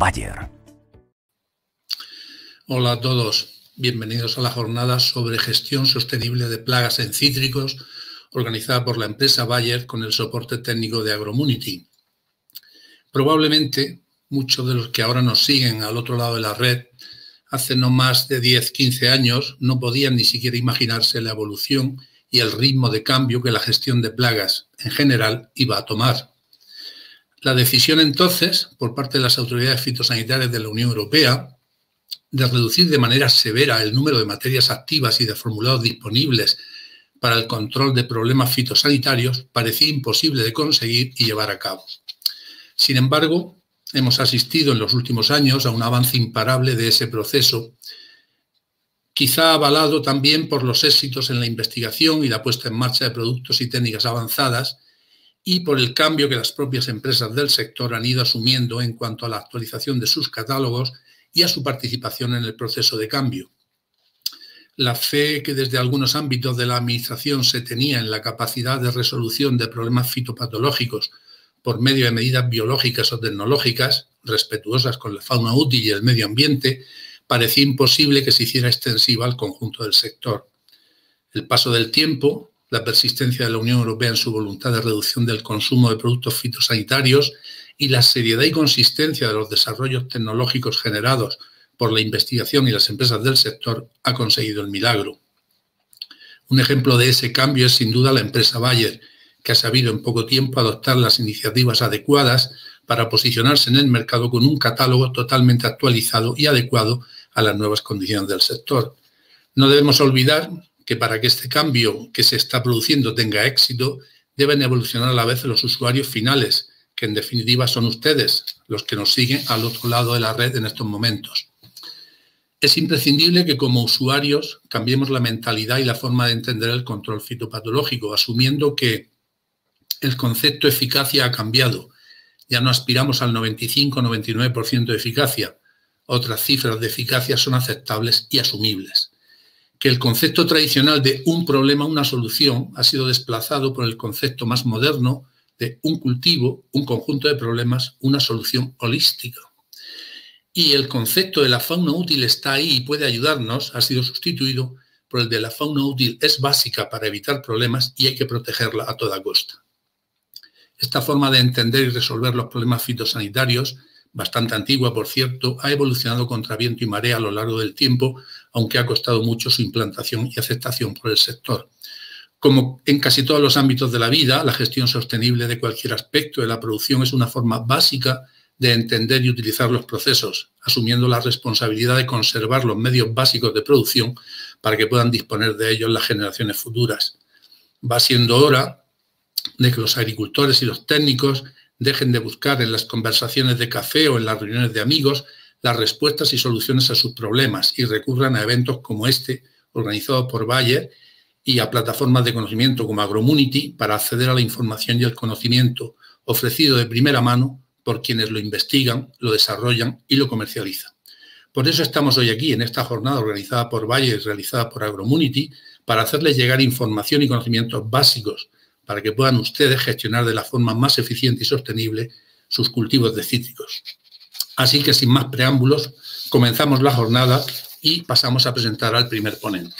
Bayer. Hola a todos, bienvenidos a la jornada sobre gestión sostenible de plagas en cítricos, organizada por la empresa Bayer con el soporte técnico de Agromunity. Probablemente muchos de los que ahora nos siguen al otro lado de la red, hace no más de 10-15 años, no podían ni siquiera imaginarse la evolución y el ritmo de cambio que la gestión de plagas en general iba a tomar. La decisión entonces, por parte de las autoridades fitosanitarias de la Unión Europea, de reducir de manera severa el número de materias activas y de formulados disponibles para el control de problemas fitosanitarios parecía imposible de conseguir y llevar a cabo. Sin embargo, hemos asistido en los últimos años a un avance imparable de ese proceso, quizá avalado también por los éxitos en la investigación y la puesta en marcha de productos y técnicas avanzadas y por el cambio que las propias empresas del sector han ido asumiendo en cuanto a la actualización de sus catálogos y a su participación en el proceso de cambio. La fe que desde algunos ámbitos de la administración se tenía en la capacidad de resolución de problemas fitopatológicos por medio de medidas biológicas o tecnológicas, respetuosas con la fauna útil y el medio ambiente, parecía imposible que se hiciera extensiva al conjunto del sector. El paso del tiempo, la persistencia de la Unión Europea en su voluntad de reducción del consumo de productos fitosanitarios y la seriedad y consistencia de los desarrollos tecnológicos generados por la investigación y las empresas del sector ha conseguido el milagro. Un ejemplo de ese cambio es sin duda la empresa Bayer, que ha sabido en poco tiempo adoptar las iniciativas adecuadas para posicionarse en el mercado con un catálogo totalmente actualizado y adecuado a las nuevas condiciones del sector. No debemos olvidar que para que este cambio que se está produciendo tenga éxito, deben evolucionar a la vez los usuarios finales, que en definitiva son ustedes, los que nos siguen al otro lado de la red en estos momentos. Es imprescindible que como usuarios cambiemos la mentalidad y la forma de entender el control fitopatológico, asumiendo que el concepto de eficacia ha cambiado. Ya no aspiramos al 95-99% de eficacia. Otras cifras de eficacia son aceptables y asumibles. Que el concepto tradicional de un problema, una solución, ha sido desplazado por el concepto más moderno de un cultivo, un conjunto de problemas, una solución holística. Y el concepto de la fauna útil está ahí y puede ayudarnos, ha sido sustituido por el de la fauna útil es básica para evitar problemas y hay que protegerla a toda costa. Esta forma de entender y resolver los problemas fitosanitarios, bastante antigua por cierto, ha evolucionado contra viento y marea a lo largo del tiempo, aunque ha costado mucho su implantación y aceptación por el sector. Como en casi todos los ámbitos de la vida, la gestión sostenible de cualquier aspecto de la producción es una forma básica de entender y utilizar los procesos, asumiendo la responsabilidad de conservar los medios básicos de producción para que puedan disponer de ellos las generaciones futuras. Va siendo hora de que los agricultores y los técnicos dejen de buscar en las conversaciones de café o en las reuniones de amigos las respuestas y soluciones a sus problemas y recurran a eventos como este, organizado por Bayer, y a plataformas de conocimiento como Agromunity para acceder a la información y el conocimiento ofrecido de primera mano por quienes lo investigan, lo desarrollan y lo comercializan. Por eso estamos hoy aquí en esta jornada organizada por Bayer y realizada por Agromunity para hacerles llegar información y conocimientos básicos para que puedan ustedes gestionar de la forma más eficiente y sostenible sus cultivos de cítricos. Así que sin más preámbulos, comenzamos la jornada y pasamos a presentar al primer ponente.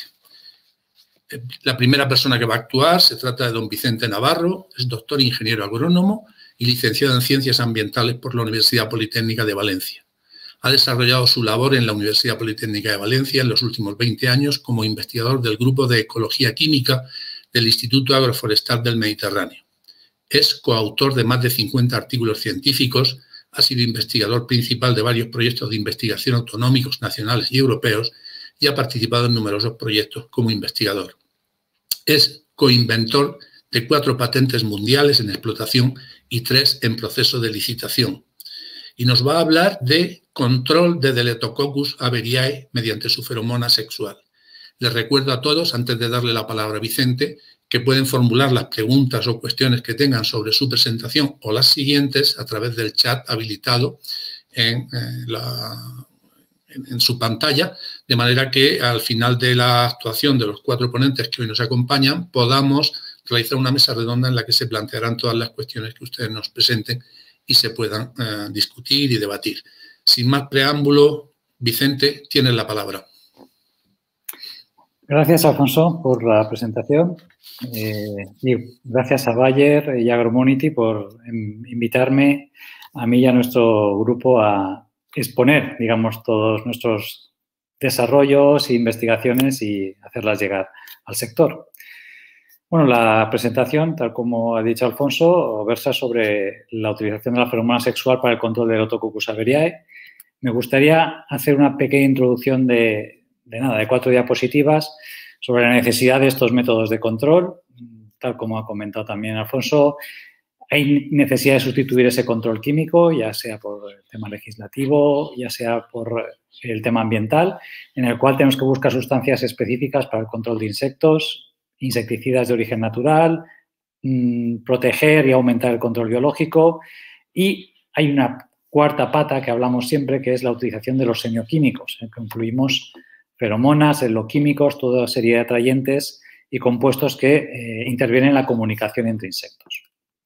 La primera persona que va a actuar se trata de don Vicente Navarro, es doctor ingeniero agrónomo y licenciado en Ciencias Ambientales por la Universidad Politécnica de Valencia. Ha desarrollado su labor en la Universidad Politécnica de Valencia en los últimos 20 años como investigador del Grupo de Ecología Química del Instituto Agroforestal del Mediterráneo. Es coautor de más de 50 artículos científicos, ha sido investigador principal de varios proyectos de investigación autonómicos, nacionales y europeos y ha participado en numerosos proyectos como investigador. Es coinventor de 4 patentes mundiales en explotación y 3 en proceso de licitación. Y nos va a hablar de control de Deletococcus averiae mediante su feromona sexual. Les recuerdo a todos, antes de darle la palabra a Vicente, que pueden formular las preguntas o cuestiones que tengan sobre su presentación o las siguientes a través del chat habilitado en su pantalla, de manera que al final de la actuación de los 4 ponentes que hoy nos acompañan podamos realizar una mesa redonda en la que se plantearán todas las cuestiones que ustedes nos presenten y se puedan discutir y debatir. Sin más preámbulo, Vicente, tienes la palabra. Gracias, Alfonso, por la presentación y gracias a Bayer y Agromonity por invitarme a mí y a nuestro grupo a exponer, digamos, todos nuestros desarrollos e investigaciones y hacerlas llegar al sector. Bueno, la presentación, tal como ha dicho Alfonso, versa sobre la utilización de la feromona sexual para el control del Otococcus aberiae. Me gustaría hacer una pequeña introducción de 4 diapositivas sobre la necesidad de estos métodos de control. Tal como ha comentado también Alfonso, hay necesidad de sustituir ese control químico, ya sea por el tema legislativo, ya sea por el tema ambiental, en el cual tenemos que buscar sustancias específicas para el control de insectos, insecticidas de origen natural, proteger y aumentar el control biológico, y hay una cuarta pata que hablamos siempre, que es la utilización de los semioquímicos, en que incluimos feromonas, endoquímicos, toda serie de atrayentes y compuestos que intervienen en la comunicación entre insectos.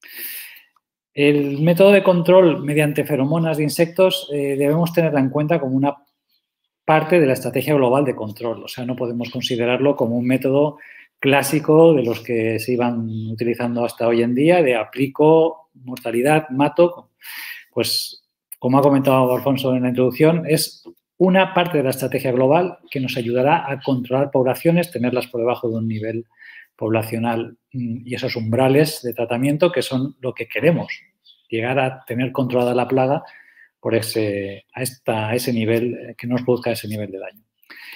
El método de control mediante feromonas de insectos debemos tenerla en cuenta como una parte de la estrategia global de control. O sea, no podemos considerarlo como un método clásico de los que se iban utilizando hasta hoy en día, de aplico, mortalidad, mato. Pues, como ha comentado Alfonso en la introducción, es una parte de la estrategia global que nos ayudará a controlar poblaciones, tenerlas por debajo de un nivel poblacional y esos umbrales de tratamiento que son lo que queremos, llegar a tener controlada la plaga por a ese nivel, que no nos produzca ese nivel de daño.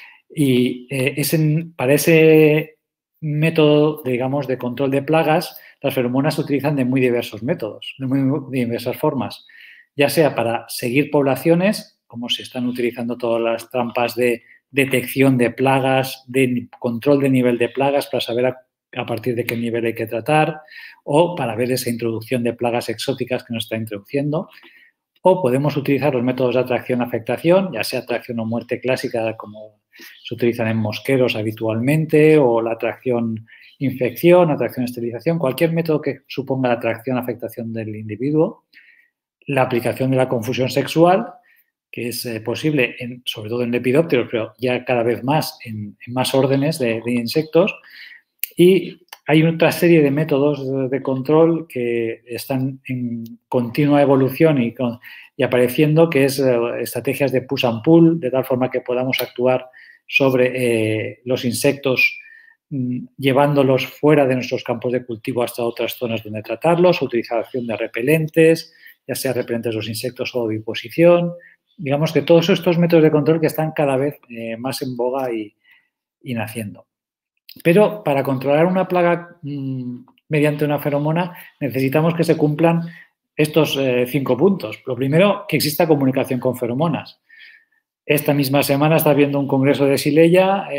Y para ese método, digamos, de control de plagas, las feromonas se utilizan de muy diversos métodos, de muy diversas formas, ya sea para seguir poblaciones, como se están utilizando todas las trampas de detección de plagas, de control de nivel de plagas para saber a partir de qué nivel hay que tratar, o para ver esa introducción de plagas exóticas que nos está introduciendo. O podemos utilizar los métodos de atracción-afectación, ya sea atracción o muerte clásica, como se utilizan en mosqueros habitualmente, o la atracción-infección, atracción-esterilización, cualquier método que suponga la atracción-afectación del individuo. La aplicación de la confusión sexual, que es posible, sobre todo en lepidópteros, pero ya cada vez más en más órdenes de insectos. Y hay otra serie de métodos de control que están en continua evolución y apareciendo, que es estrategias de push and pull, de tal forma que podamos actuar sobre los insectos llevándolos fuera de nuestros campos de cultivo hasta otras zonas donde tratarlos, utilización de repelentes, ya sea repelentes de los insectos o oviposición. Digamos que todos estos métodos de control que están cada vez más en boga y naciendo. Pero para controlar una plaga mediante una feromona necesitamos que se cumplan estos 5 puntos. Lo primero, que exista comunicación con feromonas. Esta misma semana está habiendo un congreso de Xylella,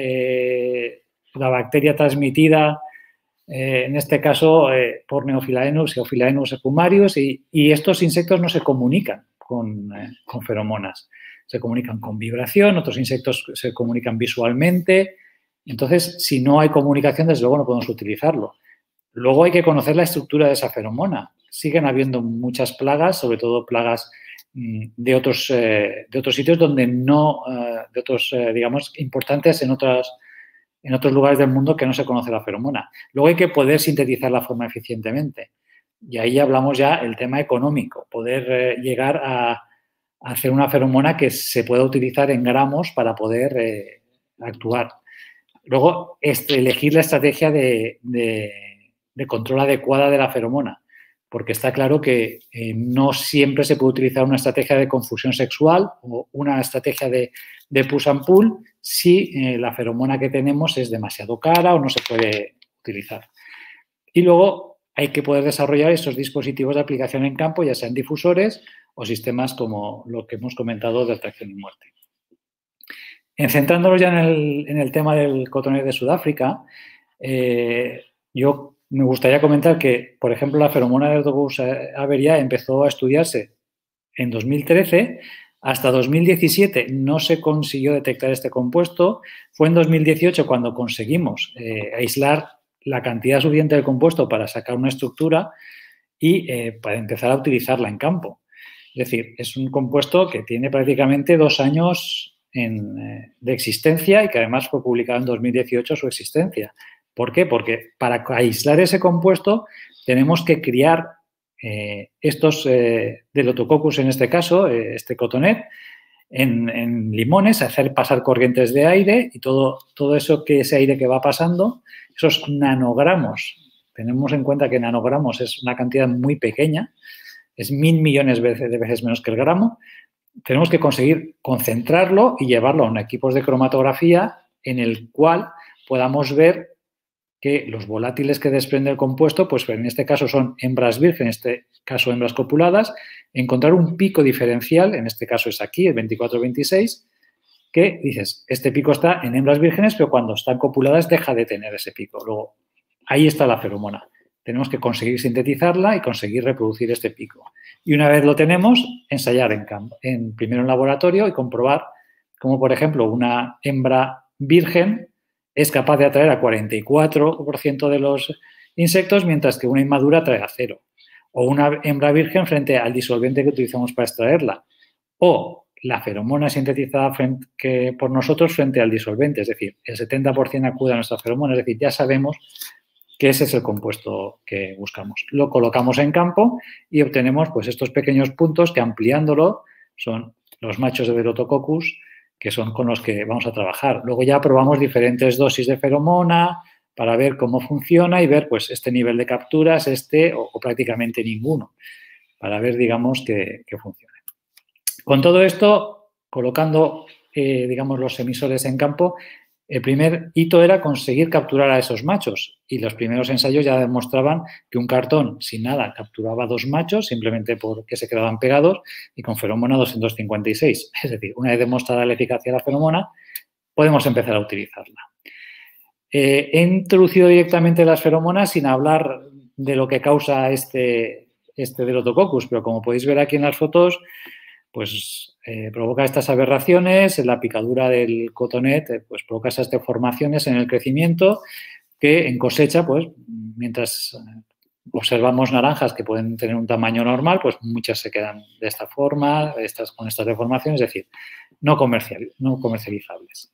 la bacteria transmitida, en este caso por Neophylaenus y Ophilaenus secundarius, y estos insectos no se comunican con feromonas. Se comunican con vibración, otros insectos se comunican visualmente. Entonces, si no hay comunicación, desde luego no podemos utilizarlo. Luego hay que conocer la estructura de esa feromona. Siguen habiendo muchas plagas, sobre todo plagas de otros sitios donde no, digamos, importantes en otros lugares del mundo que no se conoce la feromona. Luego hay que poder sintetizar la forma eficientemente. Y ahí hablamos ya el tema económico, poder llegar a hacer una feromona que se pueda utilizar en gramos para poder actuar. Luego, elegir la estrategia de control adecuada de la feromona, porque está claro que no siempre se puede utilizar una estrategia de confusión sexual o una estrategia de push and pull si la feromona que tenemos es demasiado cara o no se puede utilizar. Y luego hay que poder desarrollar estos dispositivos de aplicación en campo, ya sean difusores o sistemas como lo que hemos comentado de atracción y muerte. Centrándonos ya en el tema del cotonete de Sudáfrica, yo me gustaría comentar que, por ejemplo, la feromona de Otococcus aberiae empezó a estudiarse en 2013. Hasta 2017 no se consiguió detectar este compuesto. Fue en 2018 cuando conseguimos aislar la cantidad suficiente del compuesto para sacar una estructura y para empezar a utilizarla en campo. Es decir, es un compuesto que tiene prácticamente 2 años de existencia y que además fue publicado en 2018 su existencia. ¿Por qué? Porque para aislar ese compuesto tenemos que criar estos Delotococcus, en este caso, este cotonet, en limones, hacer pasar corrientes de aire y todo eso que ese aire que va pasando, esos nanogramos, tenemos en cuenta que nanogramos es una cantidad muy pequeña, es 1000 millones de veces menos que el gramo, tenemos que conseguir concentrarlo y llevarlo a un equipo de cromatografía en el cual podamos ver que los volátiles que desprende el compuesto, pues en este caso son hembras virgen, en este caso hembras copuladas, encontrar un pico diferencial, en este caso es aquí, el 24-26, que dices, este pico está en hembras vírgenes, pero cuando están copuladas deja de tener ese pico. Luego, ahí está la feromona. Tenemos que conseguir sintetizarla y conseguir reproducir este pico. Y una vez lo tenemos, ensayar en campo, primero en laboratorio y comprobar cómo, por ejemplo, una hembra virgen es capaz de atraer a 44% de los insectos, mientras que una inmadura atrae a 0. O una hembra virgen frente al disolvente que utilizamos para extraerla. O la feromona sintetizada por nosotros frente al disolvente. Es decir, el 70% acude a nuestra feromona. Es decir, ya sabemos que ese es el compuesto que buscamos. Lo colocamos en campo y obtenemos pues, estos pequeños puntos que, ampliándolo, son los machos de Delotococcus, que son con los que vamos a trabajar. Luego ya probamos diferentes dosis de feromona para ver cómo funciona y ver pues este nivel de capturas, o prácticamente ninguno, para ver, digamos, que funcione. Con todo esto, colocando, digamos, los emisores en campo, el primer hito era conseguir capturar a esos machos y los primeros ensayos ya demostraban que un cartón sin nada capturaba 2 machos simplemente porque se quedaban pegados y con feromona 256. Es decir, una vez demostrada la eficacia de la feromona, podemos empezar a utilizarla. He introducido directamente las feromonas sin hablar de lo que causa este Delotococcus, pero como podéis ver aquí en las fotos, pues provoca estas aberraciones, la picadura del cotonet pues provoca esas deformaciones en el crecimiento que en cosecha, pues mientras observamos naranjas que pueden tener un tamaño normal, pues muchas se quedan de esta forma, con estas deformaciones, es decir, no comercializables.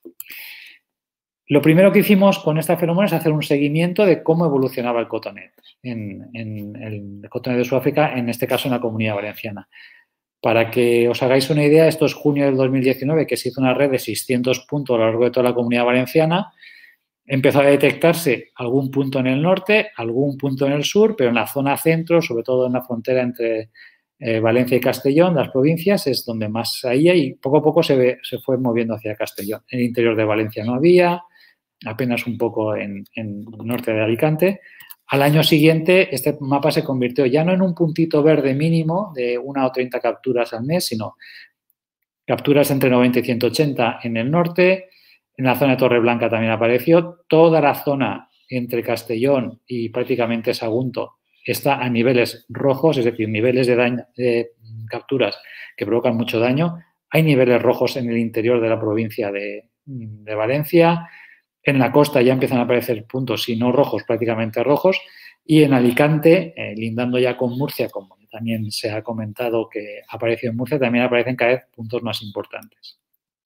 Lo primero que hicimos con esta feromona es hacer un seguimiento de cómo evolucionaba el cotonet, en el cotonet de Sudáfrica, en este caso en la Comunidad Valenciana. Para que os hagáis una idea, esto es junio del 2019, que se hizo una red de 600 puntos a lo largo de toda la Comunidad Valenciana. Empezó a detectarse algún punto en el norte, algún punto en el sur, pero en la zona centro, sobre todo en la frontera entre Valencia y Castellón, las provincias, es donde más había y poco a poco se fue moviendo hacia Castellón. En el interior de Valencia no había, apenas un poco en el norte de Alicante. Al año siguiente, este mapa se convirtió ya no en un puntito verde mínimo de 1 o 30 capturas al mes, sino capturas entre 90 y 180 en el norte. En la zona de Torreblanca también apareció. Toda la zona entre Castellón y prácticamente Sagunto está a niveles rojos, es decir, niveles de capturas que provocan mucho daño. Hay niveles rojos en el interior de la provincia de Valencia. En la costa ya empiezan a aparecer puntos, si no rojos, prácticamente rojos. Y en Alicante, lindando ya con Murcia, como también se ha comentado que apareció en Murcia, también aparecen cada vez puntos más importantes.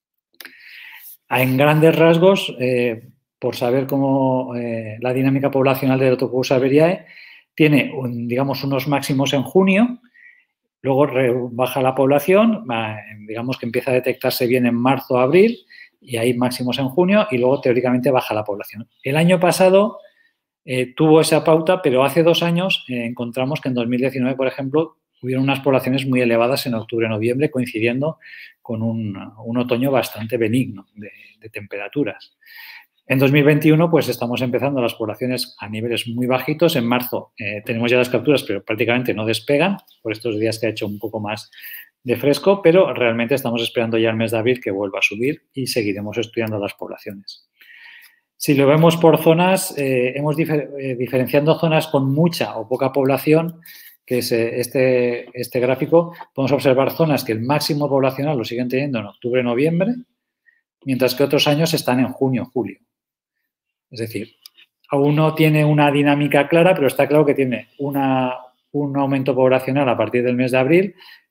En grandes rasgos, por saber cómo la dinámica poblacional de Delotococcus averiae tiene, digamos, unos máximos en junio, luego baja la población, digamos que empieza a detectarse bien en marzo o abril, y hay máximos en junio y luego teóricamente baja la población. El año pasado tuvo esa pauta, pero hace 2 años encontramos que en 2019, por ejemplo, hubieron unas poblaciones muy elevadas en octubre-noviembre, coincidiendo con un otoño bastante benigno de temperaturas. En 2021, pues estamos empezando las poblaciones a niveles muy bajitos. En marzo tenemos ya las capturas, pero prácticamente no despegan por estos días que ha hecho un poco más de fresco, pero realmente estamos esperando ya el mes de abril que vuelva a subir y seguiremos estudiando las poblaciones. Si lo vemos por zonas, hemos diferenciando zonas con mucha o poca población, que es este gráfico, podemos observar zonas que el máximo poblacional lo siguen teniendo en octubre-noviembre, mientras que otros años están en junio-julio. Es decir, aún no tiene una dinámica clara, pero está claro que tiene un aumento poblacional a partir del mes de abril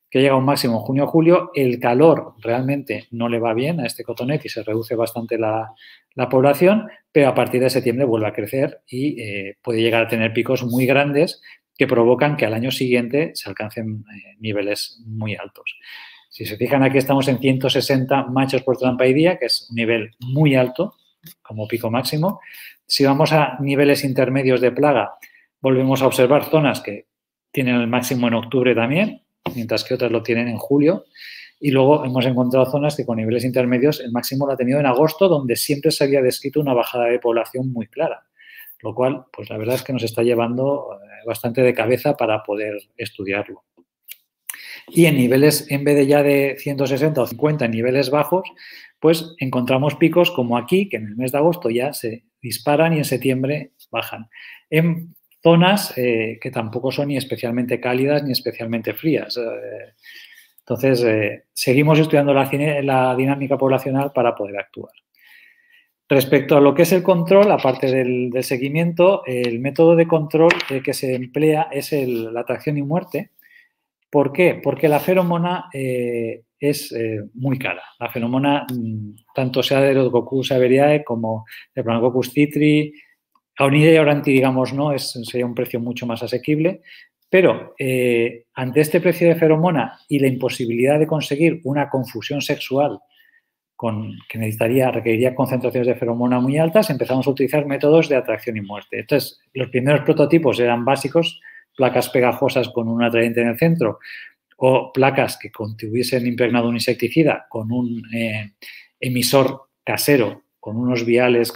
que llega a un máximo en junio o julio. El calor realmente no le va bien a este cotonet y se reduce bastante la población, pero a partir de septiembre vuelve a crecer y puede llegar a tener picos muy grandes que provocan que al año siguiente se alcancen niveles muy altos. Si se fijan, aquí estamos en 160 machos por trampa y día, que es un nivel muy alto como pico máximo. Si vamos a niveles intermedios de plaga, volvemos a observar zonas que tienen el máximo en octubre también, mientras que otras lo tienen en julio. Y luego hemos encontrado zonas que con niveles intermedios el máximo lo ha tenido en agosto, donde siempre se había descrito una bajada de población muy clara. Lo cual, pues la verdad es que nos está llevando bastante de cabeza para poder estudiarlo. Y en niveles, en vez de ya de 160 o 50, en niveles bajos, pues encontramos picos como aquí, que en el mes de agosto ya se disparan y en septiembre bajan. En zonas que tampoco son ni especialmente cálidas ni especialmente frías. Entonces, seguimos estudiando la dinámica poblacional para poder actuar. Respecto a lo que es el control, aparte del seguimiento, el método de control que se emplea es la atracción y muerte. ¿Por qué? Porque la feromona es muy cara. La feromona, tanto sea de Rhodococcus averiae como de Planococcus citri, Aonidia y Aurantia, digamos, no, sería un precio mucho más asequible. Pero ante este precio de feromona y la imposibilidad de conseguir una confusión sexual que requeriría concentraciones de feromona muy altas, empezamos a utilizar métodos de atracción y muerte. Entonces, los primeros prototipos eran básicos, placas pegajosas con un atrayente en el centro o placas que tuviesen impregnado un insecticida con un emisor casero, con unos viales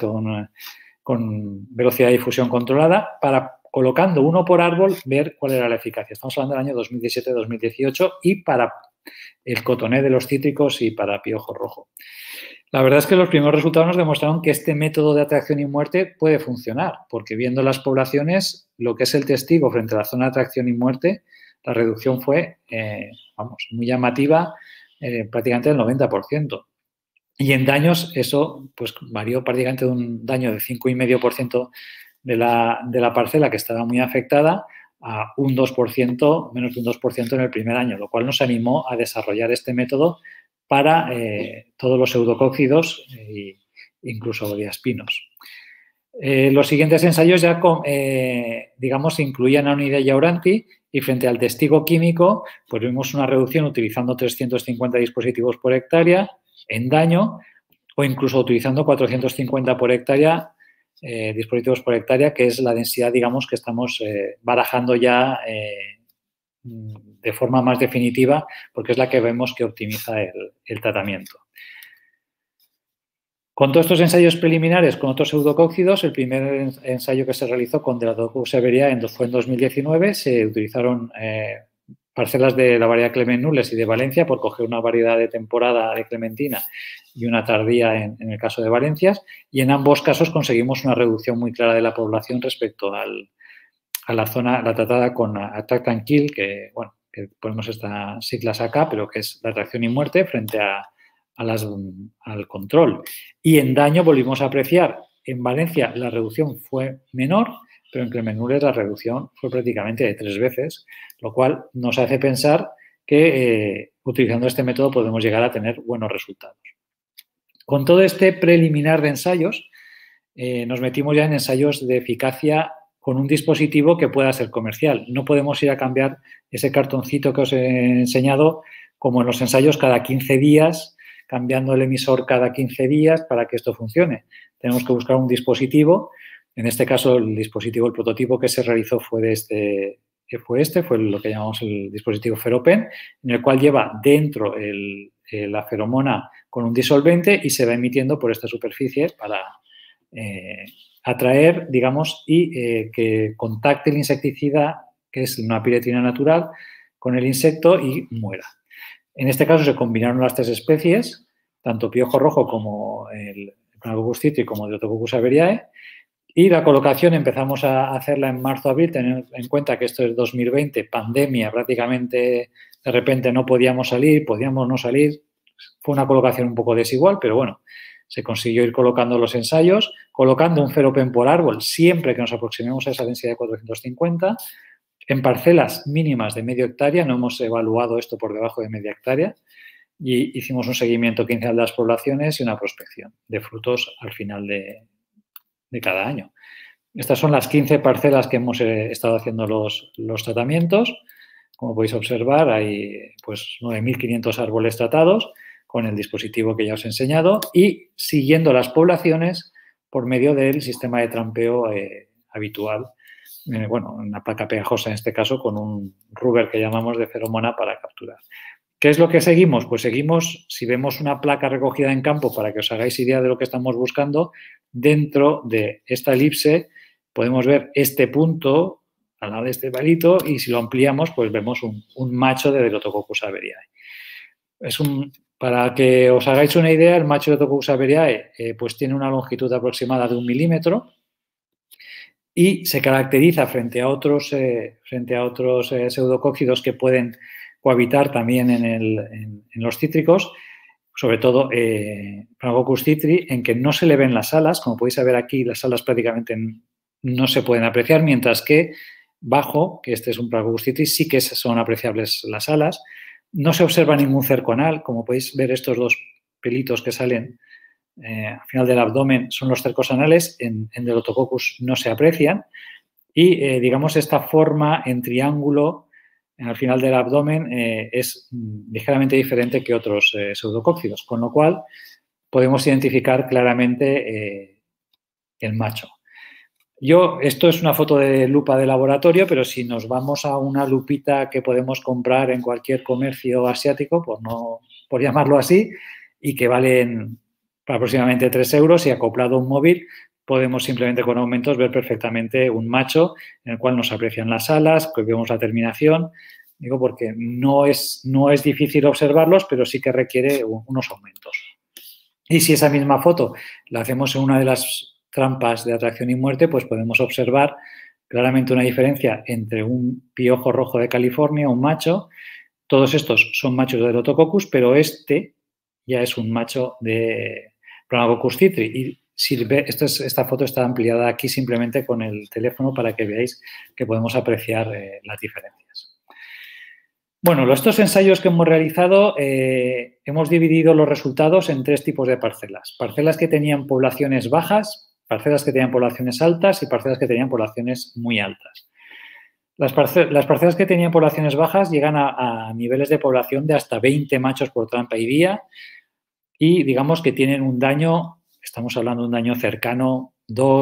con velocidad de difusión controlada, para, colocando uno por árbol, ver cuál era la eficacia. Estamos hablando del año 2017-2018 y para el cotoné de los cítricos y para piojo rojo. La verdad es que los primeros resultados nos demostraron que este método de atracción y muerte puede funcionar, porque viendo las poblaciones, lo que es el testigo frente a la zona de atracción y muerte, la reducción fue, muy llamativa, prácticamente del 90%. Y en daños eso pues varió prácticamente de un daño de 5,5% de la parcela que estaba muy afectada a un 2%, menos de un 2% en el primer año, lo cual nos animó a desarrollar este método para todos los pseudocóccidos e incluso diaspinos. Los siguientes ensayos ya, incluían Aonidia y Aurantia, y frente al testigo químico, pues vimos una reducción utilizando 350 dispositivos por hectárea en daño o incluso utilizando 450 por hectárea, dispositivos por hectárea, que es la densidad, digamos, que estamos barajando ya de forma más definitiva, porque es la que vemos que optimiza el tratamiento. Con todos estos ensayos preliminares con otros pseudocóccidos, el primer ensayo que se realizó con Rhodococcus averiae fue en 2019. Se utilizaron parcelas de la variedad Clement nulles y de Valencia, por coger una variedad de temporada de clementina y una tardía en el caso de Valencias, y en ambos casos conseguimos una reducción muy clara de la población respecto a la zona, la tratada con Attract and Kill, que ponemos estas siglas acá, pero que es la atracción y muerte frente al control. Y en daño volvimos a apreciar, en Valencia la reducción fue menor, pero en Clement nulles la reducción fue prácticamente de 3 veces, lo cual nos hace pensar que utilizando este método podemos llegar a tener buenos resultados. Con todo este preliminar de ensayos, nos metimos ya en ensayos de eficacia con un dispositivo que pueda ser comercial. No podemos ir a cambiar ese cartoncito que os he enseñado como en los ensayos cada 15 días, cambiando el emisor cada 15 días para que esto funcione. Tenemos que buscar un dispositivo. En este caso, el prototipo que se realizó fue lo que llamamos el dispositivo Feropen, en el cual lleva dentro la feromona con un disolvente y se va emitiendo por esta superficie para atraer, digamos, y que contacte el insecticida, que es una piretrina natural, con el insecto y muera. En este caso se combinaron las 3 especies, tanto piojo rojo como el Planococcus citri como el Rhodococcus averiae, y la colocación empezamos a hacerla en marzo-abril, teniendo en cuenta que esto es 2020, pandemia, prácticamente de repente no podíamos salir, podíamos no salir. Fue una colocación un poco desigual, pero bueno, se consiguió ir colocando los ensayos, colocando un Feropen por árbol siempre que nos aproximemos a esa densidad de 450. en parcelas mínimas de medio hectárea, no hemos evaluado esto por debajo de media hectárea, y hicimos un seguimiento quincenal de las poblaciones y una prospección de frutos al final de cada año. Estas son las 15 parcelas que hemos estado haciendo los tratamientos. Como podéis observar, hay pues 9.500 árboles tratados con el dispositivo que ya os he enseñado y siguiendo las poblaciones por medio del sistema de trampeo habitual. Bueno, una placa pegajosa en este caso con un rubber que llamamos de feromona para capturar. ¿Qué es lo que seguimos? Pues seguimos, si vemos una placa recogida en campo, para que os hagáis idea de lo que estamos buscando, dentro de esta elipse podemos ver este punto al lado de este palito y si lo ampliamos pues vemos un macho de Delotococcus averiae. Para que os hagáis una idea, el macho de Delotococcus averiae pues tiene una longitud aproximada de 1 milímetro y se caracteriza frente a otros pseudocóccidos que pueden cohabitar también en los cítricos, sobre todo Phragmococcus citri, en que no se le ven las alas. Como podéis ver aquí, las alas prácticamente no se pueden apreciar, mientras que bajo, que este es un Phragmococcus citri, sí que son apreciables las alas. No se observa ningún cerco anal. Como podéis ver, estos dos pelitos que salen al final del abdomen son los cercos anales. En Delotococcus no se aprecian. Y, digamos, esta forma en triángulo al final del abdomen es ligeramente diferente que otros pseudocóccidos, con lo cual podemos identificar claramente el macho. Esto es una foto de lupa de laboratorio, pero si nos vamos a una lupita que podemos comprar en cualquier comercio asiático, por llamarlo así, y que valen aproximadamente 3 euros y acoplado a un móvil, podemos simplemente con aumentos ver perfectamente un macho en el cual nos aprecian las alas, que vemos la terminación. Digo porque no es difícil observarlos, pero sí que requiere unos aumentos. Y si esa misma foto la hacemos en una de las trampas de atracción y muerte, pues podemos observar claramente una diferencia entre un piojo rojo de California, un macho. Todos estos son machos de Delotococcus, pero este ya es un macho de Phragmococcus citri. Y esta foto está ampliada aquí simplemente con el teléfono para que veáis que podemos apreciar las diferencias. Bueno, estos ensayos que hemos realizado, hemos dividido los resultados en 3 tipos de parcelas. Parcelas que tenían poblaciones bajas, parcelas que tenían poblaciones altas y parcelas que tenían poblaciones muy altas. Las parcelas que tenían poblaciones bajas llegan a niveles de población de hasta 20 machos por trampa y día y digamos que tienen un daño, estamos hablando de un daño cercano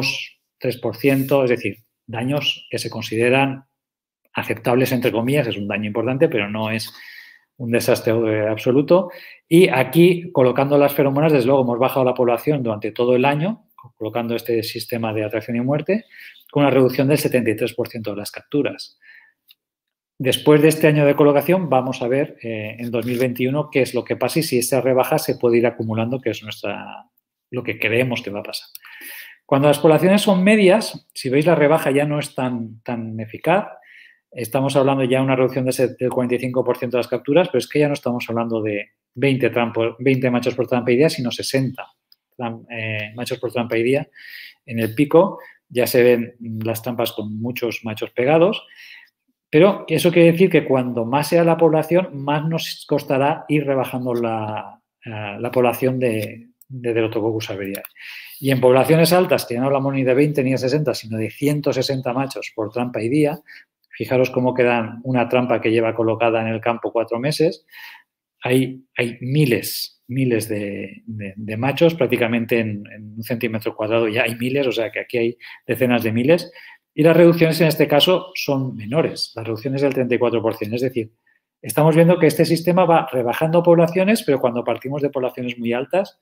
2-3%, es decir, daños que se consideran aceptables, entre comillas, es un daño importante, pero no es un desastre absoluto. Y aquí, colocando las feromonas, desde luego hemos bajado la población durante todo el año, colocando este sistema de atracción y muerte, con una reducción del 73% de las capturas. Después de este año de colocación, vamos a ver en 2021 qué es lo que pasa y si esta rebaja se puede ir acumulando, que es lo que creemos que va a pasar. Cuando las poblaciones son medias, si veis la rebaja ya no es tan eficaz. Estamos hablando ya de una reducción del 45% de las capturas, pero es que ya no estamos hablando de 20 machos por trampa y día, sino 60 machos por trampa y día. En el pico ya se ven las trampas con muchos machos pegados, pero eso quiere decir que cuando más sea la población, más nos costará ir rebajando la población de Delotococcus averiae. Y en poblaciones altas, que ya no hablamos ni de 20 ni de 60, sino de 160 machos por trampa y día, fijaros cómo queda una trampa que lleva colocada en el campo 4 meses. Hay miles de machos, prácticamente en 1 centímetro cuadrado ya hay miles, o sea que aquí hay decenas de miles. Y las reducciones en este caso son menores, las reducciones del 34%. Es decir, estamos viendo que este sistema va rebajando poblaciones, pero cuando partimos de poblaciones muy altas,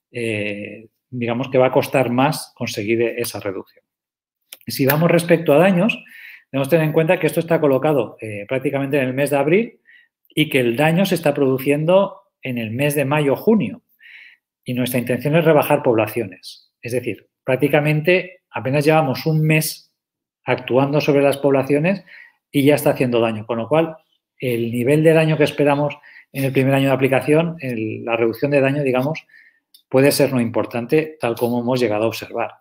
digamos que va a costar más conseguir esa reducción. Si vamos respecto a daños, debemos tener en cuenta que esto está colocado prácticamente en el mes de abril y que el daño se está produciendo en el mes de mayo-junio. Y nuestra intención es rebajar poblaciones. Es decir, prácticamente apenas llevamos un mes actuando sobre las poblaciones y ya está haciendo daño. Con lo cual, el nivel de daño que esperamos en el primer año de aplicación, la reducción de daño, digamos, puede ser no importante, tal como hemos llegado a observar.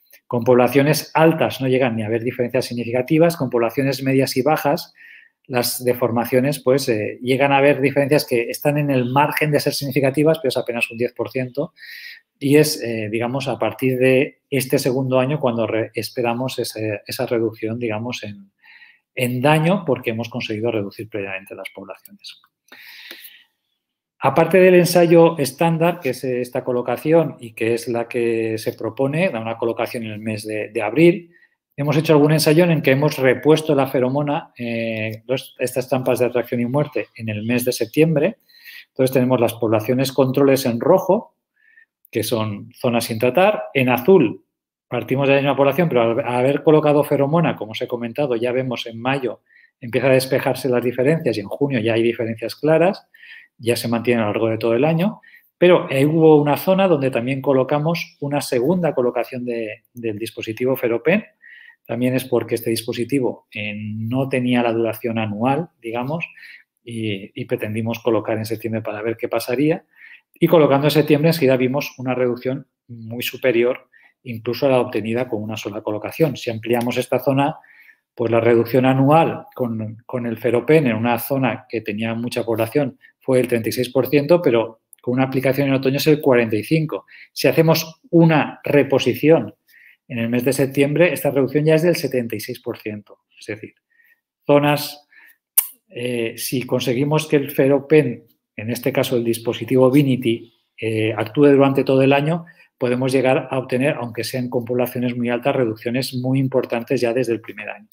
Con poblaciones altas no llegan ni a haber diferencias significativas, con poblaciones medias y bajas las deformaciones pues llegan a haber diferencias que están en el margen de ser significativas, pero es apenas un 10%, y es, digamos, a partir de este segundo año cuando esperamos esa reducción, digamos, en daño, porque hemos conseguido reducir previamente las poblaciones. Aparte del ensayo estándar, que es esta colocación y que es la que se propone, da una colocación en el mes de abril, hemos hecho algún ensayo en el que hemos repuesto la feromona, estas trampas de atracción y muerte, en el mes de septiembre. Entonces tenemos las poblaciones controles en rojo, que son zonas sin tratar. En azul partimos de la misma población, pero al haber colocado feromona, como os he comentado, ya vemos en mayo empieza a despejarse las diferencias y en junio ya hay diferencias claras, ya se mantiene a lo largo de todo el año, pero hubo una zona donde también colocamos una segunda colocación del dispositivo Feropen. También es porque este dispositivo no tenía la duración anual, digamos, y pretendimos colocar en septiembre para ver qué pasaría. Y colocando en septiembre enseguida vimos una reducción muy superior incluso a la obtenida con una sola colocación. Si ampliamos esta zona, pues la reducción anual con el Feropen en una zona que tenía mucha población fue el 36%, pero con una aplicación en otoño es el 45%. Si hacemos una reposición en el mes de septiembre, esta reducción ya es del 76%. Es decir, zonas, si conseguimos que el Feropen, en este caso el dispositivo Vinity, actúe durante todo el año, podemos llegar a obtener, aunque sean con poblaciones muy altas, reducciones muy importantes ya desde el primer año.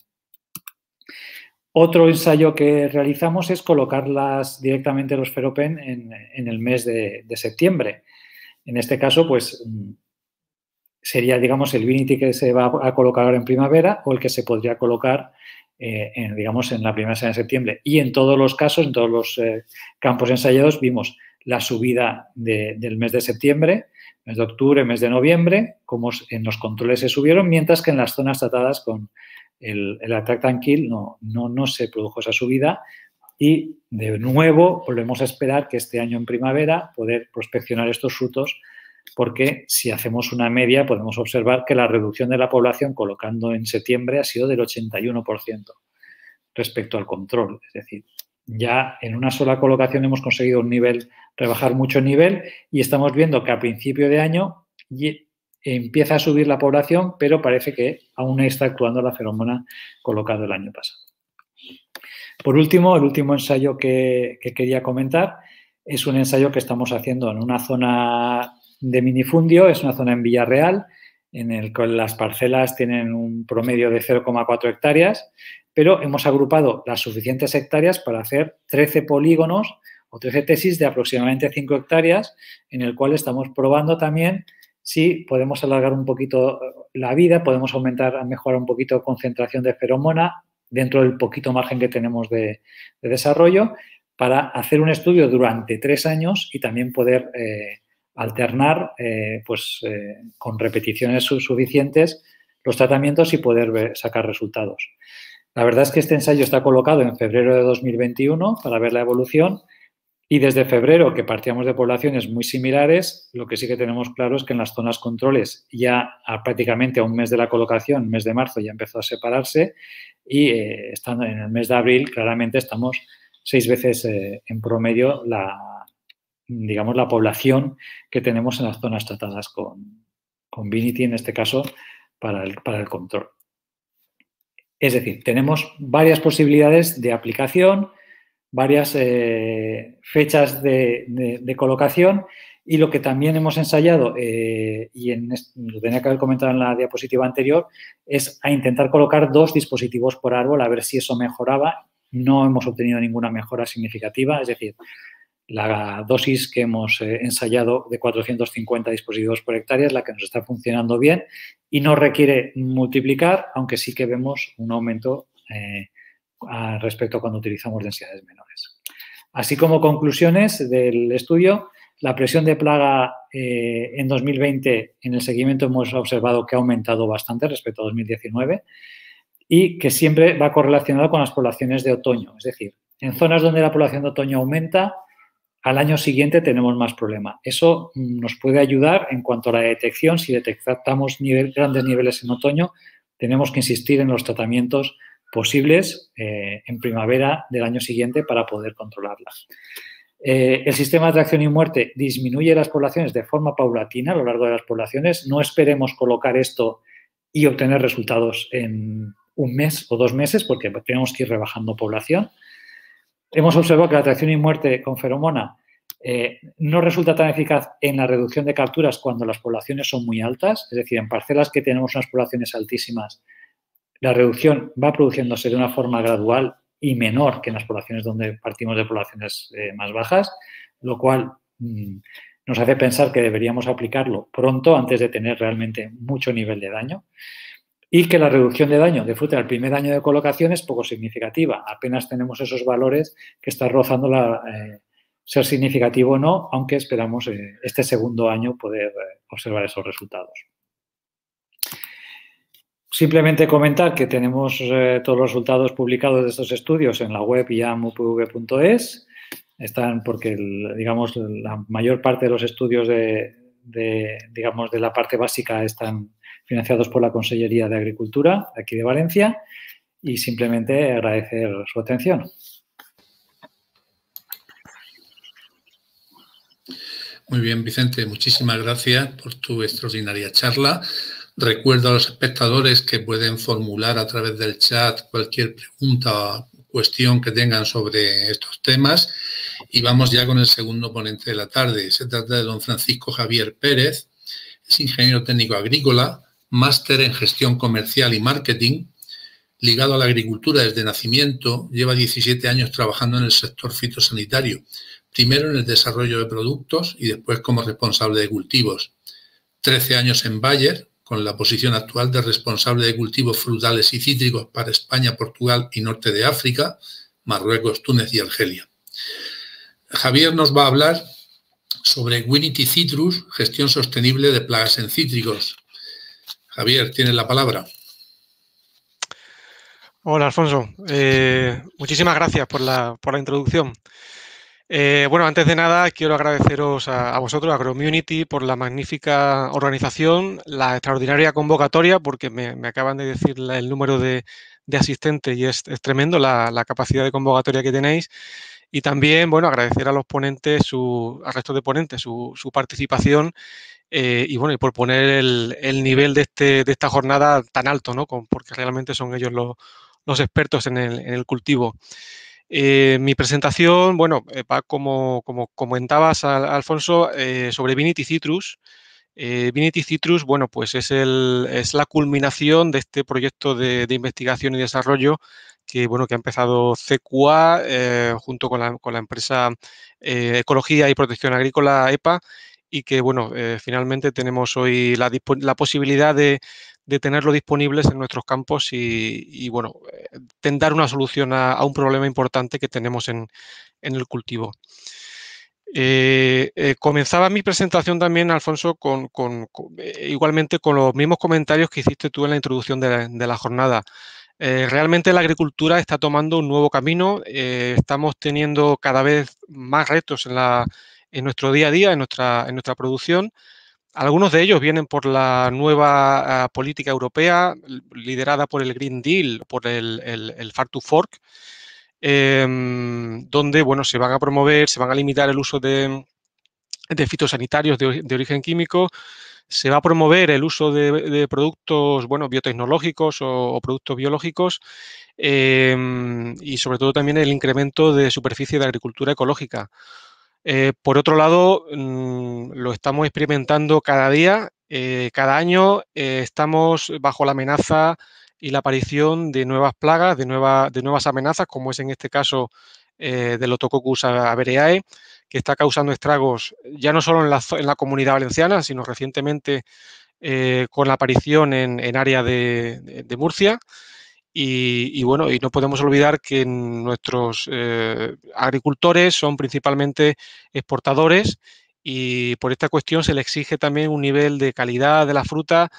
Otro ensayo que realizamos es colocarlas directamente los Feropen en el mes de septiembre. En este caso, pues sería, digamos, el Vinity que se va a colocar ahora en primavera o el que se podría colocar, digamos, en la primera semana de septiembre. Y en todos los casos, en todos los campos ensayados, vimos la subida del mes de septiembre, mes de octubre, mes de noviembre, como en los controles se subieron, mientras que en las zonas tratadas con el Attract and Kill no se produjo esa subida. Y, de nuevo, volvemos a esperar que este año en primavera poder prospeccionar estos frutos, porque si hacemos una media podemos observar que la reducción de la población colocando en septiembre ha sido del 81% respecto al control. Es decir, ya en una sola colocación hemos conseguido rebajar mucho el nivel y estamos viendo que a principio de año empieza a subir la población, pero parece que aún está actuando la feromona colocada el año pasado. Por último, el último ensayo que quería comentar es un ensayo que estamos haciendo en una zona de minifundio, es una zona en Villarreal, en el que las parcelas tienen un promedio de 0,4 hectáreas, pero hemos agrupado las suficientes hectáreas para hacer 13 polígonos o 13 tesis de aproximadamente 5 hectáreas, en el cual estamos probando también si podemos alargar un poquito la vida, podemos mejorar un poquito la concentración de feromona dentro del poquito margen que tenemos de desarrollo, para hacer un estudio durante 3 años y también poder alternar con repeticiones suficientes los tratamientos y poder sacar resultados. La verdad es que este ensayo está colocado en febrero de 2021 para ver la evolución y desde febrero, que partíamos de poblaciones muy similares, lo que sí que tenemos claro es que en las zonas controles ya prácticamente a un mes de la colocación, mes de marzo, ya empezó a separarse y estando en el mes de abril claramente estamos 6 veces en promedio digamos, la población que tenemos en las zonas tratadas con Vinity, en este caso, para el control. Es decir, tenemos varias posibilidades de aplicación, varias fechas de colocación y lo que también hemos ensayado, y lo tenía que haber comentado en la diapositiva anterior, es a intentar colocar 2 dispositivos por árbol a ver si eso mejoraba. No hemos obtenido ninguna mejora significativa, es decir, la dosis que hemos ensayado de 450 dispositivos por hectárea es la que nos está funcionando bien y no requiere multiplicar, aunque sí que vemos un aumento respecto a cuando utilizamos densidades menores. Así como conclusiones del estudio, la presión de plaga en 2020 en el seguimiento hemos observado que ha aumentado bastante respecto a 2019 y que siempre va correlacionado con las poblaciones de otoño. Es decir, en zonas donde la población de otoño aumenta, al año siguiente tenemos más problema. Eso nos puede ayudar en cuanto a la detección. Si detectamos grandes niveles en otoño, tenemos que insistir en los tratamientos posibles en primavera del año siguiente para poder controlarla. El sistema de atracción y muerte disminuye las poblaciones de forma paulatina a lo largo de las poblaciones. No esperemos colocar esto y obtener resultados en un mes o 2 meses, porque tenemos que ir rebajando población. Hemos observado que la atracción y muerte con feromona no resulta tan eficaz en la reducción de capturas cuando las poblaciones son muy altas, es decir, en parcelas que tenemos unas poblaciones altísimas, la reducción va produciéndose de una forma gradual y menor que en las poblaciones donde partimos de poblaciones más bajas, lo cual nos hace pensar que deberíamos aplicarlo pronto antes de tener realmente mucho nivel de daño, y que la reducción de daño de fruta al primer año de colocación es poco significativa. Apenas tenemos esos valores que están rozando ser significativo o no, aunque esperamos este segundo año poder observar esos resultados. Simplemente comentar que tenemos todos los resultados publicados de estos estudios en la web iamupv.es. Están porque, digamos, la mayor parte de los estudios digamos, de la parte básica están financiados por la Consellería de Agricultura de aquí de Valencia, y simplemente agradecer su atención. Muy bien, Vicente, muchísimas gracias por tu extraordinaria charla. Recuerdo a los espectadores que pueden formular a través del chat cualquier pregunta o cuestión que tengan sobre estos temas. Y vamos ya con el segundo ponente de la tarde. Se trata de don Francisco Javier Pérez. Es ingeniero técnico agrícola, máster en gestión comercial y marketing, ligado a la agricultura desde nacimiento. Lleva 17 años trabajando en el sector fitosanitario, primero en el desarrollo de productos y después como responsable de cultivos. 13 años en Bayer, con la posición actual de responsable de cultivos frutales y cítricos para España, Portugal y norte de África, Marruecos, Túnez y Argelia. Javier nos va a hablar sobre Winity Citrus, gestión sostenible de plagas en cítricos. Javier, tienes la palabra. Hola, Alfonso. Muchísimas gracias por la introducción. Bueno, antes de nada, quiero agradeceros a vosotros, a Agromunity, por la magnífica organización, la extraordinaria convocatoria, porque me acaban de decir el número de asistentes y es tremendo la capacidad de convocatoria que tenéis. Y también, bueno, agradecer a los ponentes, al resto de ponentes, su participación y bueno, y por poner el nivel de esta jornada tan alto, ¿no? Porque realmente son ellos los expertos en el cultivo. Mi presentación, bueno, va como comentabas, Alfonso, sobre Vinity Citrus. Vinity Citrus, bueno, pues es la culminación de este proyecto de investigación y desarrollo que ha empezado CQA junto con la empresa Ecología y Protección Agrícola, EPA, y que, bueno, finalmente tenemos hoy la posibilidad de tenerlo disponibles en nuestros campos y bueno, dar una solución a un problema importante que tenemos en el cultivo. Comenzaba mi presentación también, Alfonso, igualmente con los mismos comentarios que hiciste tú en la introducción de la jornada. Realmente la agricultura está tomando un nuevo camino, estamos teniendo cada vez más retos en nuestro día a día, en nuestra producción. Algunos de ellos vienen por la nueva política europea liderada por el Green Deal, por el Farm to Fork, donde, bueno, se van a promover, se van a limitar el uso de fitosanitarios de origen químico, se va a promover el uso de productos, bueno, biotecnológicos o productos biológicos y sobre todo también el incremento de superficie de agricultura ecológica. Por otro lado, lo estamos experimentando cada día, cada año estamos bajo la amenaza y la aparición de nuevas plagas, de nuevas amenazas, como es en este caso del Otococcus abereae, que está causando estragos ya no solo en la Comunidad Valenciana, sino recientemente con la aparición en área de Murcia. Y bueno, y no podemos olvidar que nuestros agricultores son principalmente exportadores y por esta cuestión se les exige también un nivel de calidad de la fruta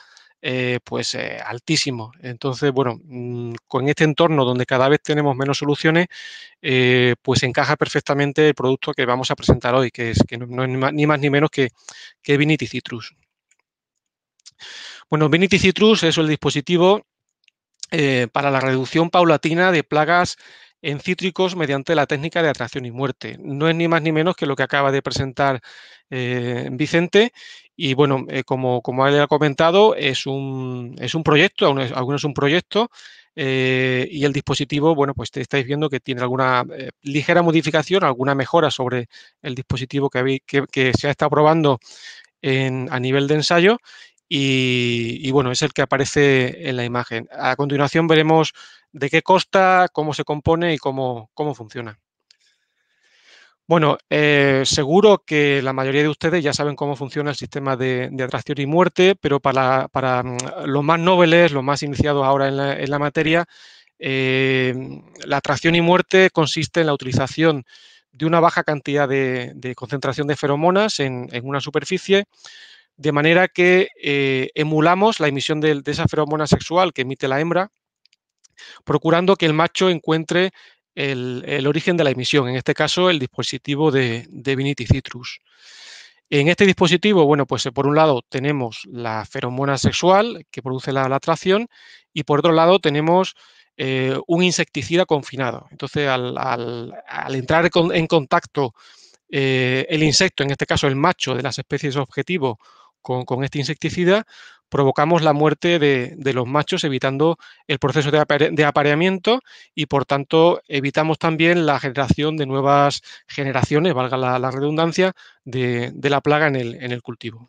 pues altísimo. Entonces, bueno, con este entorno donde cada vez tenemos menos soluciones, pues encaja perfectamente el producto que vamos a presentar hoy, que no es ni más ni menos que Vinity Citrus. Bueno, Vinity Citrus es el dispositivo para la reducción paulatina de plagas en cítricos mediante la técnica de atracción y muerte. No es ni más ni menos que lo que acaba de presentar Vicente. Y bueno, como él ha comentado, es un proyecto, aún es un proyecto, y el dispositivo, bueno, pues estáis viendo que tiene alguna ligera modificación, alguna mejora sobre el dispositivo que se ha estado probando a nivel de ensayo. Y bueno, es el que aparece en la imagen. A continuación veremos de qué consta, cómo se compone y cómo funciona. Bueno, seguro que la mayoría de ustedes ya saben cómo funciona el sistema de atracción y muerte, pero para los más noveles, los más iniciados ahora en la materia, la atracción y muerte consiste en la utilización de una baja cantidad de concentración de feromonas en una superficie, de manera que emulamos la emisión de esa feromona sexual que emite la hembra, procurando que el macho encuentre el origen de la emisión, en este caso el dispositivo de Vinity Citrus. En este dispositivo, bueno, pues por un lado tenemos la feromona sexual que produce la atracción, y por otro lado tenemos un insecticida confinado. Entonces, al entrar en contacto el insecto, en este caso el macho de las especies objetivo, con este insecticida, provocamos la muerte de los machos, evitando el proceso de apareamiento, y por tanto evitamos también la generación de nuevas generaciones, valga la redundancia, de la plaga en el cultivo.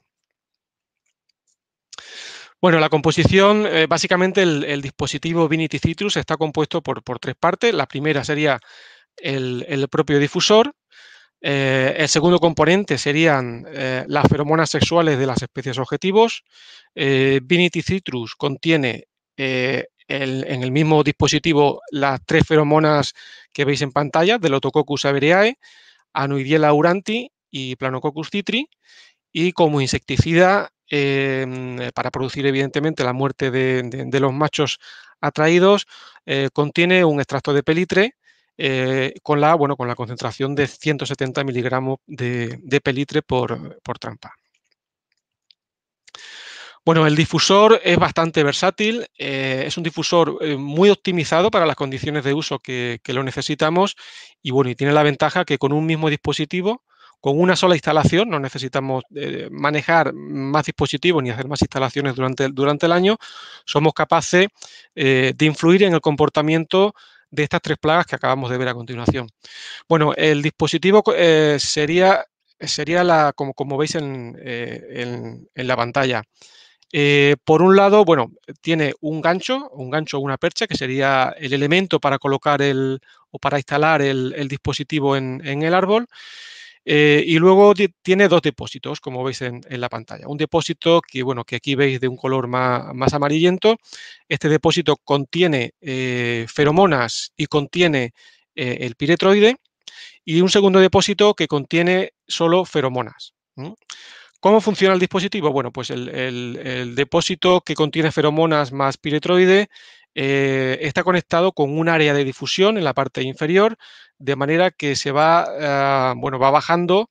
Bueno, la composición, básicamente el dispositivo Vinity Citrus está compuesto por tres partes. La primera sería el propio difusor. El segundo componente serían las feromonas sexuales de las especies objetivos. Vinity Citrus contiene en el mismo dispositivo las tres feromonas que veis en pantalla, del Delotococcus avereae, Anoidiela auranti y Planococcus citri, y como insecticida, para producir evidentemente la muerte de los machos atraídos, contiene un extracto de pelitre, con la concentración de 170 miligramos de pelitre por trampa. Bueno, el difusor es bastante versátil, es un difusor muy optimizado para las condiciones de uso que lo necesitamos, y bueno, y tiene la ventaja que con un mismo dispositivo, con una sola instalación, no necesitamos manejar más dispositivos ni hacer más instalaciones durante el año, somos capaces de influir en el comportamiento de estas tres plagas que acabamos de ver a continuación. Bueno, el dispositivo sería como veis en la pantalla. Por un lado, bueno, tiene un gancho o una percha, que sería el elemento para colocar o para instalar el dispositivo en el árbol. Y luego tiene dos depósitos, como veis en la pantalla. Un depósito que aquí veis de un color más amarillento. Este depósito contiene feromonas y contiene el piretroide, y un segundo depósito que contiene solo feromonas. ¿Cómo funciona el dispositivo? Bueno, pues el depósito que contiene feromonas más piretroide está conectado con un área de difusión en la parte inferior, de manera que se va bajando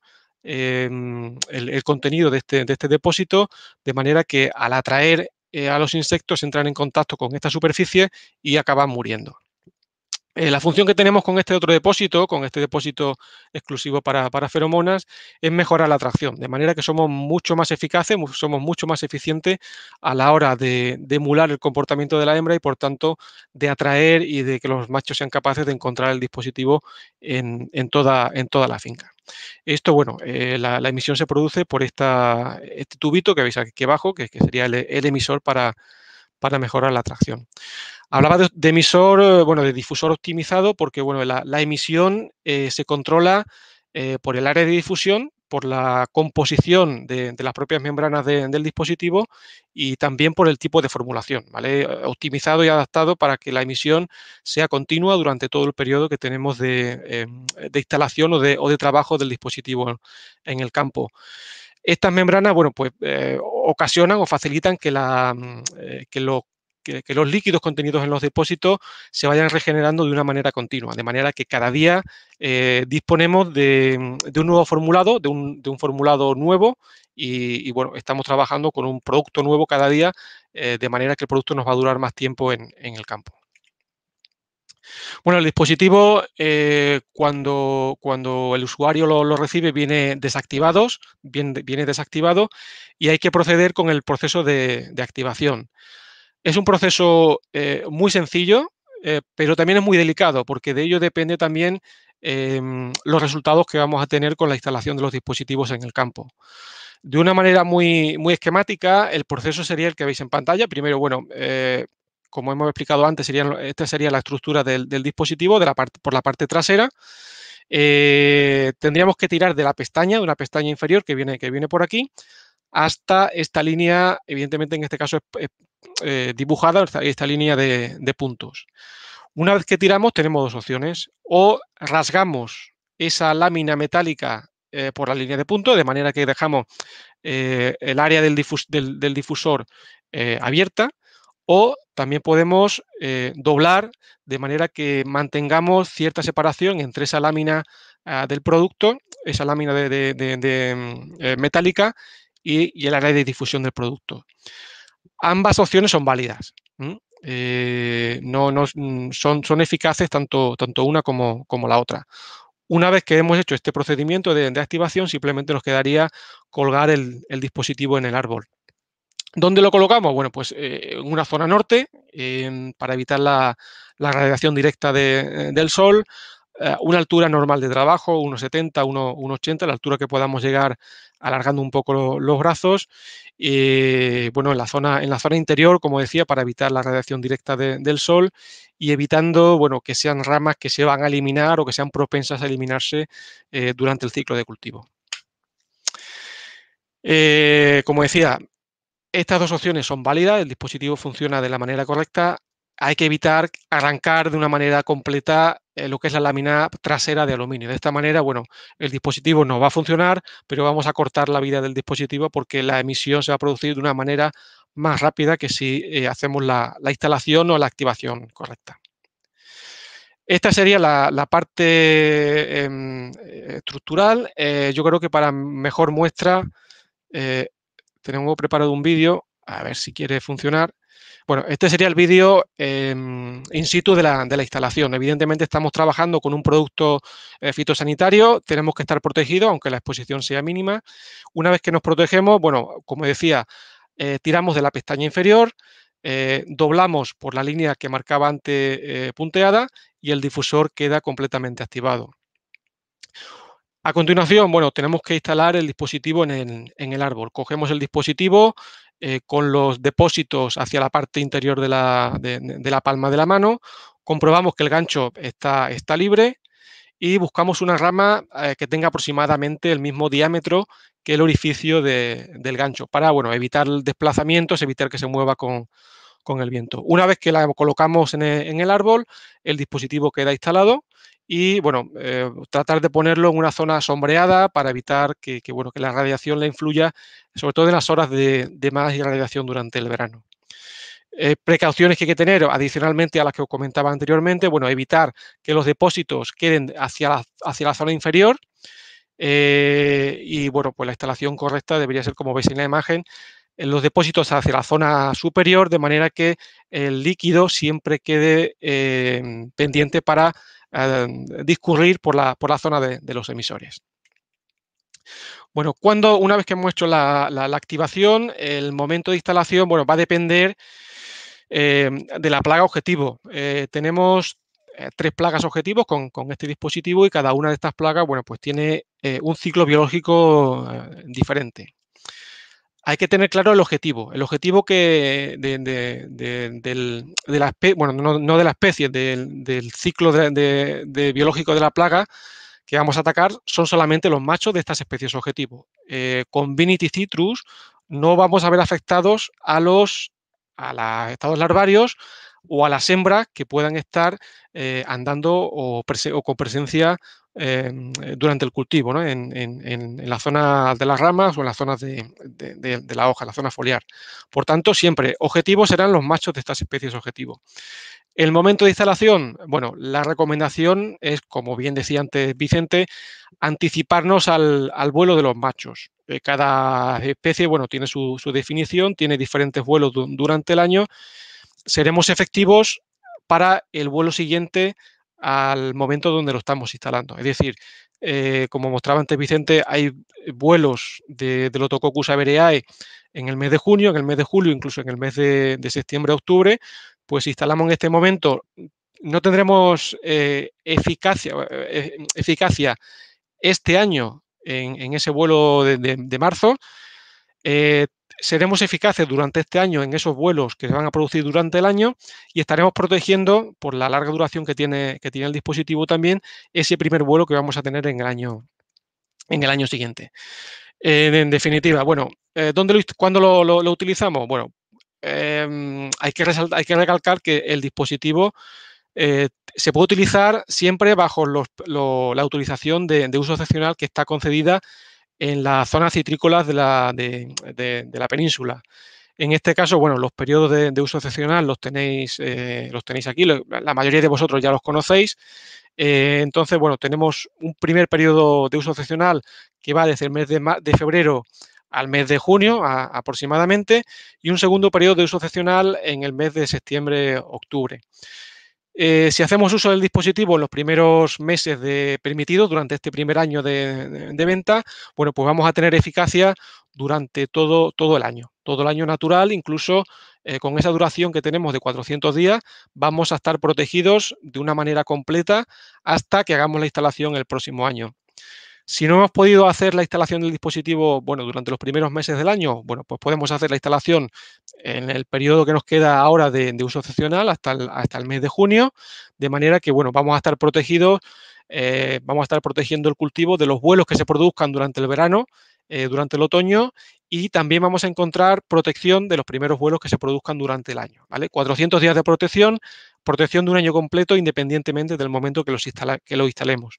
el contenido de este depósito, de manera que al atraer a los insectos entran en contacto con esta superficie y acaban muriendo. La función que tenemos con este otro depósito, con este depósito exclusivo para feromonas, es mejorar la atracción, de manera que somos mucho más eficaces, somos mucho más eficientes a la hora de emular el comportamiento de la hembra, y por tanto de atraer y de que los machos sean capaces de encontrar el dispositivo en toda la finca. Esto, bueno, la emisión se produce por este tubito que veis aquí abajo, que sería el emisor para mejorar la atracción. Hablaba de emisor, de difusor optimizado, porque la emisión se controla por el área de difusión, por la composición de las propias membranas del dispositivo, y también por el tipo de formulación, ¿vale? Optimizado y adaptado para que la emisión sea continua durante todo el periodo que tenemos de instalación o de trabajo del dispositivo en el campo. Estas membranas, bueno, pues ocasionan o facilitan que los líquidos contenidos en los depósitos se vayan regenerando de una manera continua, de manera que cada día disponemos de un nuevo formulado, de un formulado nuevo y, bueno, estamos trabajando con un producto nuevo cada día, de manera que el producto nos va a durar más tiempo en el campo. Bueno, el dispositivo, cuando el usuario lo recibe, viene desactivado y hay que proceder con el proceso de activación. Es un proceso muy sencillo, pero también es muy delicado, porque de ello depende también los resultados que vamos a tener con la instalación de los dispositivos en el campo. De una manera muy, muy esquemática, el proceso sería el que veis en pantalla. Primero, bueno, como hemos explicado antes, esta sería la estructura del dispositivo por la parte trasera. Tendríamos que tirar de una pestaña inferior que viene por aquí, hasta esta línea, evidentemente en este caso es dibujada, esta línea de puntos. Una vez que tiramos tenemos dos opciones: o rasgamos esa lámina metálica por la línea de puntos, de manera que dejamos el área del difusor abierta, o también podemos doblar de manera que mantengamos cierta separación entre esa lámina del producto, esa lámina metálica y el área de difusión del producto. Ambas opciones son válidas. Son eficaces tanto una como la otra. Una vez que hemos hecho este procedimiento de activación, simplemente nos quedaría colgar el dispositivo en el árbol. ¿Dónde lo colocamos? Bueno, pues en una zona norte, para evitar la radiación directa del sol, una altura normal de trabajo, 1,70, 1,80, la altura que podamos llegar alargando un poco los brazos. Bueno, en la zona interior, como decía, para evitar la radiación directa del sol y evitando, bueno, que sean ramas que se van a eliminar o que sean propensas a eliminarse durante el ciclo de cultivo. Como decía, estas dos opciones son válidas, el dispositivo funciona de la manera correcta. Hay que evitar arrancar de una manera completa lo que es la lámina trasera de aluminio. De esta manera, bueno, el dispositivo no va a funcionar, pero vamos a cortar la vida del dispositivo porque la emisión se va a producir de una manera más rápida que si hacemos la instalación o la activación correcta. Esta sería la parte estructural. Yo creo que para mejor muestra tenemos preparado un vídeo, a ver si quiere funcionar. Bueno, este sería el vídeo in situ de la instalación. Evidentemente estamos trabajando con un producto fitosanitario, tenemos que estar protegidos, aunque la exposición sea mínima. Una vez que nos protegemos, bueno, como decía, tiramos de la pestaña inferior, doblamos por la línea que marcaba antes punteada y el difusor queda completamente activado. A continuación, bueno, tenemos que instalar el dispositivo en el árbol. Cogemos el dispositivo con los depósitos hacia la parte interior de la palma de la mano, comprobamos que el gancho está libre y buscamos una rama que tenga aproximadamente el mismo diámetro que el orificio del gancho para, bueno, evitar desplazamientos, evitar que se mueva con el viento. Una vez que la colocamos en el árbol, el dispositivo queda instalado y, bueno, tratar de ponerlo en una zona sombreada para evitar que la radiación le influya, sobre todo en las horas de más irradiación durante el verano. Precauciones que hay que tener adicionalmente a las que os comentaba anteriormente, bueno, evitar que los depósitos queden hacia la zona inferior y, bueno, pues la instalación correcta debería ser, como veis en la imagen, en los depósitos hacia la zona superior, de manera que el líquido siempre quede pendiente para discurrir por la zona de los emisores. Bueno, una vez que hemos hecho la activación, el momento de instalación, bueno, va a depender de la plaga objetivo. Tenemos 3 plagas objetivos con este dispositivo y cada una de estas plagas, bueno, pues tiene un ciclo biológico diferente. Hay que tener claro el objetivo que no de la especie, del ciclo biológico de la plaga que vamos a atacar son solamente los machos de estas especies objetivo. Con Vinity Citrus no vamos a ver afectados a los estados larvarios o a las hembras que puedan estar andando o con presencia durante el cultivo, ¿no? en la zona de las ramas o en las zonas de la hoja, la zona foliar. Por tanto, siempre objetivos serán los machos de estas especies objetivo. El momento de instalación, bueno, la recomendación es, como bien decía antes Vicente, anticiparnos al vuelo de los machos. Cada especie, bueno, tiene su definición, tiene diferentes vuelos durante el año. Seremos efectivos para el vuelo siguiente al momento donde lo estamos instalando. Es decir, como mostraba antes Vicente, hay vuelos de Lotococcus avereae en el mes de junio, en el mes de julio, incluso en el mes de septiembre-octubre. Pues si instalamos en este momento, no tendremos eficacia este año en ese vuelo de marzo. Seremos eficaces durante este año en esos vuelos que se van a producir durante el año y estaremos protegiendo, por la larga duración que tiene el dispositivo también, ese primer vuelo que vamos a tener en el año siguiente. En definitiva, bueno, ¿cuándo lo utilizamos? Bueno, hay que recalcar que el dispositivo se puede utilizar siempre bajo la autorización de uso excepcional que está concedida en las zonas citrícolas de la península. En este caso, bueno, los periodos de uso excepcional los tenéis aquí, la mayoría de vosotros ya los conocéis. Entonces, bueno, tenemos un primer periodo de uso excepcional que va desde el mes de febrero al mes de junio aproximadamente, y un segundo periodo de uso excepcional en el mes de septiembre-octubre. Si hacemos uso del dispositivo en los primeros meses permitidos durante este primer año de venta, bueno, pues vamos a tener eficacia durante todo el año natural. Incluso con esa duración que tenemos de 400 días, vamos a estar protegidos de una manera completa hasta que hagamos la instalación el próximo año. Si no hemos podido hacer la instalación del dispositivo, bueno, durante los primeros meses del año, bueno, pues podemos hacer la instalación en el periodo que nos queda ahora de uso excepcional hasta el mes de junio, de manera que, bueno, vamos a estar protegidos, vamos a estar protegiendo el cultivo de los vuelos que se produzcan durante el verano, durante el otoño, y también vamos a encontrar protección de los primeros vuelos que se produzcan durante el año, ¿vale? 400 días de protección de un año completo, independientemente del momento que lo instalemos.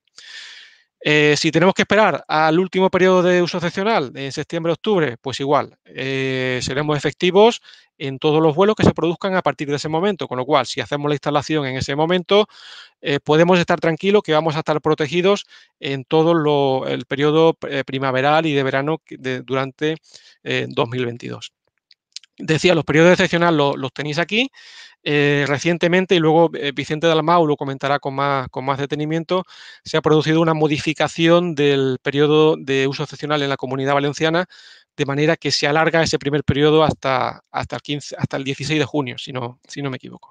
Si tenemos que esperar al último periodo de uso excepcional, en septiembre-octubre, pues igual, seremos efectivos en todos los vuelos que se produzcan a partir de ese momento, con lo cual, si hacemos la instalación en ese momento, podemos estar tranquilos que vamos a estar protegidos en todo el periodo primaveral y de verano durante 2022. Decía, los periodos excepcionales los tenéis aquí. Recientemente, y luego Vicente Dalmau lo comentará con más detenimiento, se ha producido una modificación del periodo de uso excepcional en la Comunidad Valenciana, de manera que se alarga ese primer periodo hasta el 16 de junio, si no me equivoco.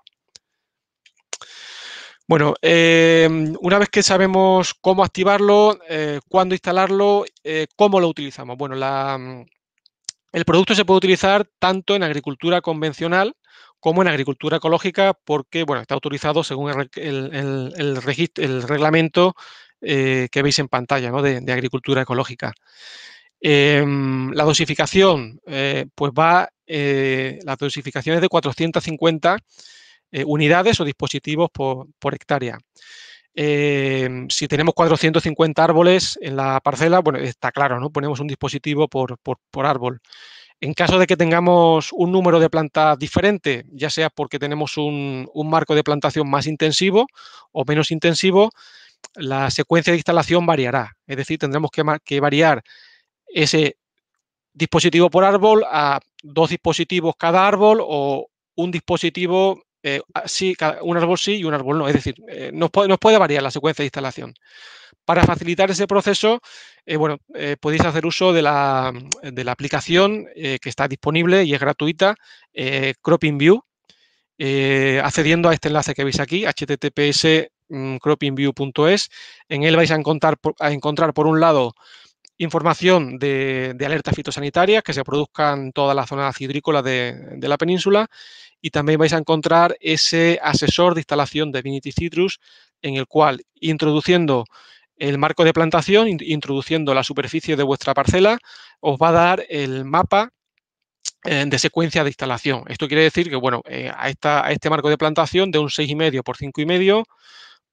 Bueno, una vez que sabemos cómo activarlo, cuándo instalarlo, cómo lo utilizamos. Bueno, el producto se puede utilizar tanto en agricultura convencional como en agricultura ecológica, porque, bueno, está autorizado según el reglamento que veis en pantalla, ¿no? de agricultura ecológica. La dosificación, pues la dosificación es de 450 unidades o dispositivos por hectárea. Si tenemos 450 árboles en la parcela, bueno, está claro, ¿no? Ponemos un dispositivo por árbol. En caso de que tengamos un número de plantas diferente, ya sea porque tenemos un marco de plantación más intensivo o menos intensivo, la secuencia de instalación variará. Es decir, tendremos que variar ese dispositivo por árbol a 2 dispositivos cada árbol, o un dispositivo un árbol sí y un árbol no. Es decir, nos puede variar la secuencia de instalación. Para facilitar ese proceso, podéis hacer uso de la aplicación que está disponible y es gratuita, CroppingView, accediendo a este enlace que veis aquí, https://croppingview.es. En él vais a encontrar por un lado información de alertas fitosanitarias que se produzcan en toda la zona citrícola de la península, y también vais a encontrar ese asesor de instalación de Vinity Citrus, en el cual, introduciendo el marco de plantación, introduciendo la superficie de vuestra parcela, os va a dar el mapa de secuencia de instalación. Esto quiere decir que, bueno, a este marco de plantación de un 6,5 por 5,5,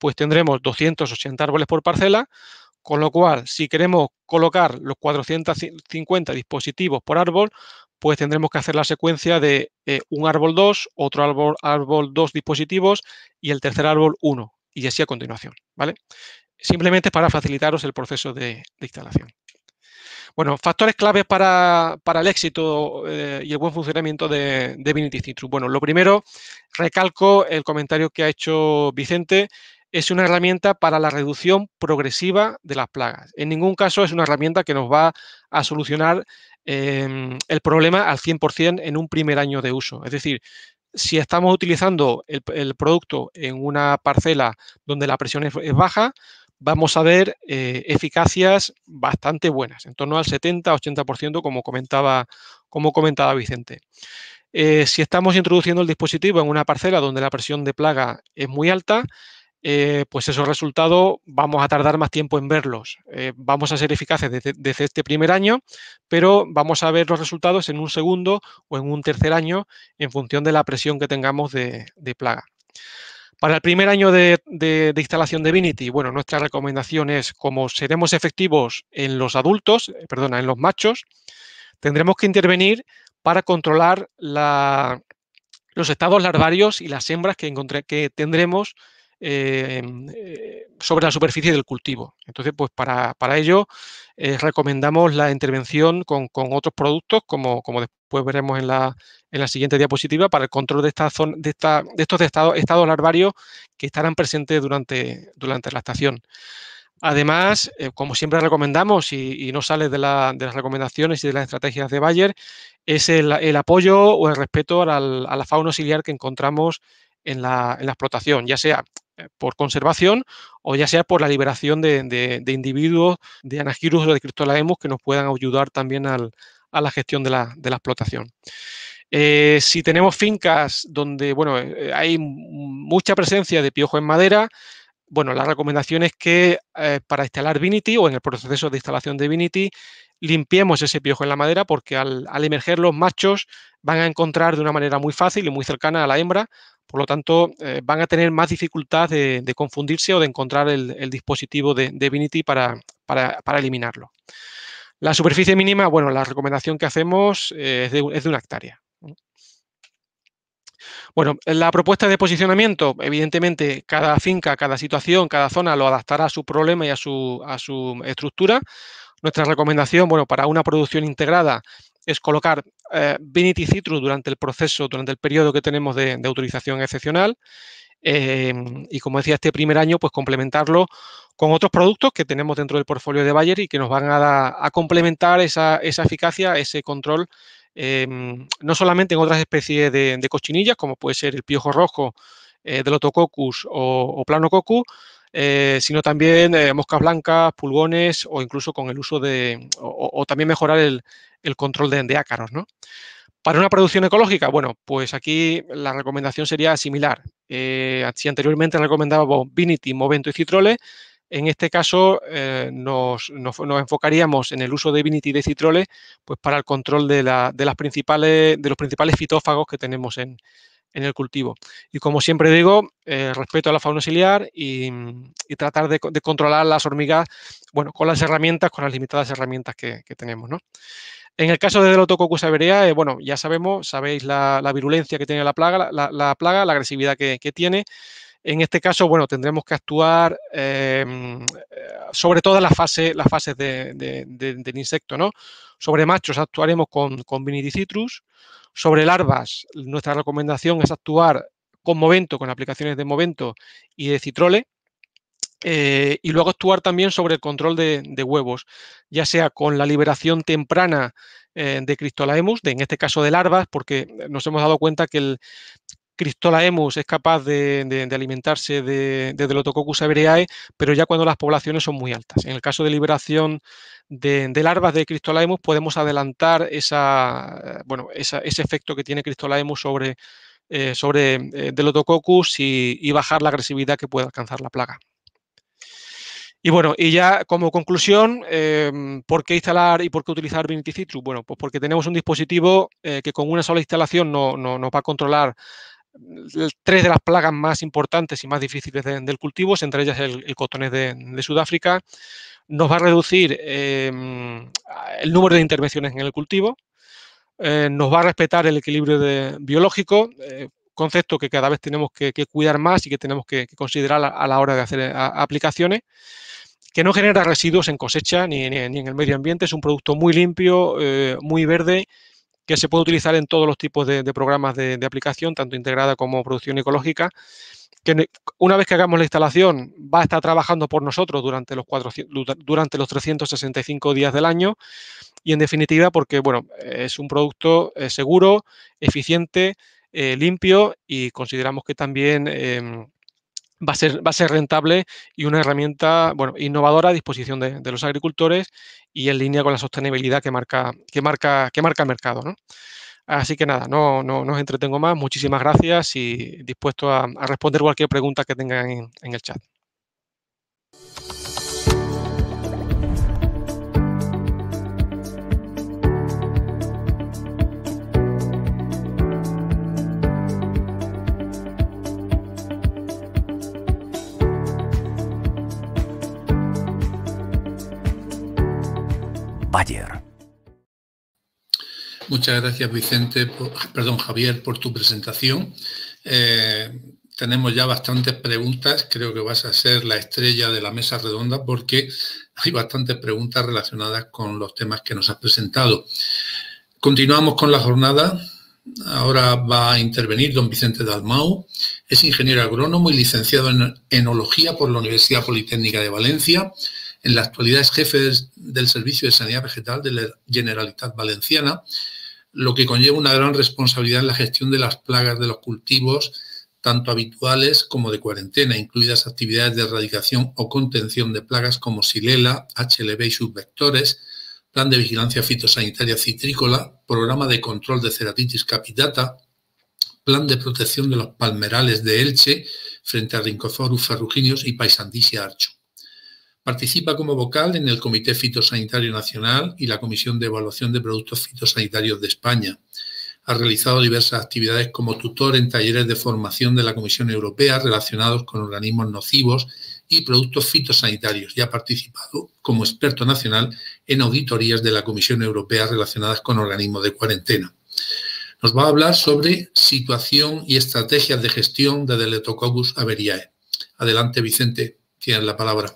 pues tendremos 280 árboles por parcela, con lo cual, si queremos colocar los 450 dispositivos por árbol, pues tendremos que hacer la secuencia de un árbol 2, otro árbol 2 dispositivos y el tercer árbol 1, y así a continuación, ¿vale? Simplemente para facilitaros el proceso de instalación. Bueno, factores claves para el éxito y el buen funcionamiento de Vinity Citrus. Bueno, lo primero, recalco el comentario que ha hecho Vicente, es una herramienta para la reducción progresiva de las plagas. En ningún caso es una herramienta que nos va a solucionar el problema al 100% en un primer año de uso. Es decir, si estamos utilizando el producto en una parcela donde la presión es baja, vamos a ver eficacias bastante buenas, en torno al 70-80%, como comentaba Vicente. Si estamos introduciendo el dispositivo en una parcela donde la presión de plaga es muy alta, pues esos resultados vamos a tardar más tiempo en verlos. Vamos a ser eficaces desde este primer año, pero vamos a ver los resultados en un segundo o en un tercer año en función de la presión que tengamos de plaga. Para el primer año de instalación de Vinity, bueno, nuestra recomendación es, como seremos efectivos en los adultos, en los machos, tendremos que intervenir para controlar los estados larvarios y las hembras que tendremos sobre la superficie del cultivo. Entonces, pues para ello recomendamos la intervención con otros productos, como después veremos en la siguiente diapositiva, para el control de estos estados larvarios que estarán presentes durante la estación. Además, como siempre recomendamos, y no sale de las recomendaciones y de las estrategias de Bayer, es el apoyo o el respeto a la fauna auxiliar que encontramos en la explotación, ya sea por conservación o ya sea por la liberación de individuos de Anagyrus o de Cristolaemus que nos puedan ayudar también a la gestión de la explotación. Si tenemos fincas donde hay mucha presencia de piojo en madera, bueno, la recomendación es que para instalar Vinity o en el proceso de instalación de Vinity limpiemos ese piojo en la madera, porque al emerger los machos van a encontrar de una manera muy fácil y muy cercana a la hembra, por lo tanto van a tener más dificultad de confundirse o de encontrar el dispositivo de Vinity para eliminarlo. La superficie mínima, bueno, la recomendación que hacemos es de 1 hectárea. Bueno, la propuesta de posicionamiento, evidentemente, cada finca, cada situación, cada zona lo adaptará a su problema y a su estructura. Nuestra recomendación, bueno, para una producción integrada es colocar Vinity Citrus durante el periodo que tenemos de autorización excepcional. Y como decía, este primer año, pues complementarlo con otros productos que tenemos dentro del portfolio de Bayer y que nos van a complementar esa eficacia, ese control, no solamente en otras especies de cochinillas, como puede ser el piojo rojo, Delotococcus o Planococcus, sino también moscas blancas, pulgones o incluso con el uso o también mejorar el control de ácaros, ¿no? Para una producción ecológica, bueno, pues aquí la recomendación sería similar. Si anteriormente recomendábamos Vinity, Movento y Citrole, en este caso nos enfocaríamos en el uso de Vinity y de Citrole, pues para el control de los principales fitófagos que tenemos en el cultivo. Y como siempre digo, respeto a la fauna auxiliar y tratar de controlar las hormigas, bueno, con las limitadas herramientas que tenemos, ¿no? En el caso de Delotococcus aureae, bueno, ya sabéis la virulencia que tiene la plaga, la agresividad que tiene. En este caso, bueno, tendremos que actuar sobre todas las fases del insecto, ¿no? Sobre machos actuaremos con Vinity Citrus. Sobre larvas, nuestra recomendación es actuar con Movento, con aplicaciones de Movento y de Citrole. Y luego actuar también sobre el control de huevos, ya sea con la liberación temprana de Cristolaemus, en este caso de larvas, porque nos hemos dado cuenta que el Cristolaemus es capaz de alimentarse de Delotococcus aureae, pero ya cuando las poblaciones son muy altas. En el caso de liberación de larvas de Cristolaemus podemos adelantar ese efecto que tiene Cristolaemus sobre Delotococcus y bajar la agresividad que puede alcanzar la plaga. Y bueno, y ya como conclusión, ¿por qué instalar y por qué utilizar Vinity Citrus? Bueno, pues porque tenemos un dispositivo que con una sola instalación nos va a controlar tres de las plagas más importantes y más difíciles del cultivo, entre ellas el cotonés de Sudáfrica. Nos va a reducir el número de intervenciones en el cultivo, nos va a respetar el equilibrio biológico, concepto que cada vez tenemos que cuidar más y que tenemos que considerar a la hora de hacer aplicaciones, que no genera residuos en cosecha ni en el medio ambiente. Es un producto muy limpio, muy verde, que se puede utilizar en todos los tipos de programas de aplicación, tanto integrada como producción ecológica, que una vez que hagamos la instalación va a estar trabajando por nosotros durante los 365 días del año, y en definitiva porque bueno, es un producto seguro, eficiente, limpio, y consideramos que también va a ser rentable y una herramienta, bueno, innovadora a disposición de los agricultores y en línea con la sostenibilidad que marca el mercado, ¿no? Así que nada, no os entretengo más. Muchísimas gracias y dispuesto a responder cualquier pregunta que tengan en el chat. Bayer. Muchas gracias, Javier, por tu presentación. Tenemos ya bastantes preguntas. Creo que vas a ser la estrella de la mesa redonda porque hay bastantes preguntas relacionadas con los temas que nos has presentado. Continuamos con la jornada. Ahora va a intervenir don Vicente Dalmau. Es ingeniero agrónomo y licenciado en enología por la Universidad Politécnica de Valencia. En la actualidad es jefe del Servicio de Sanidad Vegetal de la Generalitat Valenciana, lo que conlleva una gran responsabilidad en la gestión de las plagas de los cultivos, tanto habituales como de cuarentena, incluidas actividades de erradicación o contención de plagas como Xylella, HLB y sus vectores, plan de vigilancia fitosanitaria citrícola, programa de control de Ceratitis capitata, plan de protección de los palmerales de Elche frente a Rhynchophorus ferrugineus y Paisandisia archo. Participa como vocal en el Comité Fitosanitario Nacional y la Comisión de Evaluación de Productos Fitosanitarios de España. Ha realizado diversas actividades como tutor en talleres de formación de la Comisión Europea relacionados con organismos nocivos y productos fitosanitarios y ha participado como experto nacional en auditorías de la Comisión Europea relacionadas con organismos de cuarentena. Nos va a hablar sobre situación y estrategias de gestión de Deletococcus averiae. Adelante, Vicente, tienes la palabra.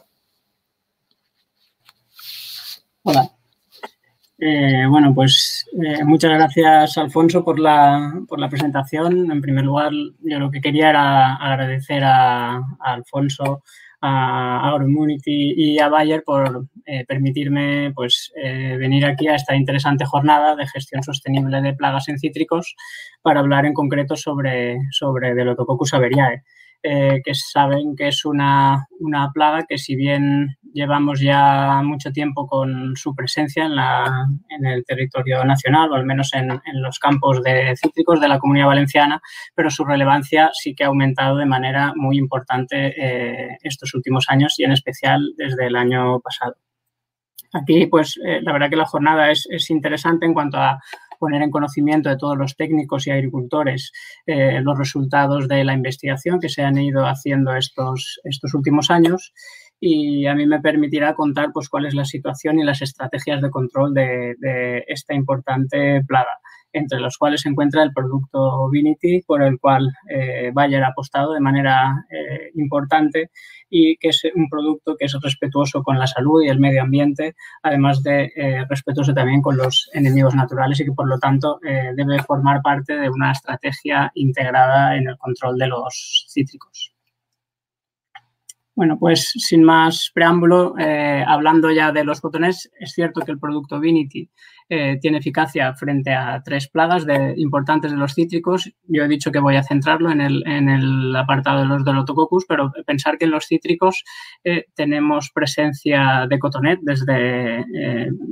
Hola. Bueno, pues muchas gracias, Alfonso, por la presentación. En primer lugar, yo lo que quería era agradecer a Alfonso, a Agroimmunity y a Bayer por permitirme pues, venir aquí a esta interesante jornada de gestión sostenible de plagas en cítricos para hablar en concreto sobre Deletococcus averiae. Que saben que es una plaga que, si bien llevamos ya mucho tiempo con su presencia en el territorio nacional, o al menos en los campos de cítricos de la Comunidad Valenciana, pero su relevancia sí que ha aumentado de manera muy importante estos últimos años y en especial desde el año pasado. Aquí, pues, la verdad que la jornada es interesante en cuanto a poner en conocimiento de todos los técnicos y agricultores los resultados de la investigación que se han ido haciendo estos últimos años, y a mí me permitirá contar pues, cuál es la situación y las estrategias de control de esta importante plaga, entre los cuales se encuentra el producto Vinity, por el cual Bayer ha apostado de manera importante, y que es un producto que es respetuoso con la salud y el medio ambiente, además de respetuoso también con los enemigos naturales, y que por lo tanto debe formar parte de una estrategia integrada en el control de los cítricos. Bueno, pues sin más preámbulo, hablando ya de los cotones, es cierto que el producto Vinity tiene eficacia frente a 3 plagas importantes de los cítricos. Yo he dicho que voy a centrarlo en el apartado de los Deletococcus, pero pensar que en los cítricos tenemos presencia de cotonet desde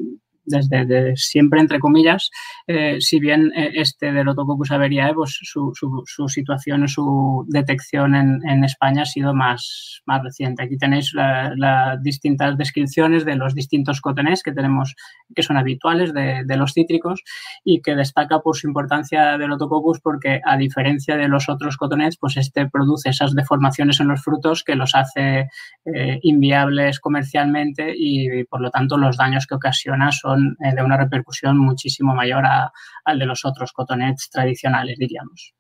desde siempre, entre comillas, si bien este del Otococcus averiae, pues su situación, su detección en España ha sido más reciente. Aquí tenéis las distintas descripciones de los distintos cotonets que tenemos, que son habituales de los cítricos, y que destaca por su importancia del Otococcus porque, a diferencia de los otros cotonets, pues este produce esas deformaciones en los frutos que los hace inviables comercialmente, y por lo tanto los daños que ocasiona son de una repercusión muchísimo mayor al de los otros cotonets tradicionales, diríamos.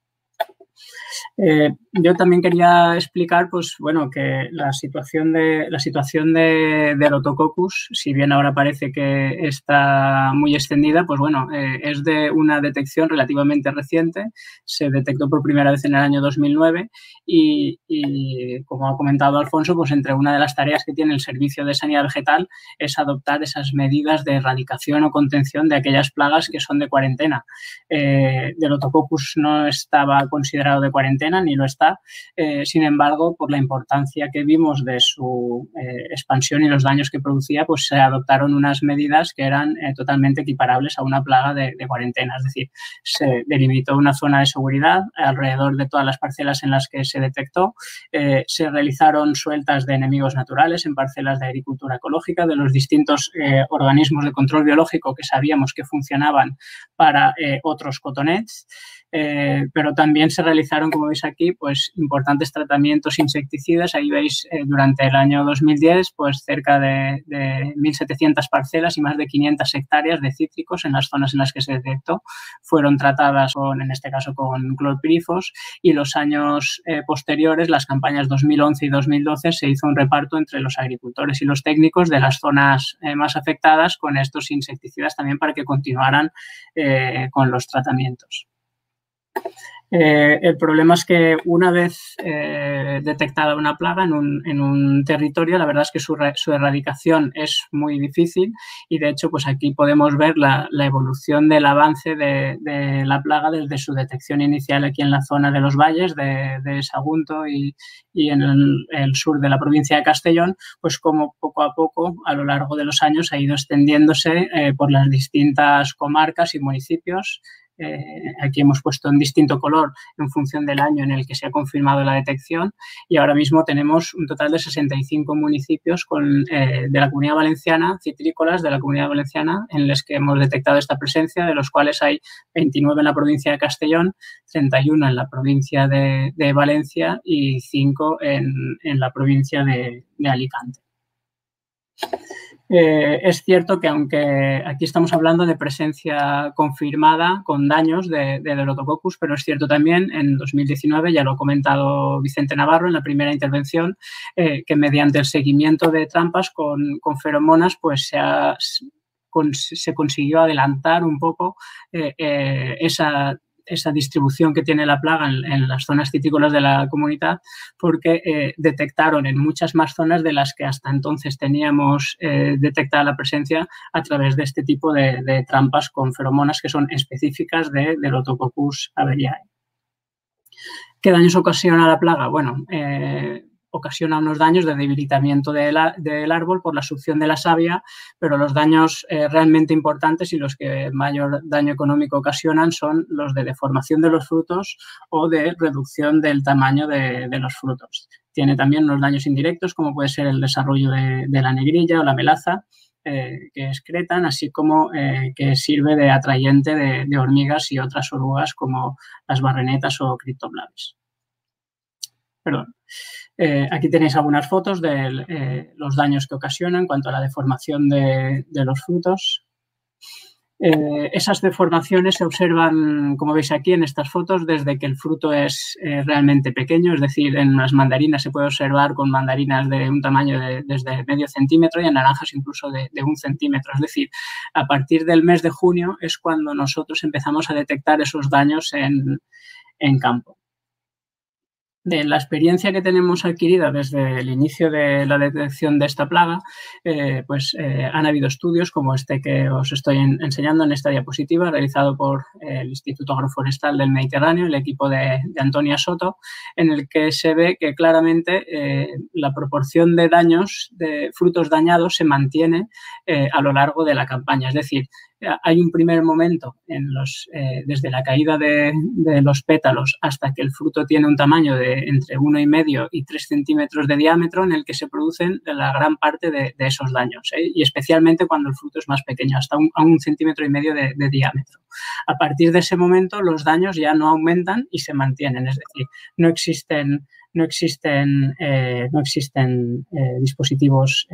Yo también quería explicar, pues bueno, que la situación del Otococcus, si bien ahora parece que está muy extendida, pues bueno, es de una detección relativamente reciente. Se detectó por primera vez en el año 2009 y como ha comentado Alfonso, pues entre una de las tareas que tiene el Servicio de Sanidad Vegetal es adoptar esas medidas de erradicación o contención de aquellas plagas que son de cuarentena. Del Otococcus no estaba considerado de cuarentena, ni lo está. Sin embargo, por la importancia que vimos de su expansión y los daños que producía, pues se adoptaron unas medidas que eran totalmente equiparables a una plaga de cuarentena. Es decir, se delimitó una zona de seguridad alrededor de todas las parcelas en las que se detectó. Se realizaron sueltas de enemigos naturales en parcelas de agricultura ecológica de los distintos organismos de control biológico que sabíamos que funcionaban para otros cotonets. Pero también se realizaron, como veis aquí, pues importantes tratamientos insecticidas. Ahí veis, durante el año 2010, pues cerca de 1.700 parcelas y más de 500 hectáreas de cítricos en las zonas en las que se detectó fueron tratadas en este caso con clorpirifos, y los años posteriores, las campañas 2011 y 2012, se hizo un reparto entre los agricultores y los técnicos de las zonas más afectadas con estos insecticidas también para que continuaran con los tratamientos. El problema es que una vez detectada una plaga en un territorio, la verdad es que su erradicación es muy difícil, y de hecho pues aquí podemos ver la evolución del avance de la plaga desde su detección inicial aquí en la zona de los valles de Sagunto y en el sur de la provincia de Castellón, pues como poco a poco a lo largo de los años ha ido extendiéndose por las distintas comarcas y municipios. Aquí hemos puesto en distinto color en función del año en el que se ha confirmado la detección, y ahora mismo tenemos un total de 65 municipios de la Comunidad Valenciana, citrícolas de la Comunidad Valenciana, en los que hemos detectado esta presencia, de los cuales hay 29 en la provincia de Castellón, 31 en la provincia de Valencia y 5 en la provincia de Alicante. Es cierto que, aunque aquí estamos hablando de presencia confirmada con daños del Otococcus, pero es cierto también, en 2019, ya lo ha comentado Vicente Navarro en la primera intervención, que mediante el seguimiento de trampas con feromonas, pues se consiguió adelantar un poco esa distribución que tiene la plaga en las zonas citrícolas de la comunidad, porque detectaron en muchas más zonas de las que hasta entonces teníamos detectada la presencia a través de este tipo de trampas con feromonas que son específicas del Otococcus averiae. ¿Qué daños ocasiona la plaga? Bueno, ocasiona unos daños de debilitamiento del árbol por la succión de la savia, pero los daños realmente importantes y los que mayor daño económico ocasionan son los de deformación de los frutos o de reducción del tamaño de los frutos. Tiene también unos daños indirectos, como puede ser el desarrollo de la negrilla o la melaza, que excretan, así como que sirve de atrayente de hormigas y otras orugas como las barrenetas o criptoblaves. Perdón. Aquí tenéis algunas fotos de los daños que ocasiona en cuanto a la deformación de los frutos. Esas deformaciones se observan, como veis aquí en estas fotos, desde que el fruto es realmente pequeño, es decir, en las mandarinas se puede observar con mandarinas de un tamaño desde medio centímetro y en naranjas incluso de 1 centímetro. Es decir, a partir del mes de junio es cuando nosotros empezamos a detectar esos daños en campo. de la experiencia que tenemos adquirida desde el inicio de la detección de esta plaga, han habido estudios como este que os estoy enseñando en esta diapositiva, realizado por el Instituto Agroforestal del Mediterráneo, el equipo de Antonia Soto, en el que se ve que claramente la proporción de daños, de frutos dañados, se mantiene a lo largo de la campaña. Es decir, hay un primer momento desde la caída de los pétalos hasta que el fruto tiene un tamaño de entre 1,5 y 3 centímetros de diámetro, en el que se producen la gran parte de esos daños, y especialmente cuando el fruto es más pequeño, hasta a 1,5 centímetros de diámetro. A partir de ese momento los daños ya no aumentan y se mantienen, es decir, no existen dispositivos,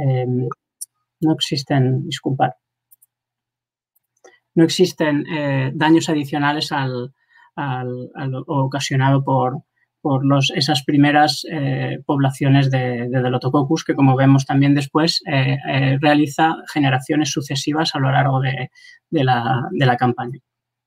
no existen daños adicionales ocasionado por esas primeras poblaciones de Delotococcus, que, como vemos también después, realiza generaciones sucesivas a lo largo de la campaña.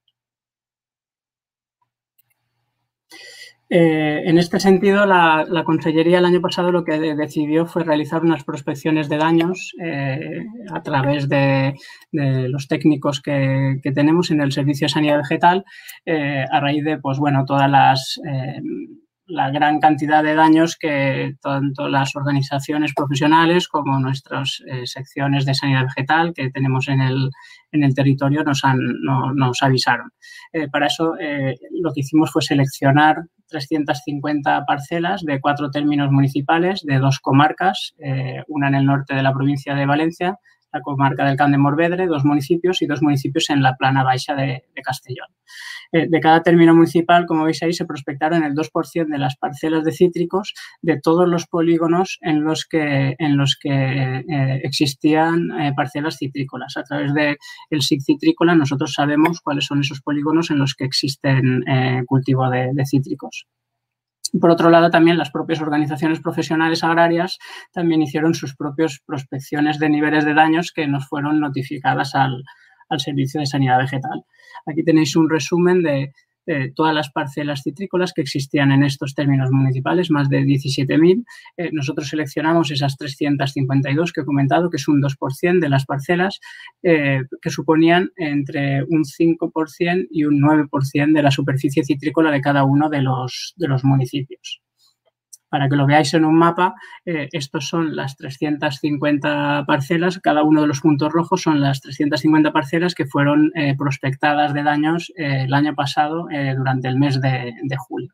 En este sentido, la Consellería el año pasado lo que decidió fue realizar unas prospecciones de daños a través de los técnicos que tenemos en el Servicio de Sanidad Vegetal, a raíz de todas la gran cantidad de daños que tanto las organizaciones profesionales como nuestras secciones de sanidad vegetal que tenemos en el territorio nos avisaron. Para eso lo que hicimos fue seleccionar 350 parcelas de 4 términos municipales de 2 comarcas, una en el norte de la provincia de Valencia, la comarca del Camp de Morvedre, 2 municipios y 2 municipios en la Plana Baixa de Castellón. De cada término municipal, como veis ahí, se prospectaron el 2% de las parcelas de cítricos de todos los polígonos en los que existían parcelas citrícolas. A través del SIC Citrícola nosotros sabemos cuáles son esos polígonos en los que existen cultivo de cítricos. Por otro lado, también las propias organizaciones profesionales agrarias también hicieron sus propias prospecciones de niveles de daños que nos fueron notificadas al Servicio de Sanidad Vegetal. Aquí tenéis un resumen de todas las parcelas citrícolas que existían en estos términos municipales, más de 17.000. Nosotros seleccionamos esas 352 que he comentado, que es un 2% de las parcelas, que suponían entre un 5% y un 9% de la superficie citrícola de cada uno de los municipios. Para que lo veáis en un mapa, estos son las 350 parcelas, cada uno de los puntos rojos son las 350 parcelas que fueron prospectadas de daños el año pasado durante el mes de julio.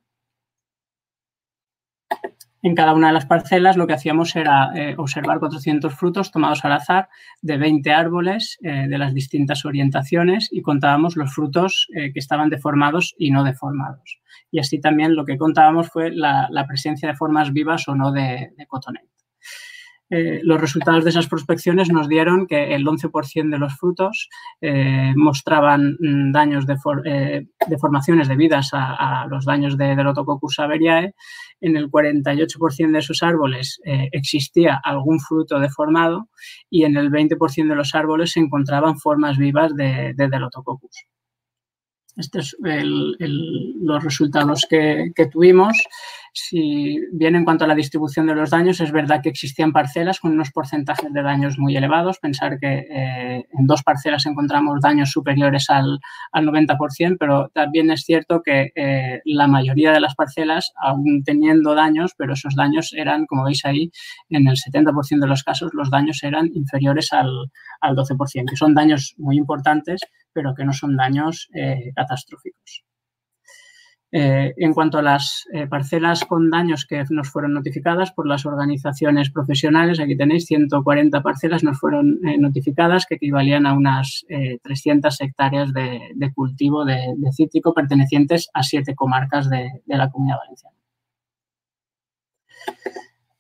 En cada una de las parcelas lo que hacíamos era observar 400 frutos tomados al azar de 20 árboles de las distintas orientaciones y contábamos los frutos que estaban deformados y no deformados. Y así también lo que contábamos fue la presencia de formas vivas o no de cotonete. Los resultados de esas prospecciones nos dieron que el 11% de los frutos mostraban daños deformaciones debidas a los daños de Delotococcus averiae. En el 48% de esos árboles existía algún fruto deformado y en el 20% de los árboles se encontraban formas vivas de Delotococcus. Estos son los resultados que tuvimos. Si bien en cuanto a la distribución de los daños, es verdad que existían parcelas con unos porcentajes de daños muy elevados. Pensar que en 2 parcelas encontramos daños superiores al 90%, pero también es cierto que la mayoría de las parcelas, aún teniendo daños, pero esos daños eran, como veis ahí, en el 70% de los casos los daños eran inferiores al 12%, que son daños muy importantes, pero que no son daños catastróficos. En cuanto a las parcelas con daños que nos fueron notificadas por las organizaciones profesionales, aquí tenéis 140 parcelas nos fueron notificadas, que equivalían a unas 300 hectáreas de cultivo de cítrico pertenecientes a 7 comarcas de la Comunidad Valenciana.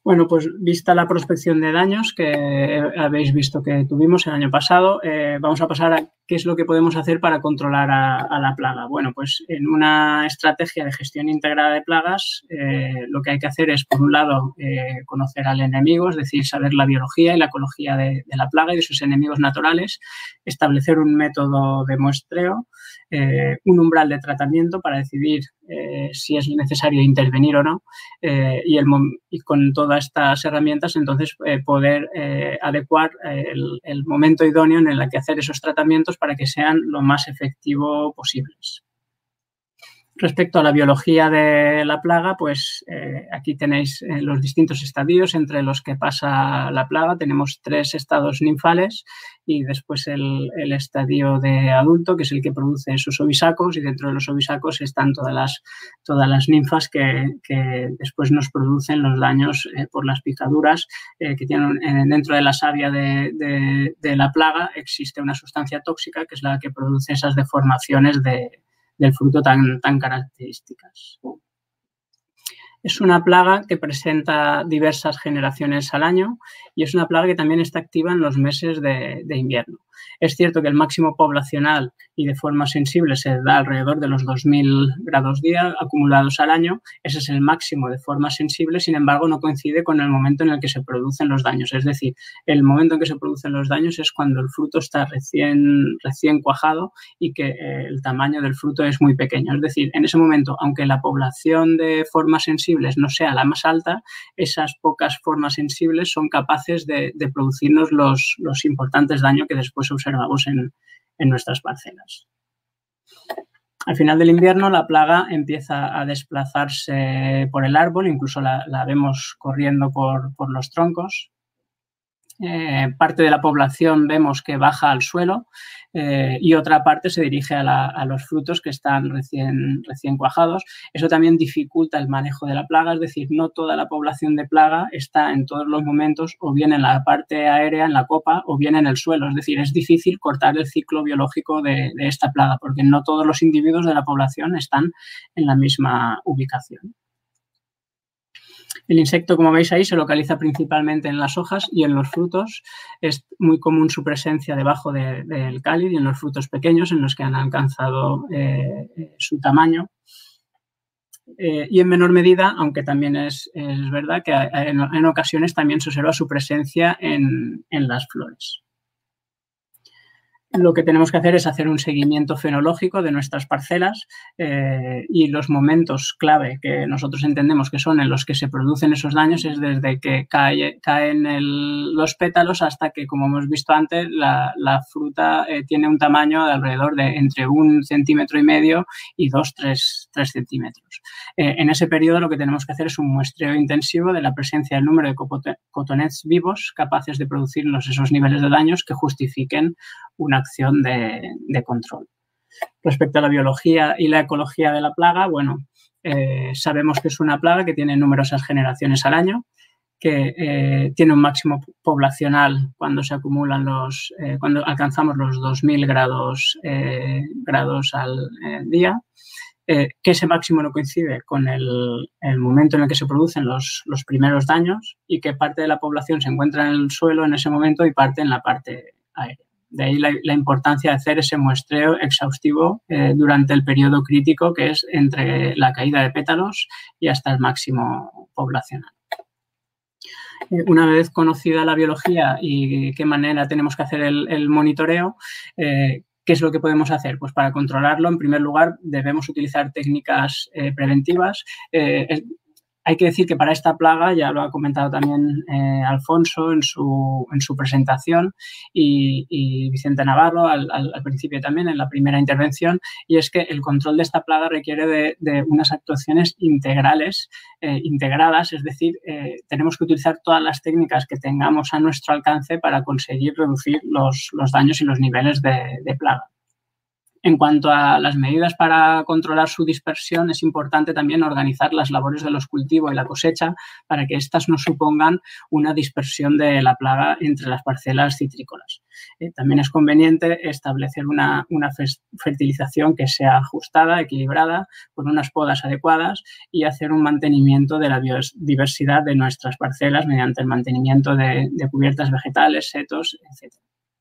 Bueno, pues vista la prospección de daños que habéis visto que tuvimos el año pasado, vamos a pasar a qué es lo que podemos hacer para controlar a la plaga. Bueno, pues en una estrategia de gestión integrada de plagas, lo que hay que hacer es, por un lado, conocer al enemigo, es decir, saber la biología y la ecología de la plaga y de sus enemigos naturales, establecer un método de muestreo, un umbral de tratamiento para decidir si es necesario intervenir o no, y con todas estas herramientas entonces poder adecuar el momento idóneo en el que hacer esos tratamientos para que sean lo más efectivo posibles. Respecto a la biología de la plaga, pues aquí tenéis los distintos estadios entre los que pasa la plaga. Tenemos 3 estados ninfales y después el estadio de adulto, que es el que produce sus ovisacos, y dentro de los ovisacos están todas las ninfas que después nos producen los daños por las picaduras que tienen dentro de la savia de la plaga. Existe una sustancia tóxica que es la que produce esas deformaciones del fruto tan características. Es una plaga que presenta diversas generaciones al año y es una plaga que también está activa en los meses de invierno. Es cierto que el máximo poblacional y de forma sensible se da alrededor de los 2.000 grados día acumulados al año. Ese es el máximo de forma sensible, sin embargo, no coincide con el momento en el que se producen los daños. Es decir, el momento en que se producen los daños es cuando el fruto está recién cuajado y que el tamaño del fruto es muy pequeño. Es decir, en ese momento, aunque la población de formas sensibles no sea la más alta, esas pocas formas sensibles son capaces de producirnos los importantes daños que después observamos en nuestras parcelas. Al final del invierno, la plaga empieza a desplazarse por el árbol, incluso la vemos corriendo por los troncos. Parte de la población vemos que baja al suelo y otra parte se dirige a los frutos que están recién cuajados. Eso también dificulta el manejo de la plaga, es decir, no toda la población de plaga está en todos los momentos o bien en la parte aérea, en la copa, o bien en el suelo. Es decir, es difícil cortar el ciclo biológico de esta plaga porque no todos los individuos de la población están en la misma ubicación. El insecto, como veis ahí, se localiza principalmente en las hojas y en los frutos. Es muy común su presencia debajo del cáliz y en los frutos pequeños en los que han alcanzado su tamaño. Y en menor medida, aunque también es verdad que en ocasiones también se observa su presencia en las flores. Lo que tenemos que hacer es hacer un seguimiento fenológico de nuestras parcelas y los momentos clave que nosotros entendemos que son en los que se producen esos daños es desde que caen los pétalos hasta que, como hemos visto antes, la fruta tiene un tamaño de alrededor de entre 1,5 centímetros y 2-3 centímetros. En ese periodo lo que tenemos que hacer es un muestreo intensivo de la presencia del número de cotonets vivos capaces de producirnos esos niveles de daños que justifiquen una acción de control. Respecto a la biología y la ecología de la plaga, bueno, sabemos que es una plaga que tiene numerosas generaciones al año, que tiene un máximo poblacional cuando se acumulan cuando alcanzamos los 2.000 grados al día, que ese máximo no coincide con el momento en el que se producen los primeros daños y que parte de la población se encuentra en el suelo en ese momento y parte en la parte aérea. De ahí la importancia de hacer ese muestreo exhaustivo durante el periodo crítico que es entre la caída de pétalos y hasta el máximo poblacional. Una vez conocida la biología y qué manera tenemos que hacer el monitoreo, ¿qué es lo que podemos hacer? Pues para controlarlo, en primer lugar, debemos utilizar técnicas preventivas. Hay que decir que para esta plaga, ya lo ha comentado también Alfonso en su presentación y Vicente Navarro al principio también en la primera intervención, y es que el control de esta plaga requiere de unas actuaciones integrales, integradas, es decir, tenemos que utilizar todas las técnicas que tengamos a nuestro alcance para conseguir reducir los daños y los niveles de plaga. En cuanto a las medidas para controlar su dispersión, es importante también organizar las labores de los cultivos y la cosecha para que éstas no supongan una dispersión de la plaga entre las parcelas citrícolas. También es conveniente establecer una fertilización que sea ajustada, equilibrada, con unas podas adecuadas y hacer un mantenimiento de la biodiversidad de nuestras parcelas mediante el mantenimiento de cubiertas vegetales, setos, etc.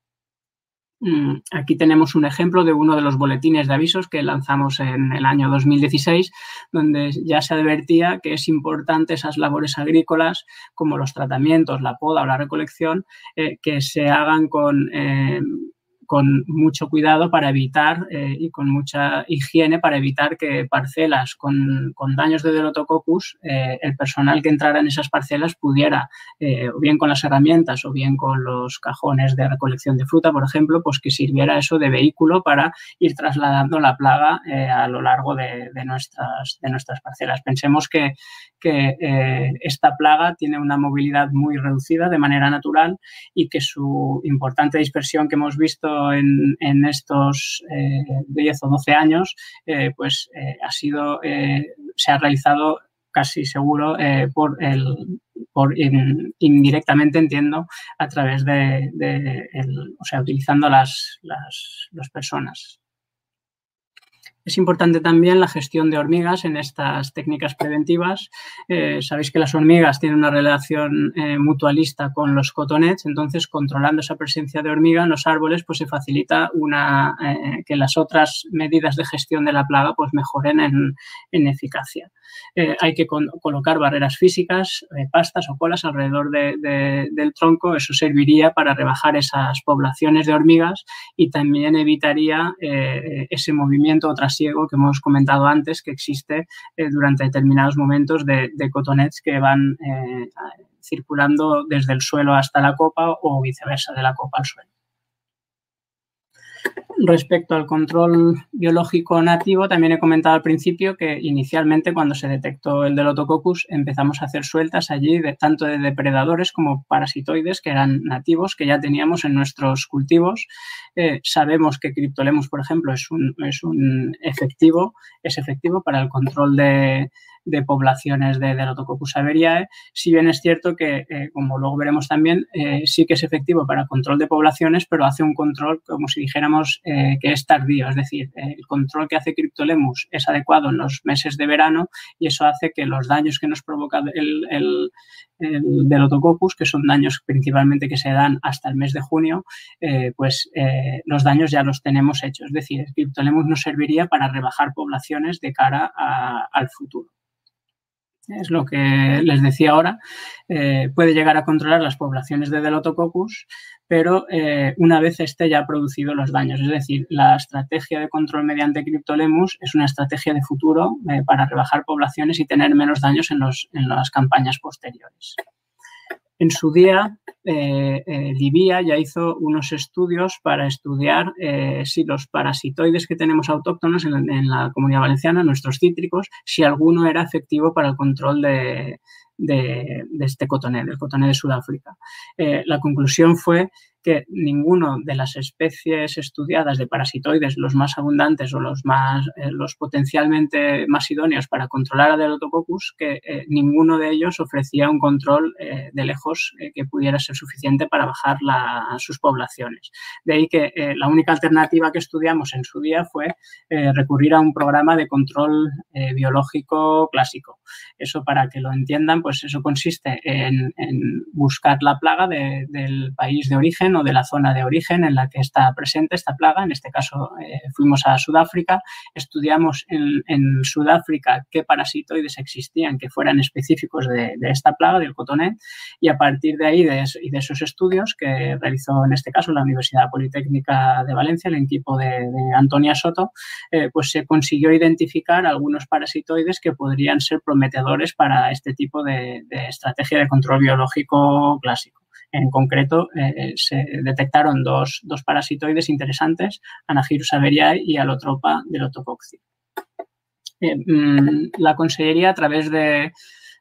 Aquí tenemos un ejemplo de uno de los boletines de avisos que lanzamos en el año 2016, donde ya se advertía que es importante esas labores agrícolas como los tratamientos, la poda o la recolección, que se hagan con mucho cuidado para evitar y con mucha higiene para evitar que parcelas con daños de Delotococcus, el personal que entrara en esas parcelas pudiera, o bien con las herramientas o bien con los cajones de recolección de fruta, por ejemplo, pues que sirviera eso de vehículo para ir trasladando la plaga a lo largo de nuestras parcelas. Pensemos que esta plaga tiene una movilidad muy reducida de manera natural y que su importante dispersión que hemos visto en estos 10 o 12 años, se ha realizado casi seguro indirectamente, entiendo, a través utilizando las personas. Es importante también la gestión de hormigas en estas técnicas preventivas. Sabéis que las hormigas tienen una relación mutualista con los cotonets, entonces controlando esa presencia de hormiga en los árboles pues se facilita que las otras medidas de gestión de la plaga pues mejoren en eficacia. Hay que colocar barreras físicas, pastas o colas alrededor del tronco. Eso serviría para rebajar esas poblaciones de hormigas y también evitaría ese movimiento o trasiego que hemos comentado antes que existe durante determinados momentos de cotonets que van circulando desde el suelo hasta la copa o viceversa, de la copa al suelo. Respecto al control biológico nativo, también he comentado al principio que inicialmente cuando se detectó el Delotococcus empezamos a hacer sueltas allí tanto de depredadores como parasitoides que eran nativos que ya teníamos en nuestros cultivos. Sabemos que Cryptolemus, por ejemplo, es efectivo para el control de poblaciones de Delotococcus averiae, si bien es cierto que, como luego veremos también, sí que es efectivo para control de poblaciones, pero hace un control como si dijéramos que es tardío, es decir, el control que hace Cryptolemus es adecuado en los meses de verano y eso hace que los daños que nos provoca el Delotococcus, que son daños principalmente que se dan hasta el mes de junio, los daños ya los tenemos hechos, es decir, el Cryptolemus nos serviría para rebajar poblaciones de cara al futuro. Es lo que les decía ahora, puede llegar a controlar las poblaciones de Delotococcus, pero una vez esté ya producido los daños. Es decir, la estrategia de control mediante Cryptolemus es una estrategia de futuro para rebajar poblaciones y tener menos daños en las campañas posteriores. En su día, Libia ya hizo unos estudios para estudiar si los parasitoides que tenemos autóctonos en la Comunidad Valenciana, nuestros cítricos, si alguno era efectivo para el control de este cotonet, del cotonet de Sudáfrica. La conclusión fue que ninguno de las especies estudiadas de parasitoides, los más abundantes o los potencialmente más idóneos para controlar a Delotococcus, que ninguno de ellos ofrecía un control de lejos que pudiera ser suficiente para bajar sus poblaciones. De ahí que la única alternativa que estudiamos en su día fue recurrir a un programa de control biológico clásico. Eso, para que lo entiendan, pues eso consiste en buscar la plaga del país de origen o de la zona de origen en la que está presente esta plaga. En este caso fuimos a Sudáfrica, estudiamos en Sudáfrica qué parasitoides existían que fueran específicos de esta plaga, del cotonet, y a partir de ahí de esos estudios que realizó en este caso la Universidad Politécnica de Valencia, el equipo de Antonia Soto, pues se consiguió identificar algunos parasitoides que podrían ser prometedores para este tipo de estrategia de control biológico clásico. En concreto, se detectaron dos parasitoides interesantes, Anagyrus averiae y Allotropa delotococci. La Consellería, a través de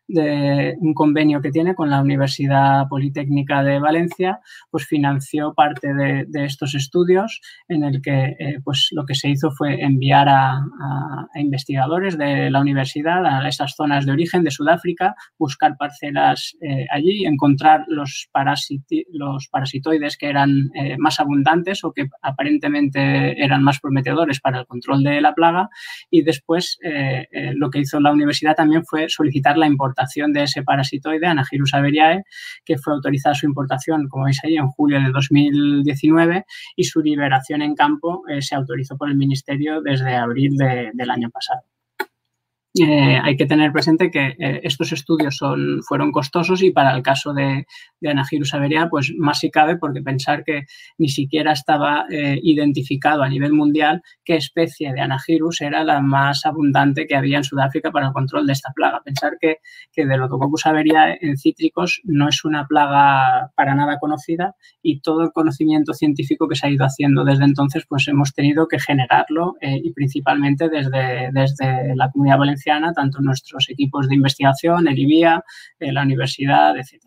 de un convenio que tiene con la Universidad Politécnica de Valencia, pues financió parte de estos estudios, en el que pues lo que se hizo fue enviar a investigadores de la universidad a esas zonas de origen de Sudáfrica, buscar parcelas allí, encontrar los parasitoides que eran más abundantes o que aparentemente eran más prometedores para el control de la plaga, y después lo que hizo la universidad también fue solicitar la importación de ese parasitoide, Anagyrus averiae, que fue autorizada su importación, como veis ahí, en julio de 2019, y su liberación en campo se autorizó por el Ministerio desde abril del año pasado. Hay que tener presente que estos estudios fueron costosos, y para el caso de Anagyrus averiae, pues más si cabe, porque pensar que ni siquiera estaba identificado a nivel mundial qué especie de Anagyrus era la más abundante que había en Sudáfrica para el control de esta plaga. Pensar que Delotococcus averiae en cítricos no es una plaga para nada conocida, y todo el conocimiento científico que se ha ido haciendo desde entonces, pues hemos tenido que generarlo, y principalmente desde la Comunidad Valenciana, tanto nuestros equipos de investigación, el IBIA, la universidad, etc.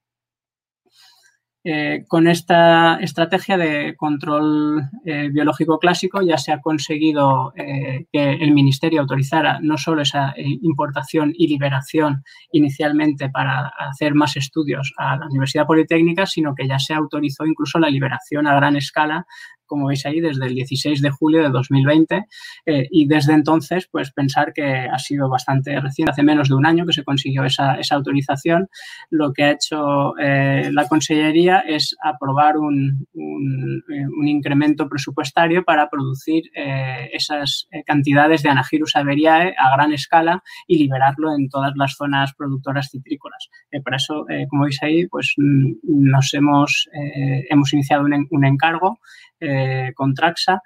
Con esta estrategia de control biológico clásico ya se ha conseguido que el Ministerio autorizara no solo esa importación y liberación inicialmente para hacer más estudios a la Universidad Politécnica, sino que ya se autorizó incluso la liberación a gran escala, como veis ahí, desde el 16 de julio de 2020, y desde entonces, pues pensar que ha sido bastante reciente, hace menos de un año que se consiguió esa autorización. Lo que ha hecho la Consellería es aprobar un incremento presupuestario para producir esas cantidades de Anagyrus averiae a gran escala y liberarlo en todas las zonas productoras citrícolas. Para eso, como veis ahí, pues nos hemos iniciado un encargo con Traxa,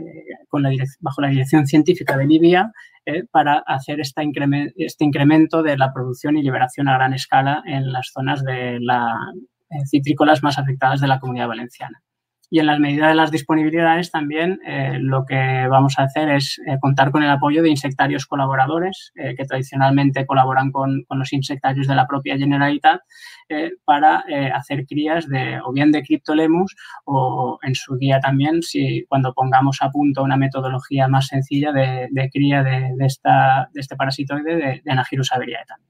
bajo la dirección científica de IBIA, para hacer este incremento de la producción y liberación a gran escala en las zonas citrícolas más afectadas de la Comunidad Valenciana. Y en la medida de las disponibilidades también lo que vamos a hacer es contar con el apoyo de insectarios colaboradores que tradicionalmente colaboran con los insectarios de la propia Generalitat para hacer crías o bien de Cryptolemus, o en su día también, cuando pongamos a punto una metodología más sencilla de cría de este parasitoide de Anagyrus averiae también.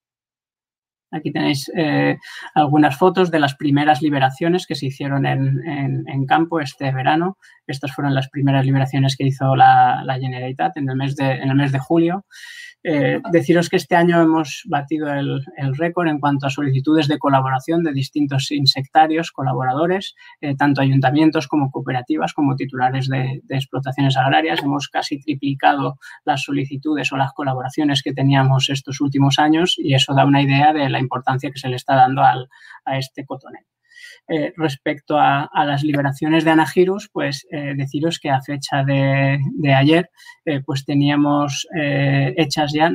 Aquí tenéis algunas fotos de las primeras liberaciones que se hicieron en campo este verano. Estas fueron las primeras liberaciones que hizo la Generalitat en el mes de julio. Deciros que este año hemos batido el récord en cuanto a solicitudes de colaboración de distintos insectarios colaboradores, tanto ayuntamientos como cooperativas, como titulares de explotaciones agrarias. Hemos casi triplicado las solicitudes o las colaboraciones que teníamos estos últimos años, y eso da una idea de la importancia que se le está dando a este cotonet. Respecto a las liberaciones de Anagyrus, pues deciros que a fecha de ayer pues teníamos hechas ya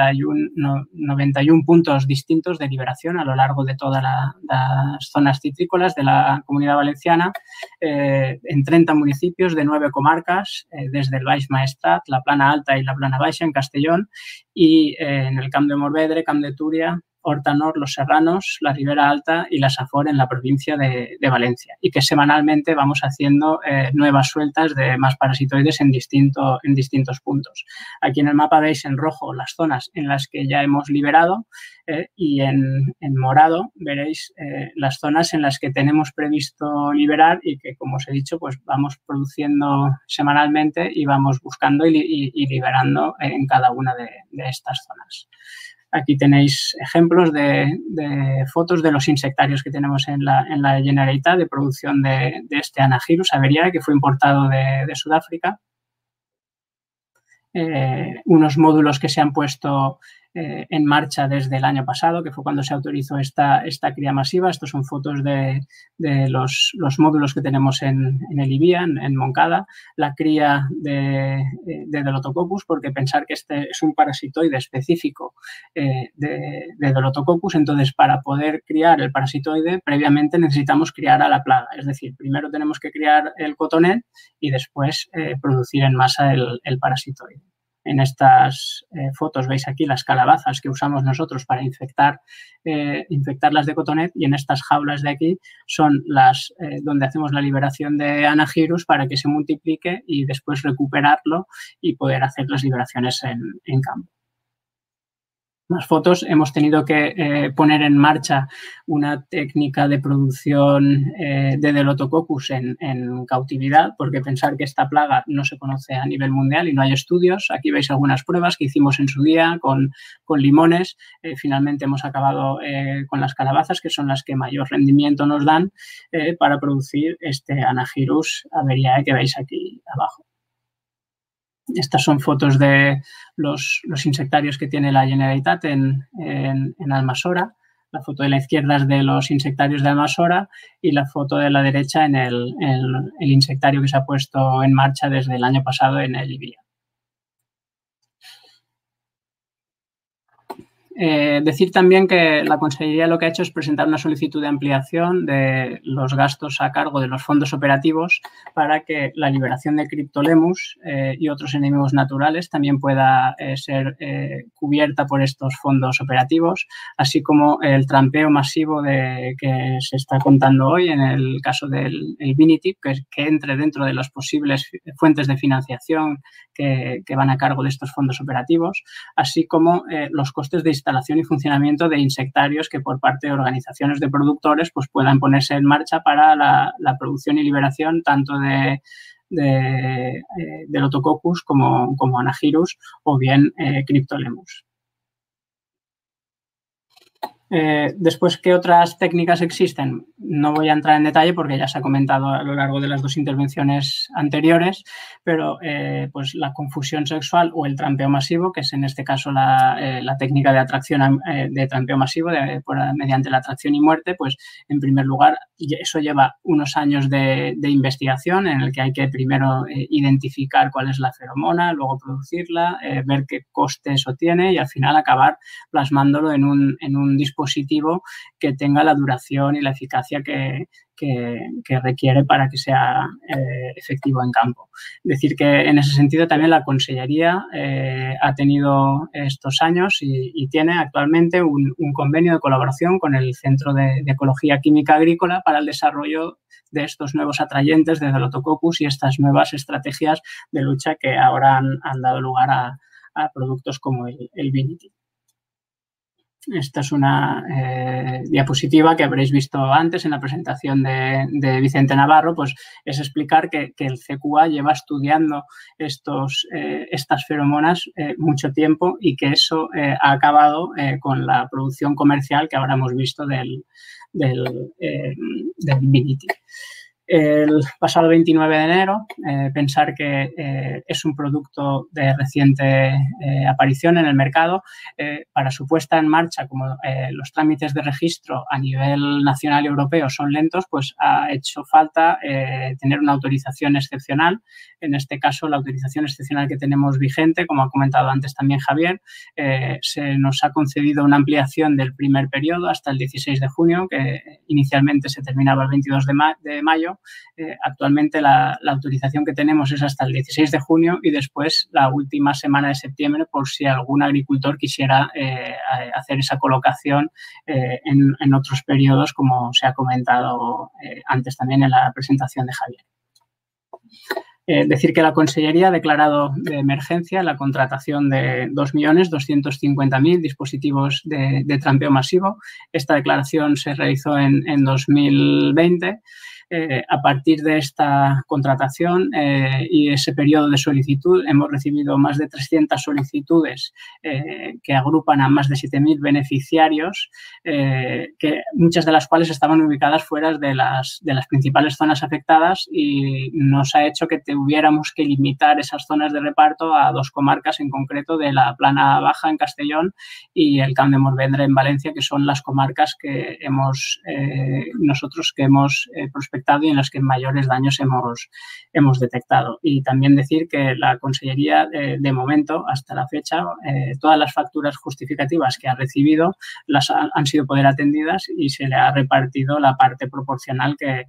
91 puntos distintos de liberación a lo largo de todas las zonas citrícolas de la Comunidad Valenciana, en 30 municipios de 9 comarcas, desde el Baix Maestrat, la Plana Alta y la Plana Baixa en Castellón, y en el Camp de Morvedre, Camp de Túria, Horta Nord, Los Serranos, la Ribera Alta y la Safor en la provincia de Valencia, y que semanalmente vamos haciendo nuevas sueltas de más parasitoides en distintos puntos. Aquí en el mapa veis en rojo las zonas en las que ya hemos liberado, y en morado veréis las zonas en las que tenemos previsto liberar y que, como os he dicho, pues vamos produciendo semanalmente y vamos buscando y liberando en cada una de estas zonas. Aquí tenéis ejemplos de fotos de los insectarios que tenemos en la Generalitat de producción de este Anagyrus averiae, que fue importado de Sudáfrica. Unos módulos que se han puesto en marcha desde el año pasado, que fue cuando se autorizó esta cría masiva. Estos son fotos de los módulos que tenemos en el IBIA, en Moncada. La cría de Delotococcus, porque pensar que este es un parasitoide específico de Delotococcus, entonces para poder criar el parasitoide previamente necesitamos criar a la plaga. Es decir, primero tenemos que criar el cotonet y después producir en masa el parasitoide. En estas fotos veis aquí las calabazas que usamos nosotros para infectarlas de cotonet, y en estas jaulas de aquí son las donde hacemos la liberación de Anagyrus para que se multiplique y después recuperarlo y poder hacer las liberaciones en campo. Más fotos. Hemos tenido que poner en marcha una técnica de producción de Delotococcus en cautividad, porque pensar que esta plaga no se conoce a nivel mundial y no hay estudios. Aquí veis algunas pruebas que hicimos en su día con limones. Finalmente hemos acabado con las calabazas, que son las que mayor rendimiento nos dan para producir este Anagyrus averiae que veis aquí abajo. Estas son fotos de los insectarios que tiene la Generalitat en Almassora. La foto de la izquierda es de los insectarios de Almassora y la foto de la derecha en el insectario que se ha puesto en marcha desde el año pasado en el IBIA. Decir también que la Consellería lo que ha hecho es presentar una solicitud de ampliación de los gastos a cargo de los fondos operativos para que la liberación de Cryptolemus y otros enemigos naturales también pueda ser cubierta por estos fondos operativos, así como el trampeo masivo que se está contando hoy en el caso del Vinity, que entre dentro de las posibles fuentes de financiación que van a cargo de estos fondos operativos, así como los costes de instalación y funcionamiento de insectarios que por parte de organizaciones de productores pues puedan ponerse en marcha para la producción y liberación tanto de Delotococcus como Anagyrus o bien Cryptolemus. Después, ¿qué otras técnicas existen? No voy a entrar en detalle porque ya se ha comentado a lo largo de las dos intervenciones anteriores, pero pues la confusión sexual o el trampeo masivo, que es en este caso la técnica de atracción de trampeo masivo mediante la atracción y muerte, pues en primer lugar eso lleva unos años de investigación en el que hay que primero identificar cuál es la feromona, luego producirla, ver qué coste eso tiene y al final acabar plasmándolo en un dispositivo que tenga la duración y la eficacia que requiere para que sea efectivo en campo. Decir que en ese sentido también la Consellería ha tenido estos años y tiene actualmente un convenio de colaboración con el Centro de Ecología Química Agrícola para el desarrollo de estos nuevos atrayentes de Delotococcus y estas nuevas estrategias de lucha que ahora han dado lugar a productos como el Vinity. Esta es una diapositiva que habréis visto antes en la presentación de Vicente Navarro, pues es explicar que el CQA lleva estudiando estas feromonas mucho tiempo y que eso ha acabado con la producción comercial que ahora hemos visto del Vinity. El pasado 29 de enero, pensar que es un producto de reciente aparición en el mercado. Para su puesta en marcha, como los trámites de registro a nivel nacional y europeo son lentos, pues ha hecho falta tener una autorización excepcional. En este caso, la autorización excepcional que tenemos vigente, como ha comentado antes también Javier, se nos ha concedido una ampliación del primer periodo hasta el 16 de junio, que inicialmente se terminaba el 22 de mayo. Actualmente la autorización que tenemos es hasta el 16 de junio y después la última semana de septiembre por si algún agricultor quisiera hacer esa colocación en otros periodos, como se ha comentado antes también en la presentación de Javier. Decir que la Consellería ha declarado de emergencia la contratación de 2.250.000 dispositivos de trampeo masivo. Esta declaración se realizó en 2020. A partir de esta contratación y ese periodo de solicitud hemos recibido más de 300 solicitudes que agrupan a más de 7.000 beneficiarios, que muchas de las cuales estaban ubicadas fuera de las principales zonas afectadas y nos ha hecho que tuviéramos que limitar esas zonas de reparto a dos comarcas en concreto de la Plana Baja en Castellón y el Camp de Morvedre en Valencia, que son las comarcas que hemos prospectado y en las que mayores daños hemos detectado. Y también decir que la Consellería, de momento, hasta la fecha, todas las facturas justificativas que ha recibido han sido poder atendidas y se le ha repartido la parte proporcional que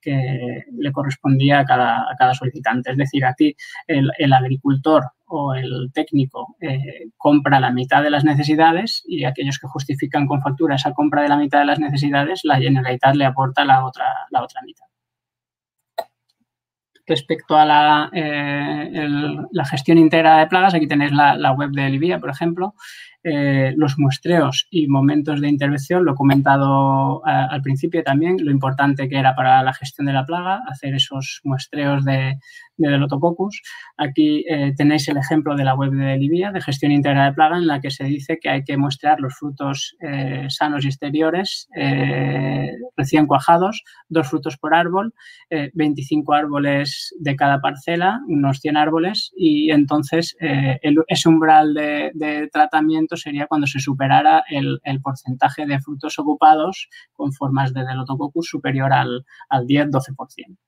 que le correspondía a cada solicitante. Es decir, aquí el agricultor o el técnico compra la mitad de las necesidades y aquellos que justifican con factura esa compra de la mitad de las necesidades, la Generalitat le aporta la otra mitad. Respecto a la gestión íntegra de plagas, aquí tenéis la web de Libia, por ejemplo. Los muestreos y momentos de intervención, lo he comentado al principio también, lo importante que era para la gestión de la plaga, hacer esos muestreos de Delotococcus. Aquí tenéis el ejemplo de la web de Libia, de gestión íntegra de plaga, en la que se dice que hay que muestrear los frutos sanos y exteriores, recién cuajados, 2 frutos por árbol, 25 árboles de cada parcela, unos 100 árboles, y entonces ese umbral de tratamiento sería cuando se superara el porcentaje de frutos ocupados con formas de Delotococcus superior al 10-12%.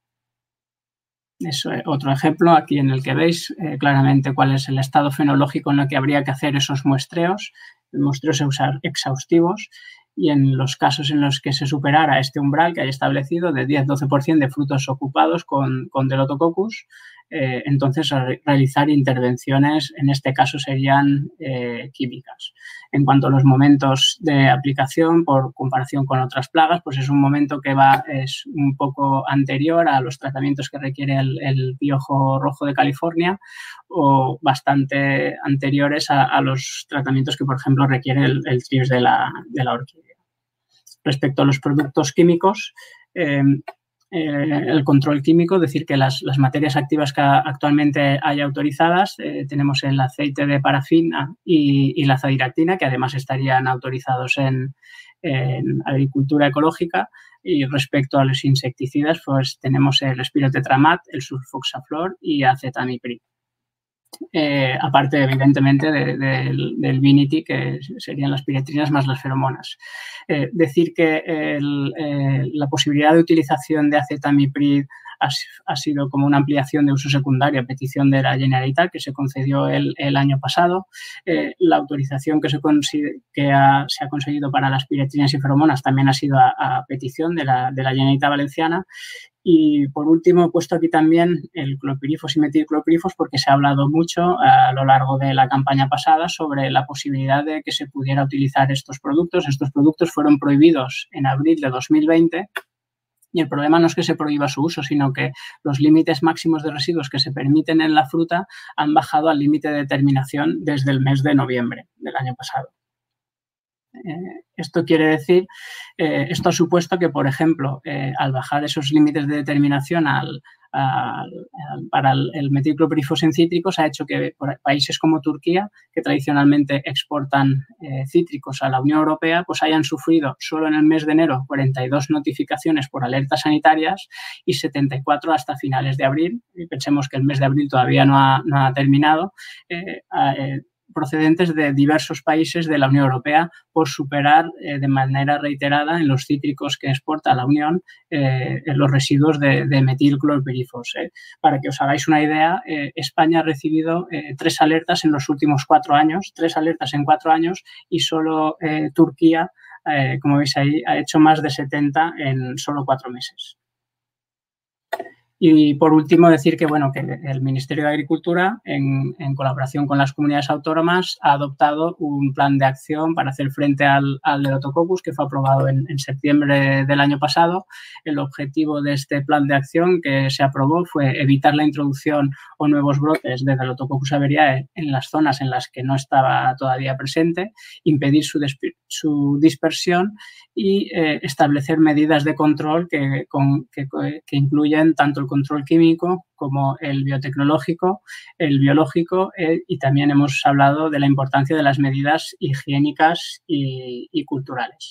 Es otro ejemplo aquí en el que veis claramente cuál es el estado fenológico en el que habría que hacer esos muestreos exhaustivos, y en los casos en los que se superara este umbral que hay establecido de 10-12% de frutos ocupados con Delotococcus, entonces realizar intervenciones, en este caso serían químicas. En cuanto a los momentos de aplicación, por comparación con otras plagas, pues es un momento que es un poco anterior a los tratamientos que requiere el piojo rojo de California, o bastante anteriores a los tratamientos que, por ejemplo, requiere el TRIPS de la orquídea. Respecto a los productos químicos, el control químico, decir que las materias activas que actualmente hay autorizadas, tenemos el aceite de parafina y la azadiractina, que además estarían autorizados en agricultura ecológica. Y respecto a los insecticidas, pues tenemos el espirotetramat, el sulfoxaflor y acetamiprid. Aparte, evidentemente, del Vinity, que serían las piretrinas más las feromonas. Decir que la posibilidad de utilización de acetamiprid ha sido como una ampliación de uso secundario a petición de la Generalitat, que se concedió el año pasado. La autorización que se ha conseguido para las piretrinas y feromonas también ha sido a petición de la Generalitat Valenciana. Y, por último, he puesto aquí también el clopirifos y metilclopirifos porque se ha hablado mucho a lo largo de la campaña pasada sobre la posibilidad de que se pudiera utilizar estos productos. Estos productos fueron prohibidos en abril de 2020 y el problema no es que se prohíba su uso, sino que los límites máximos de residuos que se permiten en la fruta han bajado al límite de determinación desde el mes de noviembre del año pasado. Esto quiere decir, esto ha supuesto que, por ejemplo, al bajar esos límites de determinación para el metilclopirifos en cítricos, ha hecho que países como Turquía, que tradicionalmente exportan cítricos a la Unión Europea, pues hayan sufrido solo en el mes de enero 42 notificaciones por alertas sanitarias y 74 hasta finales de abril. Y pensemos que el mes de abril todavía no ha terminado, procedentes de diversos países de la Unión Europea por superar de manera reiterada en los cítricos que exporta la Unión los residuos de metilclopirifos. Para que os hagáis una idea, España ha recibido 3 alertas en los últimos 4 años, 3 alertas en 4 años, y solo Turquía, como veis ahí, ha hecho más de 70 en solo 4 meses. Y, por último, decir que, bueno, que el Ministerio de Agricultura, en colaboración con las comunidades autónomas, ha adoptado un plan de acción para hacer frente al Delotococcus, que fue aprobado en septiembre del año pasado. El objetivo de este plan de acción que se aprobó fue evitar la introducción o nuevos brotes de Delotococcus averiae en las zonas en las que no estaba todavía presente, impedir su dispersión y establecer medidas de control que incluyen tanto el control químico como el biotecnológico, el biológico, y también hemos hablado de la importancia de las medidas higiénicas y culturales.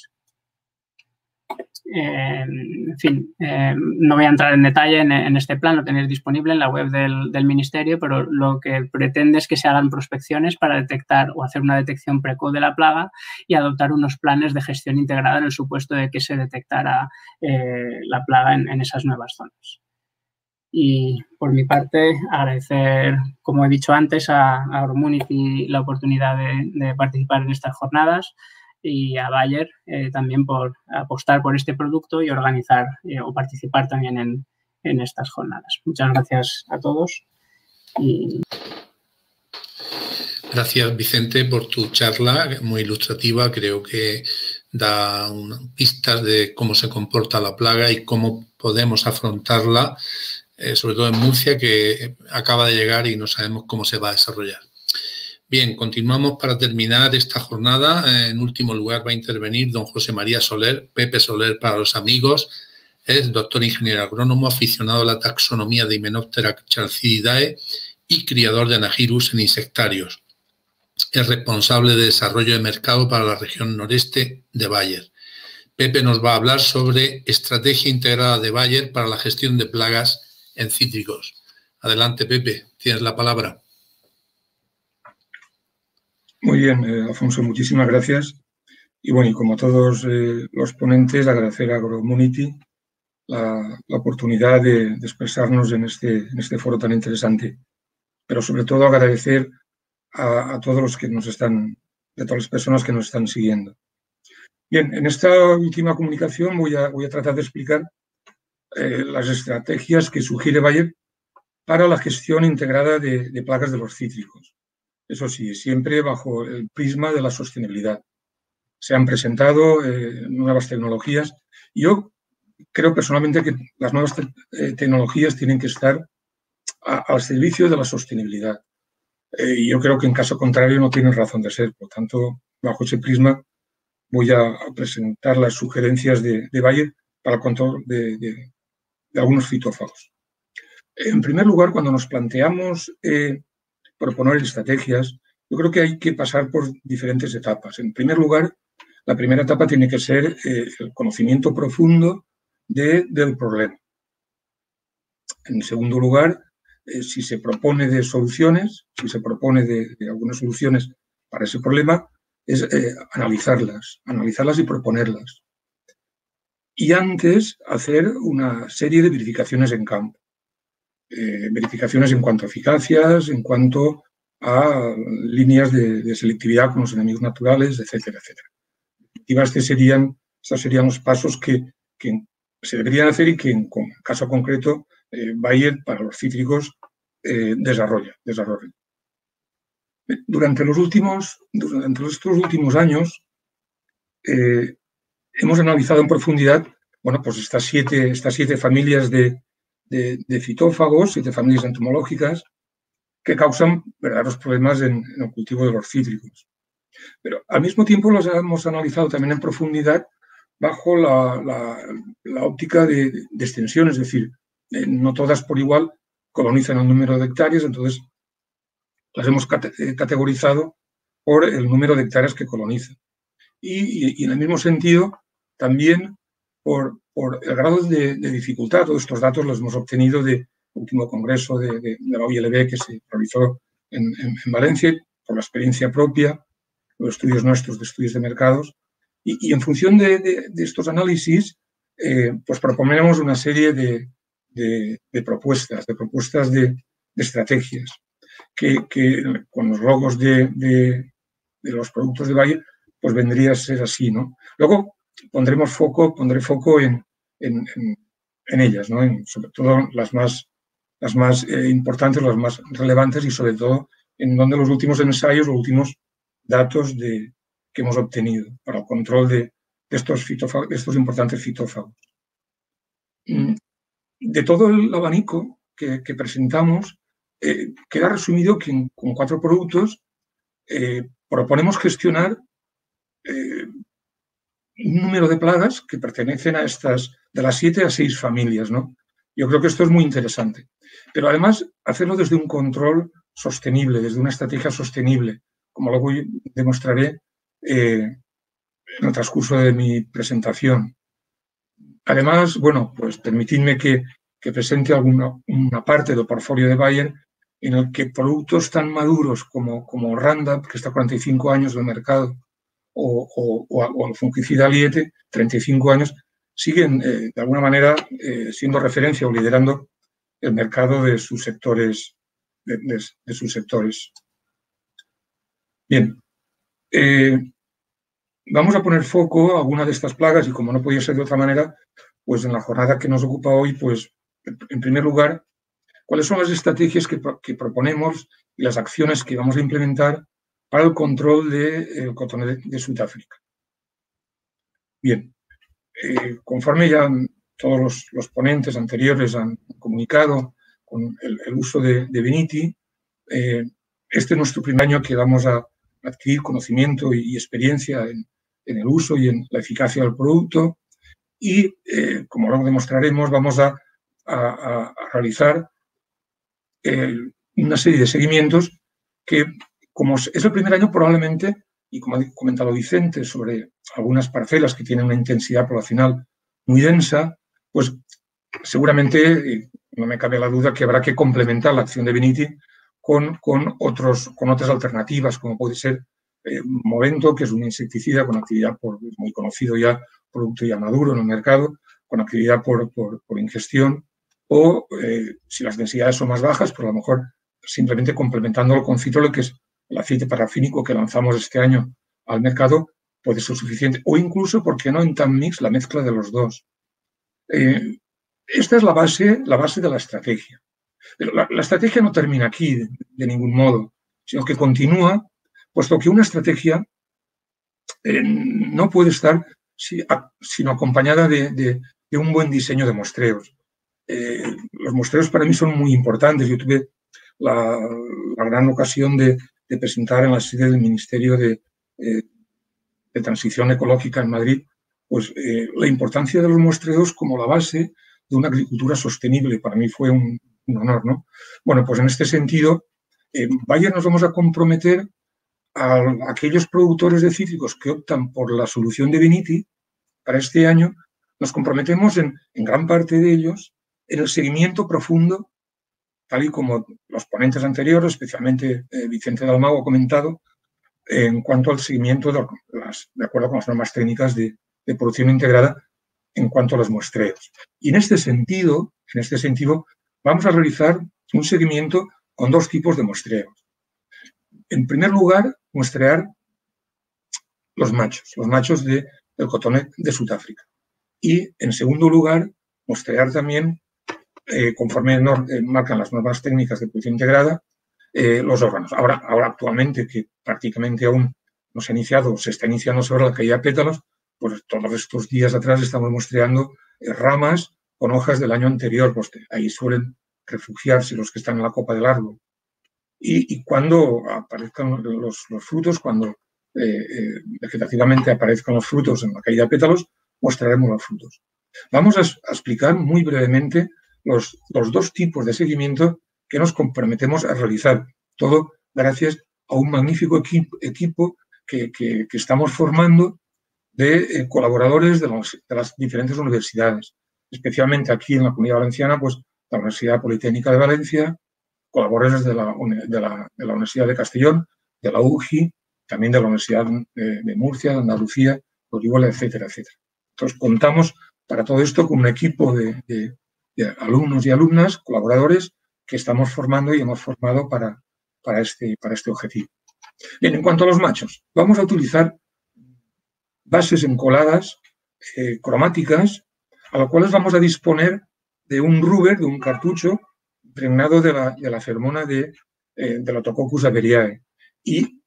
En fin, no voy a entrar en detalle en este plan, lo tenéis disponible en la web del Ministerio, pero lo que pretende es que se hagan prospecciones para detectar o hacer una detección precoz de la plaga y adoptar unos planes de gestión integrada en el supuesto de que se detectara la plaga en esas nuevas zonas. Y, por mi parte, agradecer, como he dicho antes, a Agromunity la oportunidad de participar en estas jornadas y a Bayer también por apostar por este producto y organizar o participar también en estas jornadas. Muchas gracias a todos. Gracias, Vicente, por tu charla, muy ilustrativa. Creo que da pistas de cómo se comporta la plaga y cómo podemos afrontarla, sobre todo en Murcia, que acaba de llegar y no sabemos cómo se va a desarrollar. Bien, continuamos para terminar esta jornada. En último lugar va a intervenir don José María Soler, Pepe Soler para los amigos. Es doctor ingeniero agrónomo, aficionado a la taxonomía de Hymenoptera Chalcididae y criador de Anagyrus en insectarios. Es responsable de desarrollo de mercado para la región noreste de Bayer. Pepe nos va a hablar sobre estrategia integrada de Bayer para la gestión de plagas en cítricos. Adelante, Pepe, tienes la palabra. Muy bien, Alfonso, muchísimas gracias. Y bueno, y como todos los ponentes, agradecer a AgroCommunity la oportunidad de expresarnos en este foro tan interesante. Pero sobre todo agradecer a todos los que nos están, a todas las personas que nos están siguiendo. Bien, en esta última comunicación voy a tratar de explicar las estrategias que sugiere Bayer para la gestión integrada de plagas de los cítricos. Eso sí, siempre bajo el prisma de la sostenibilidad. Se han presentado nuevas tecnologías y yo creo personalmente que las nuevas tecnologías tienen que estar al servicio de la sostenibilidad. Y yo creo que en caso contrario no tienen razón de ser. Por tanto, bajo ese prisma voy a presentar las sugerencias de Bayer para el control de algunos fitófagos. En primer lugar, cuando nos planteamos proponer estrategias, yo creo que hay que pasar por diferentes etapas. En primer lugar, la primera etapa tiene que ser el conocimiento profundo del problema. En segundo lugar, si se propone de soluciones, si se propone de algunas soluciones para ese problema, es analizarlas y proponerlas. Y antes hacer una serie de verificaciones en campo. Verificaciones en cuanto a eficacias, en cuanto a líneas de selectividad con los enemigos naturales, etcétera, etcétera. Estos serían los pasos que se deberían hacer y que en caso concreto Bayer para los cítricos desarrolla. Durante estos últimos años hemos analizado en profundidad, bueno, pues estas siete familias de fitófagos, 7 familias entomológicas que causan verdaderos problemas en el cultivo de los cítricos. Pero al mismo tiempo los hemos analizado también en profundidad bajo la óptica de extensión, es decir, no todas por igual colonizan el número de hectáreas, entonces las hemos categorizado por el número de hectáreas que colonizan. Y en el mismo sentido, también por el grado de dificultad. Todos estos datos los hemos obtenido del último congreso de la OILB que se realizó en Valencia, por la experiencia propia, los estudios nuestros de estudios de mercados. Y en función de estos análisis, pues proponemos una serie de propuestas de estrategias que con los logos de los productos de Bayer, pues vendría a ser así, ¿no? Luego pondré foco en ellas, ¿no? Sobre todo las más importantes, las más relevantes y sobre todo en donde los últimos ensayos, los últimos datos que hemos obtenido para el control de estos importantes fitófagos. De todo el abanico que presentamos, queda resumido que con 4 productos proponemos gestionar un número de plagas que pertenecen a de las 7 a 6 familias, ¿no? Yo creo que esto es muy interesante. Pero además, hacerlo desde un control sostenible, desde una estrategia sostenible, como luego demostraré en el transcurso de mi presentación. Además, bueno, pues permitidme que presente una parte del portfolio de Bayer en el que productos tan maduros como Roundup, que está 45 años en el mercado, o el fungicida Aliete, 35 años, siguen de alguna manera siendo referencia o liderando el mercado de sus sectores. Bien. vamos a poner foco a alguna de estas plagas y, como no podía ser de otra manera, pues en la jornada que nos ocupa hoy, pues en primer lugar, cuáles son las estrategias que proponemos y las acciones que vamos a implementar para el control del cotonete de Sudáfrica. Bien, conforme ya todos los ponentes anteriores han comunicado con el uso de Veniti, este es nuestro primer año que vamos a adquirir conocimiento y experiencia en el uso y en la eficacia del producto y, como luego demostraremos, vamos a realizar una serie de seguimientos que, como es el primer año, probablemente, y como ha comentado Vicente, sobre algunas parcelas que tienen una intensidad poblacional muy densa, pues seguramente, no me cabe la duda, que habrá que complementar la acción de Veniti con otras alternativas, como puede ser Movento, que es un insecticida con actividad muy conocido ya, producto ya maduro en el mercado, con actividad por ingestión, o si las densidades son más bajas, pues a lo mejor simplemente complementándolo con Citrole, que es el aceite parafínico que lanzamos este año al mercado, puede ser suficiente. O incluso, ¿por qué no, en Tammix, la mezcla de los dos? Esta es la base de la estrategia. Pero la estrategia no termina aquí de ningún modo, sino que continúa, puesto que una estrategia no puede estar sino acompañada de un buen diseño de muestreos. Los muestreos para mí son muy importantes. Yo tuve la gran ocasión de presentar en la sede del Ministerio de Transición Ecológica en Madrid, pues la importancia de los muestreos como la base de una agricultura sostenible. Para mí fue un honor, ¿no? Bueno, pues en este sentido, Bayer nos vamos a comprometer a aquellos productores de cítricos que optan por la solución de Veniti para este año. Nos comprometemos en gran parte de ellos en el seguimiento profundo, tal y como los ponentes anteriores, especialmente Vicente Dalmau, ha comentado, en cuanto al seguimiento de acuerdo con las normas técnicas de producción integrada en cuanto a los muestreos. Y en este sentido, vamos a realizar un seguimiento con dos tipos de muestreos. En primer lugar, muestrear los machos del cotonet de Sudáfrica. Y, en segundo lugar, muestrear también, conforme marcan las normas técnicas de producción integrada, los órganos. Ahora, actualmente, que prácticamente aún no se ha iniciado, se está iniciando sobre la caída de pétalos, pues todos estos días atrás estamos muestreando ramas con hojas del año anterior, pues ahí suelen refugiarse los que están en la copa del árbol. Y cuando aparezcan los frutos, cuando vegetativamente aparezcan los frutos en la caída de pétalos, mostraremos los frutos. Vamos a explicar muy brevemente los dos tipos de seguimiento que nos comprometemos a realizar. Todo gracias a un magnífico equipo que estamos formando de colaboradores de las diferentes universidades, especialmente aquí en la Comunidad Valenciana, pues la Universidad Politécnica de Valencia, colaboradores de la Universidad de Castellón, de la UGI, también de la Universidad de Murcia, de Andalucía, de Orihuela, etcétera, etcétera. Entonces, contamos para todo esto con un equipo de alumnos y alumnas, colaboradores, que estamos formando y hemos formado para este objetivo. Bien, en cuanto a los machos, vamos a utilizar bases encoladas cromáticas, a las cuales vamos a disponer de un rubber, de un cartucho impregnado de la feromona de Lotococcus aberiae. Y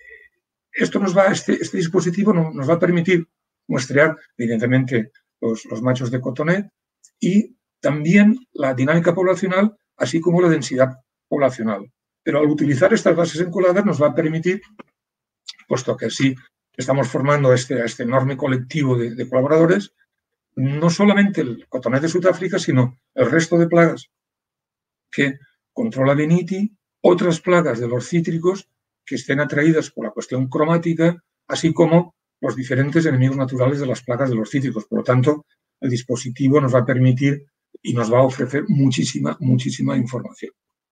esto este dispositivo nos va a permitir muestrear, evidentemente, los machos de cotonet y también la dinámica poblacional, así como la densidad poblacional. Pero al utilizar estas bases encoladas nos va a permitir, puesto que así estamos formando a este enorme colectivo de colaboradores, no solamente el cotonet de Sudáfrica, sino el resto de plagas que controla Veniti, otras plagas de los cítricos que estén atraídas por la cuestión cromática, así como los diferentes enemigos naturales de las plagas de los cítricos. Por lo tanto, el dispositivo nos va a permitir y nos va a ofrecer muchísima información.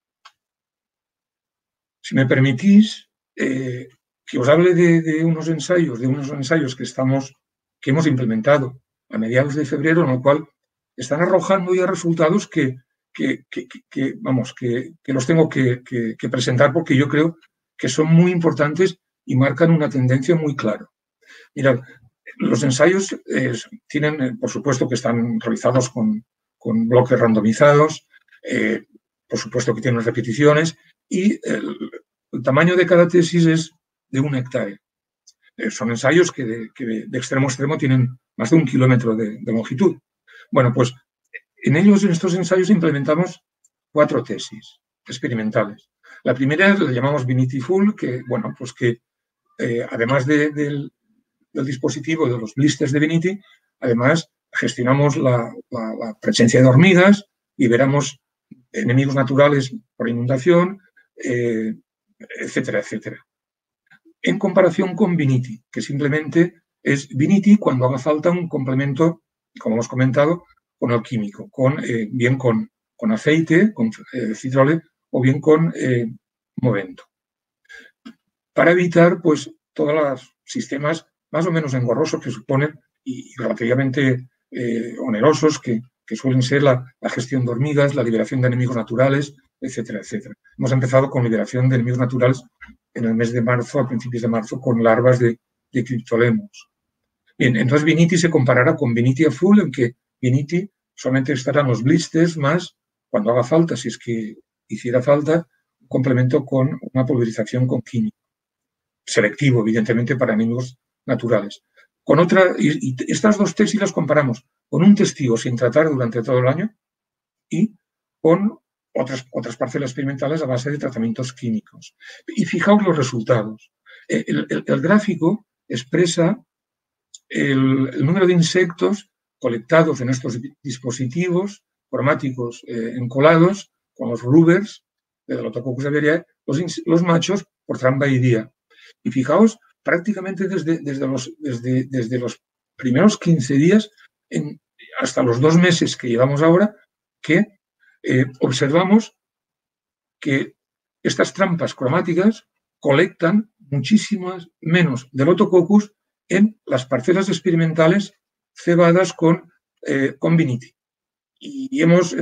Si me permitís, que os hable de unos ensayos que hemos implementado a mediados de febrero, en el cual están arrojando ya resultados que los tengo que presentar porque yo creo que son muy importantes y marcan una tendencia muy clara. Mirad, los ensayos tienen, por supuesto, que están realizados con bloques randomizados, por supuesto que tienen repeticiones, y el tamaño de cada tesis es de 1 hectárea. Son ensayos que de extremo a extremo tienen más de 1 kilómetro de longitud. Bueno, pues en estos ensayos implementamos 4 tesis experimentales. La primera la llamamos Vinity Full, que, bueno, pues que además del dispositivo de los blisters de Vinity, además gestionamos la presencia de hormigas, liberamos enemigos naturales por inundación, etcétera, etcétera. En comparación con Vinity, que simplemente es Vinity cuando haga falta un complemento, como hemos comentado, con el químico, bien con aceite, con citrole o bien con movento. Para evitar, pues, todos los sistemas más o menos engorrosos que suponen y relativamente onerosos que suelen ser la gestión de hormigas, la liberación de enemigos naturales, etcétera, etcétera. Hemos empezado con liberación de enemigos naturales en el mes de marzo, a principios de marzo, con larvas de Cryptolemus. Bien, entonces Vinity se comparará con Vinity a full, en que Vinity solamente estarán los blisters más, cuando haga falta, si es que hiciera falta, un complemento con una pulverización con químico. Selectivo, evidentemente, para enemigos naturales. Y estas 2 tesis las comparamos con un testigo sin tratar durante todo el año y con otras parcelas experimentales a base de tratamientos químicos. Y fijaos los resultados. El gráfico expresa el número de insectos colectados en estos dispositivos cromáticos encolados con los rubbers de Delotococcus aberiae, los machos por trambaidía. Y fijaos, prácticamente desde los primeros 15 días hasta los 2 meses que llevamos ahora, que observamos que estas trampas cromáticas colectan muchísimas menos Delotococcus en las parcelas experimentales cebadas con Vinity. Y hemos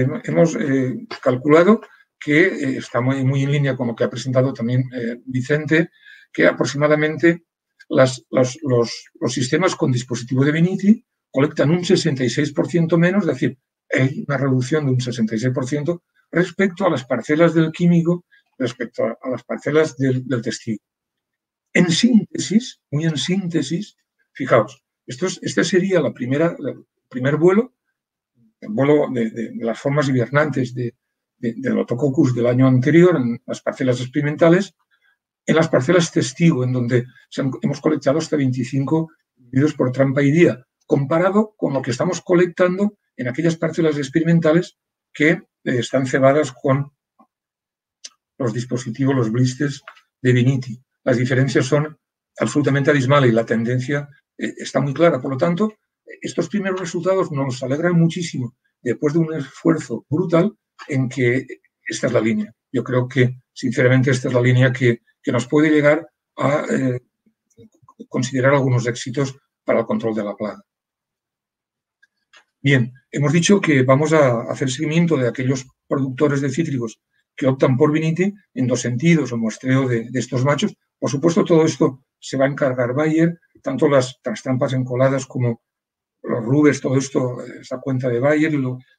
calculado que está muy en línea con lo que ha presentado también Vicente, que aproximadamente los sistemas con dispositivo de Vinity colectan un 66% menos, es decir, hay una reducción de un 66% respecto a las parcelas del químico, respecto a las parcelas del testigo. En síntesis, muy en síntesis, fijaos, este sería el primer vuelo, el vuelo de las formas hibernantes de Delotococcus del año anterior en las parcelas experimentales, en las parcelas testigo, en donde hemos colectado hasta 25 individuos por trambaidía, comparado con lo que estamos colectando en aquellas parcelas experimentales que están cebadas con los dispositivos, los blisters de Vinity. Las diferencias son absolutamente abismales y la tendencia está muy clara. Por lo tanto, estos primeros resultados nos alegran muchísimo después de un esfuerzo brutal en que esta es la línea. Yo creo que, sinceramente, esta es la línea que nos puede llegar a considerar algunos éxitos para el control de la plaga. Bien, hemos dicho que vamos a hacer seguimiento de aquellos productores de cítricos que optan por Vinity en 2 sentidos, el muestreo de estos machos. Por supuesto, todo esto se va a encargar Bayer, tanto las trampas encoladas como los rubbers, todo esto, esa cuenta de Bayer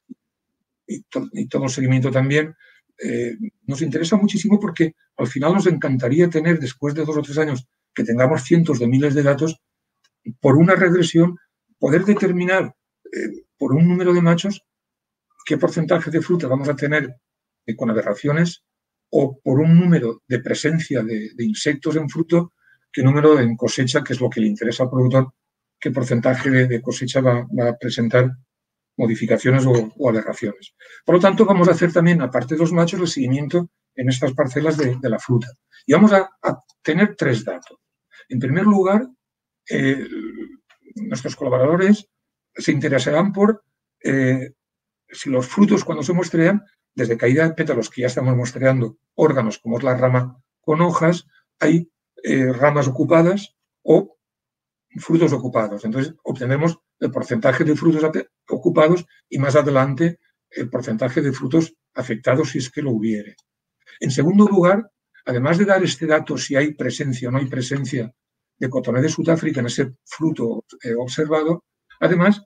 y todo el seguimiento también. Nos interesa muchísimo porque al final nos encantaría tener, después de 2 o 3 años, que tengamos cientos de miles de datos, por una regresión, poder determinar por un número de machos qué porcentaje de fruta vamos a tener con aberraciones o por un número de presencia de insectos en fruto, qué número en cosecha, que es lo que le interesa al productor, qué porcentaje de cosecha va a presentar modificaciones o aberraciones. Por lo tanto, vamos a hacer también, aparte de los machos, el seguimiento en estas parcelas de la fruta. Y vamos a tener 3 datos. En primer lugar, nuestros colaboradores se interesarán por si los frutos, cuando se muestrean, desde caída de pétalos, que ya estamos muestreando órganos, como es la rama con hojas, hay ramas ocupadas o frutos ocupados. Entonces, obtenemos el porcentaje de frutos ocupados y más adelante el porcentaje de frutos afectados si es que lo hubiere. En segundo lugar, además de dar este dato si hay presencia o no hay presencia de cotoné de Sudáfrica en ese fruto observado, además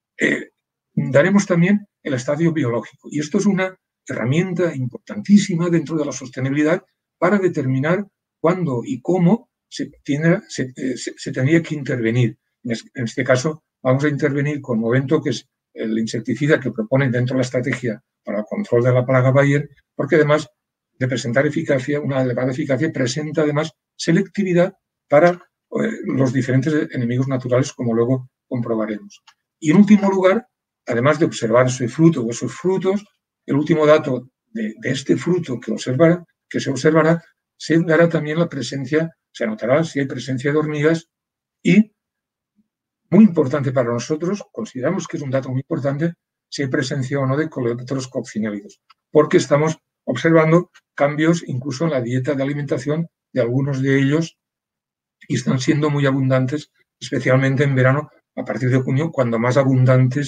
daremos también el estadio biológico. Y esto es una herramienta importantísima dentro de la sostenibilidad para determinar cuándo y cómo se tendría que intervenir. En este caso, vamos a intervenir con Movento, que es el insecticida que propone dentro de la estrategia para el control de la plaga Bayer, porque además de presentar eficacia, una elevada eficacia, presenta además selectividad para los diferentes enemigos naturales, como luego comprobaremos. Y en último lugar, además de observar ese fruto o esos frutos, el último dato de este fruto que se observará, se dará también la presencia, se notará si hay presencia de hormigas y, muy importante para nosotros, consideramos que es un dato muy importante, si hay presencia o no de coleópteros coccinélidos, porque estamos observando cambios incluso en la dieta de alimentación de algunos de ellos y están siendo muy abundantes, especialmente en verano, a partir de junio, cuando más abundante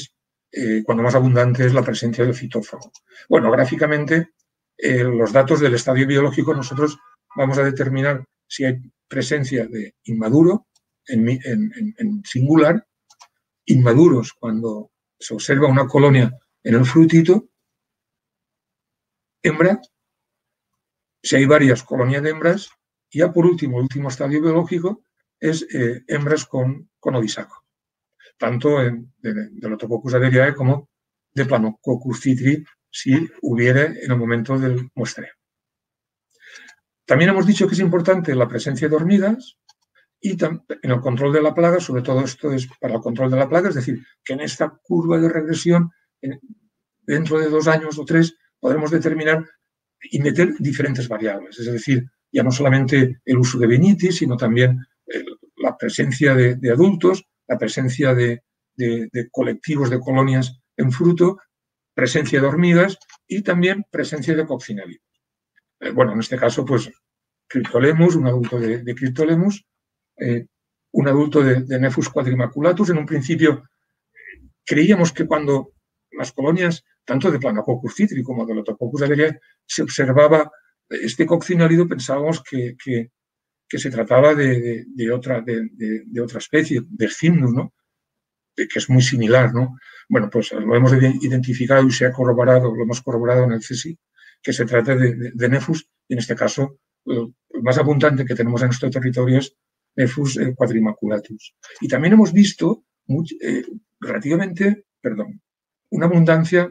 es la presencia del fitófago. Bueno, gráficamente, los datos del estadio biológico, nosotros vamos a determinar si hay presencia de inmaduro en singular, inmaduros cuando se observa una colonia en el frutito, hembra, si hay varias colonias de hembras, y ya por último, el último estadio biológico es hembras con odisaco, tanto de Lotococcus aderiae como de Planococcus citri, si hubiera en el momento del muestreo. También hemos dicho que es importante la presencia de hormigas y en el control de la plaga, sobre todo esto es para el control de la plaga, es decir, que en esta curva de regresión, dentro de 2 años o 3, podremos determinar y meter diferentes variables, es decir, ya no solamente el uso de vinitis, sino también la presencia de adultos, la presencia de colectivos de colonias en fruto, presencia de hormigas y también presencia de coccinélidos. Bueno, en este caso, pues, Cryptolemus, un adulto de Cryptolemus, un adulto de Nephus quadrimaculatus. En un principio creíamos que cuando las colonias, tanto de Planococcus citri como de Lotococcus aderiae, se observaba este coccinélido, pensábamos que se trataba de otra especie, de Cymnus, ¿no? Que es muy similar, ¿no? Bueno, pues lo hemos identificado y se ha corroborado, lo hemos corroborado en el CSIC, que se trata de Nephus, y en este caso el más abundante que tenemos en nuestro territorio es Nephus quadrimaculatus. Y también hemos visto una abundancia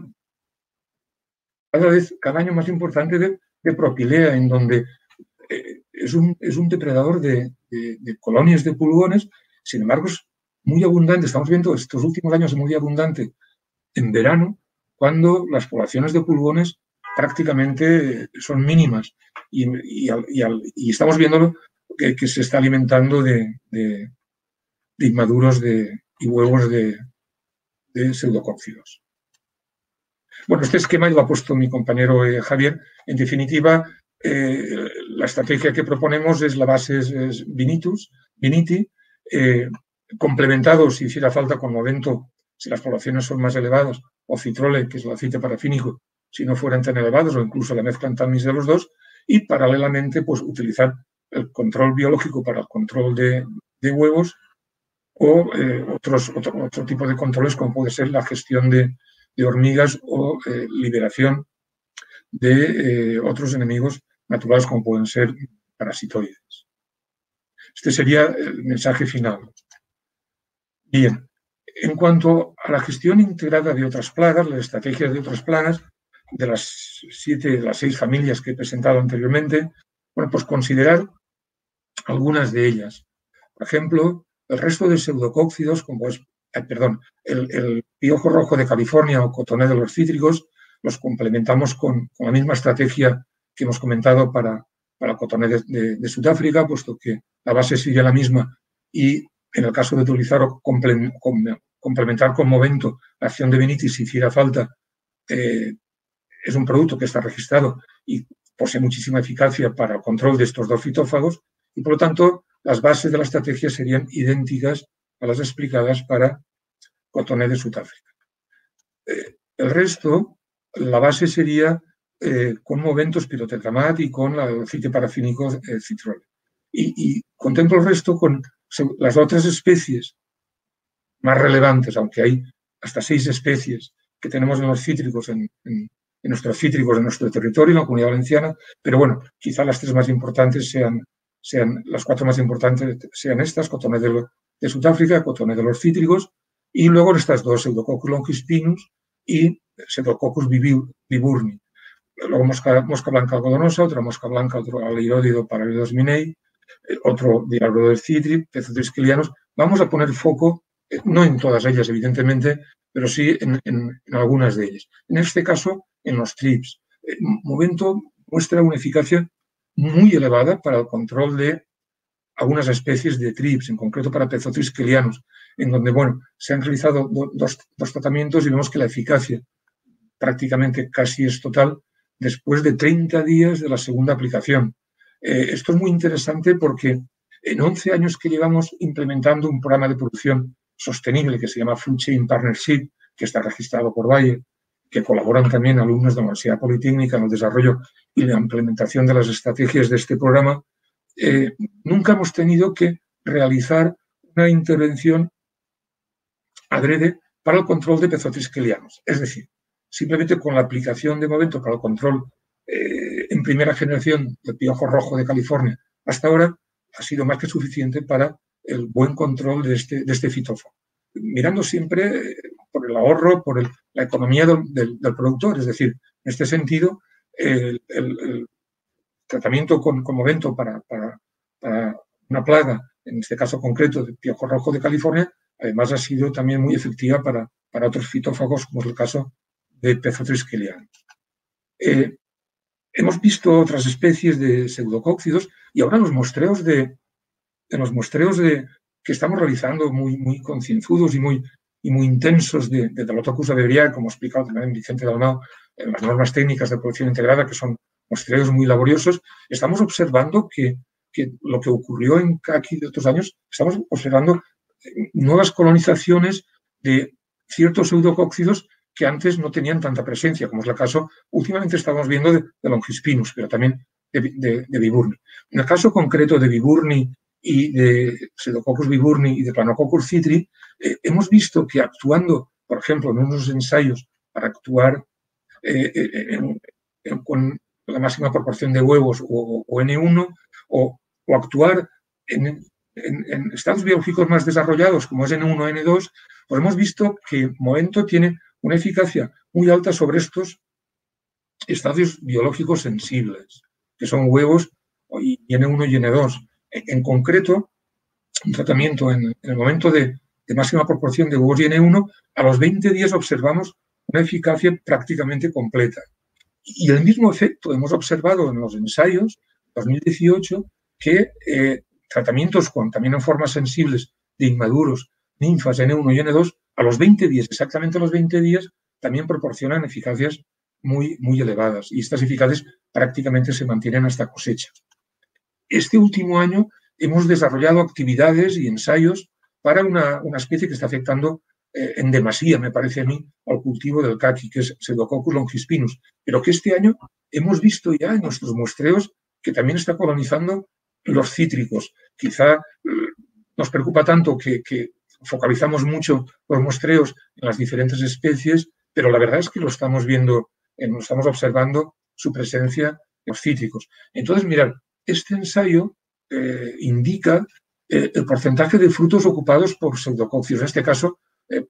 cada año más importante de Propylea, en donde es un depredador de colonias de pulgones, sin embargo es muy abundante. Estamos viendo estos últimos años muy abundante en verano, cuando las poblaciones de pulgones prácticamente son mínimas y estamos viendo que se está alimentando de inmaduros y huevos de pseudocóccidos. Bueno, este esquema lo ha puesto mi compañero Javier. En definitiva, la estrategia que proponemos es la base es Viniti, complementado, si hiciera falta, con Movento, si las poblaciones son más elevadas, o Citrole, que es el aceite parafínico, si no fueran tan elevados, o incluso la mezcla en tamis de los dos, y paralelamente pues utilizar el control biológico para el control de huevos o otro tipo de controles, como puede ser la gestión de hormigas o liberación de otros enemigos naturales, como pueden ser parasitoides. Este sería el mensaje final. Bien, en cuanto a la gestión integrada de otras plagas, las estrategias de otras plagas, de las 6 familias que he presentado anteriormente, bueno, pues considerar algunas de ellas. Por ejemplo, el resto de pseudocóccidos, como es, el piojo rojo de California o cotoné de los cítricos, los complementamos con la misma estrategia que hemos comentado para cotoné de Sudáfrica, puesto que la base sigue la misma y en el caso de utilizar o complementar con Movento la acción de Vinitis si hiciera falta, es un producto que está registrado y posee muchísima eficacia para el control de estos 2 fitófagos y, por lo tanto, las bases de la estrategia serían idénticas a las explicadas para cotoné de Sudáfrica. El resto, la base sería con Movento spirotetramat y con el aceite parafínico Citrole. Y contemplo el resto con las otras especies más relevantes, aunque hay hasta 6 especies que tenemos en los cítricos, en nuestros cítricos, en nuestro territorio, en la Comunidad Valenciana, pero bueno, quizá las 3 más importantes sean las 4 más importantes sean estas, Cotonet de Sudáfrica, Cotonet de los cítricos, y luego estas 2, Pseudococcus longispinus y Pseudococcus viburni. Luego mosca blanca algodonosa, otra mosca blanca, otro Aleiródido Paralidodes minei, otro Diablodes citri, Pezotris kilianus. Vamos a poner foco, no en todas ellas, evidentemente, pero sí en algunas de ellas. En este caso, en los trips. Movento muestra una eficacia muy elevada para el control de algunas especies de trips, en concreto para Pezotris kilianus, en donde, bueno, se han realizado dos tratamientos y vemos que la eficacia prácticamente casi es total después de 30 días de la segunda aplicación. Esto es muy interesante porque en 11 años que llevamos implementando un programa de producción sostenible que se llama Food Chain Partnership, que está registrado por Bayer, que colaboran también alumnos de la Universidad Politécnica en el desarrollo y la implementación de las estrategias de este programa, nunca hemos tenido que realizar una intervención adrede para el control de Pezotris kilianus. Es decir, simplemente con la aplicación de Movento para el control en primera generación del piojo rojo de California hasta ahora ha sido más que suficiente para el buen control de este fitófago. Mirando siempre por el ahorro, por la economía del productor. Es decir, en este sentido, el tratamiento con Movento para una plaga, en este caso concreto de piojo rojo de California, además ha sido también muy efectiva para otros fitófagos, como es el caso de Pezotris kilianus. Hemos visto otras especies de pseudocóccidos y ahora los muestreos que estamos realizando muy concienzudos y muy intensos de Dalotoccus aberiae, como ha explicado también Vicente Dalmau, en las normas técnicas de producción integrada, que son muestreos muy laboriosos, estamos observando que lo que ocurrió en Caqui de otros años, estamos observando nuevas colonizaciones de ciertos pseudocóccidos que antes no tenían tanta presencia, como es el caso, últimamente estamos viendo de Longispinus, pero también de viburni. En el caso concreto de viburni y de Pseudococcus viburni y de Planococcus citri, hemos visto que actuando, por ejemplo, en unos ensayos para actuar con la máxima proporción de huevos o N1 o actuar en estados biológicos más desarrollados como es N1 o N2, pues hemos visto que Movento tiene una eficacia muy alta sobre estos estadios biológicos sensibles, que son huevos y N1 y N2. En concreto, un tratamiento en el momento de máxima proporción de huevos y N1, a los 20 días observamos una eficacia prácticamente completa. Y el mismo efecto hemos observado en los ensayos 2018 que tratamientos también en formas sensibles de inmaduros, ninfas N1 y N2, a los 20 días, exactamente a los 20 días, también proporcionan eficacias muy elevadas. Y estas eficacias prácticamente se mantienen hasta cosecha. Este último año hemos desarrollado actividades y ensayos para una especie que está afectando en demasía, me parece a mí, al cultivo del caqui, que es Pseudococcus longispinus, pero que este año hemos visto ya en nuestros muestreos que también está colonizando los cítricos. Quizá nos preocupa tanto que focalizamos mucho los muestreos en las diferentes especies, pero la verdad es que lo estamos viendo, lo estamos observando su presencia en los cítricos. Entonces, mirad, este ensayo indica el porcentaje de frutos ocupados por pseudocóccidos, en este caso,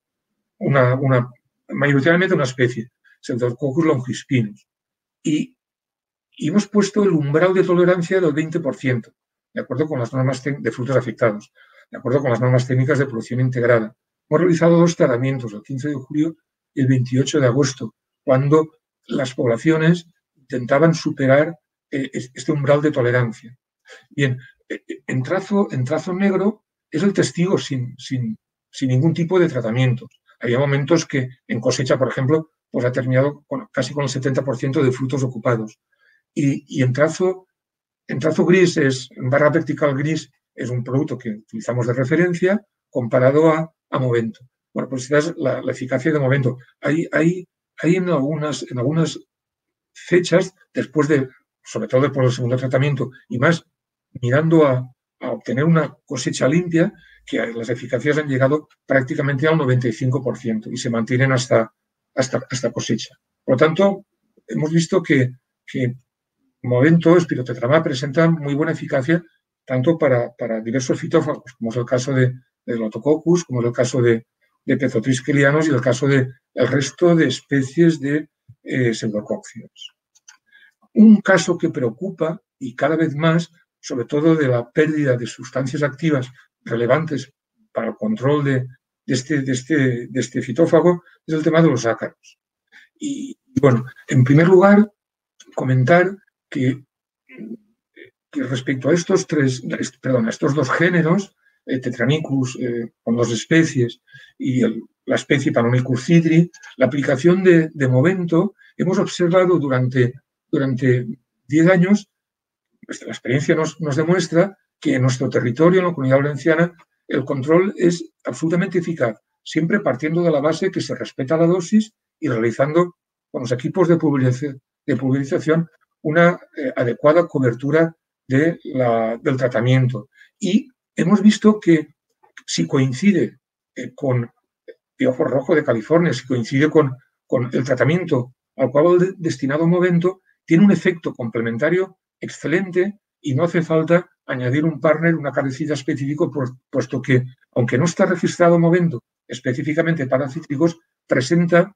mayoritariamente una especie, Pseudococcus longispinus. Y hemos puesto el umbral de tolerancia del 20%, de acuerdo con las normas de frutos afectados, de acuerdo con las normas técnicas de producción integrada. Hemos realizado 2 tratamientos, el 15 de julio y el 28 de agosto, cuando las poblaciones intentaban superar este umbral de tolerancia. Bien, en trazo negro es el testigo sin ningún tipo de tratamiento. Había momentos que en cosecha, por ejemplo, pues ha terminado casi con el 70% de frutos ocupados. Y en trazo gris, en barra vertical gris, es un producto que utilizamos de referencia comparado a Movento. Bueno, pues esta es la eficacia de Movento. Hay en algunas fechas, sobre todo después del segundo tratamiento, y más mirando a obtener una cosecha limpia, que las eficacias han llegado prácticamente al 95% y se mantienen hasta cosecha. Por lo tanto, hemos visto que Movento, Espirotetramat presentan muy buena eficacia tanto para diversos fitófagos, como es el caso de Lotococcus, como es el caso de Pezotrisquelianos y el caso del resto de especies de pseudococcios. Un caso que preocupa y cada vez más, sobre todo de la pérdida de sustancias activas relevantes para el control de este fitófago, es el tema de los ácaros. Y bueno, en primer lugar, comentar que respecto a estos dos géneros, Tetranicus con 2 especies y la especie Panonicus cidri, la aplicación de Movento, hemos observado durante 10 años, la experiencia nos demuestra que en nuestro territorio, en la Comunidad Valenciana, el control es absolutamente eficaz, siempre partiendo de la base que se respeta la dosis y realizando con los equipos de pulverización una adecuada cobertura del tratamiento. Y hemos visto que si coincide con piojo rojo de California, si coincide con el tratamiento al cual va destinado Movento, tiene un efecto complementario excelente y no hace falta añadir un partner, una carecida específico, puesto que, aunque no está registrado Movento específicamente para cítricos, presenta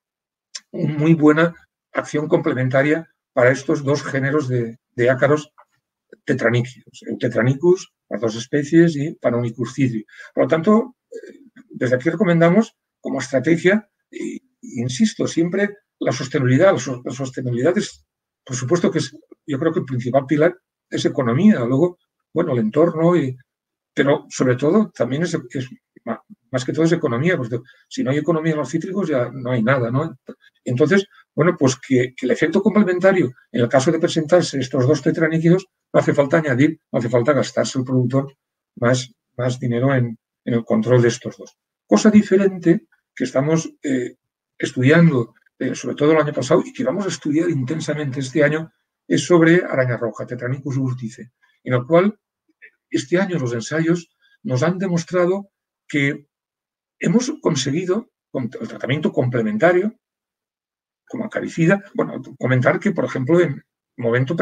una muy buena acción complementaria para estos dos géneros de ácaros tetraníqueos, Eutetranicus, las 2 especies, y Panonicus cidri. Por lo tanto, desde aquí recomendamos como estrategia, insisto, siempre la sostenibilidad. La sostenibilidad es, por supuesto, que yo creo que el principal pilar es economía, luego, bueno, el entorno, pero sobre todo también es más que todo es economía, porque si no hay economía en los cítricos ya no hay nada, ¿no? Entonces, bueno, pues que el efecto complementario, en el caso de presentarse estos 2 tetraníquidos, no hace falta añadir, no hace falta gastarse el productor más dinero en el control de estos 2. Cosa diferente que estamos estudiando, sobre todo el año pasado, y que vamos a estudiar intensamente este año, es sobre araña roja, Tetranicus urtice, en el cual este año los ensayos nos han demostrado que hemos conseguido, con el tratamiento complementario, como acaricida, bueno, comentar que, por ejemplo, en Movento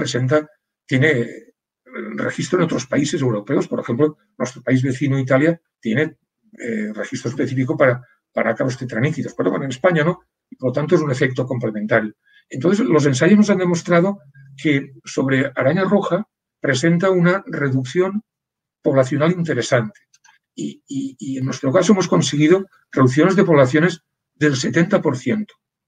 tiene registro en otros países europeos, por ejemplo, nuestro país vecino, Italia, tiene registro específico para ácaros tetraníquidos, pero bueno, en España no, y por lo tanto es un efecto complementario. Entonces, los ensayos nos han demostrado que sobre araña roja presenta una reducción poblacional interesante. Y en nuestro caso hemos conseguido reducciones de poblaciones del 70%.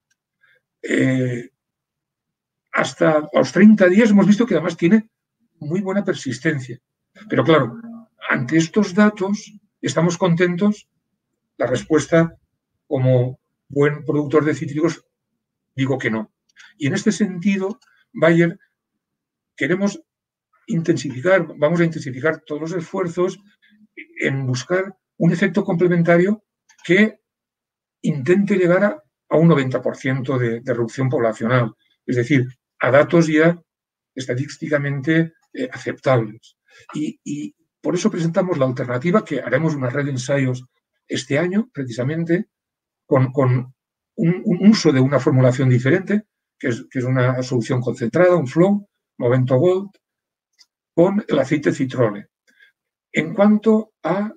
Hasta los 30 días hemos visto que además tiene muy buena persistencia. Pero claro, ante estos datos estamos contentos. La respuesta, como buen productor de cítricos, digo que no. Y en este sentido, Bayer, vamos a intensificar todos los esfuerzos en buscar un efecto complementario que intente llegar a un 90% de reducción poblacional, es decir, a datos ya estadísticamente aceptables. Y por eso presentamos la alternativa, que haremos una red de ensayos este año, precisamente, con un uso de una formulación diferente, que es una solución concentrada, un flow, Movento Gold, con el aceite citrole. En cuanto a,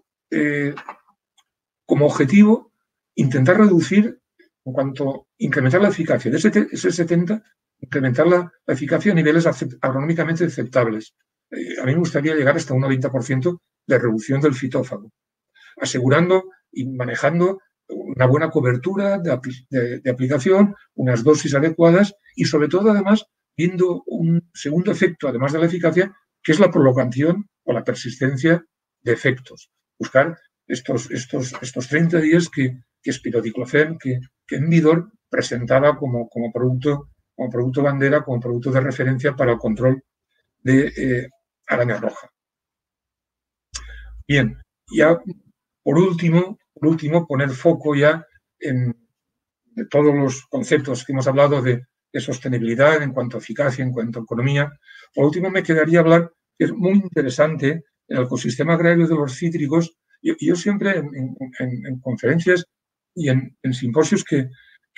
como objetivo, intentar reducir, en cuanto a incrementar la eficacia de ese 70, incrementar la eficacia a niveles agronómicamente aceptables. A mí me gustaría llegar hasta un 90% de reducción del fitófago, asegurando y manejando una buena cobertura de aplicación, unas dosis adecuadas y, sobre todo, además, viendo un segundo efecto, además de la eficacia, que es la prolongación o la persistencia de efectos. Buscar estos 30 días que Spirodiclofén, que Envidor presentaba como producto bandera, como producto de referencia para el control de araña roja. Bien, ya por último, poner foco ya en todos los conceptos que hemos hablado de sostenibilidad en cuanto a eficacia, en cuanto a economía. Por último, me quedaría hablar, que es muy interesante, en el ecosistema agrario de los cítricos, yo siempre en conferencias y en simposios que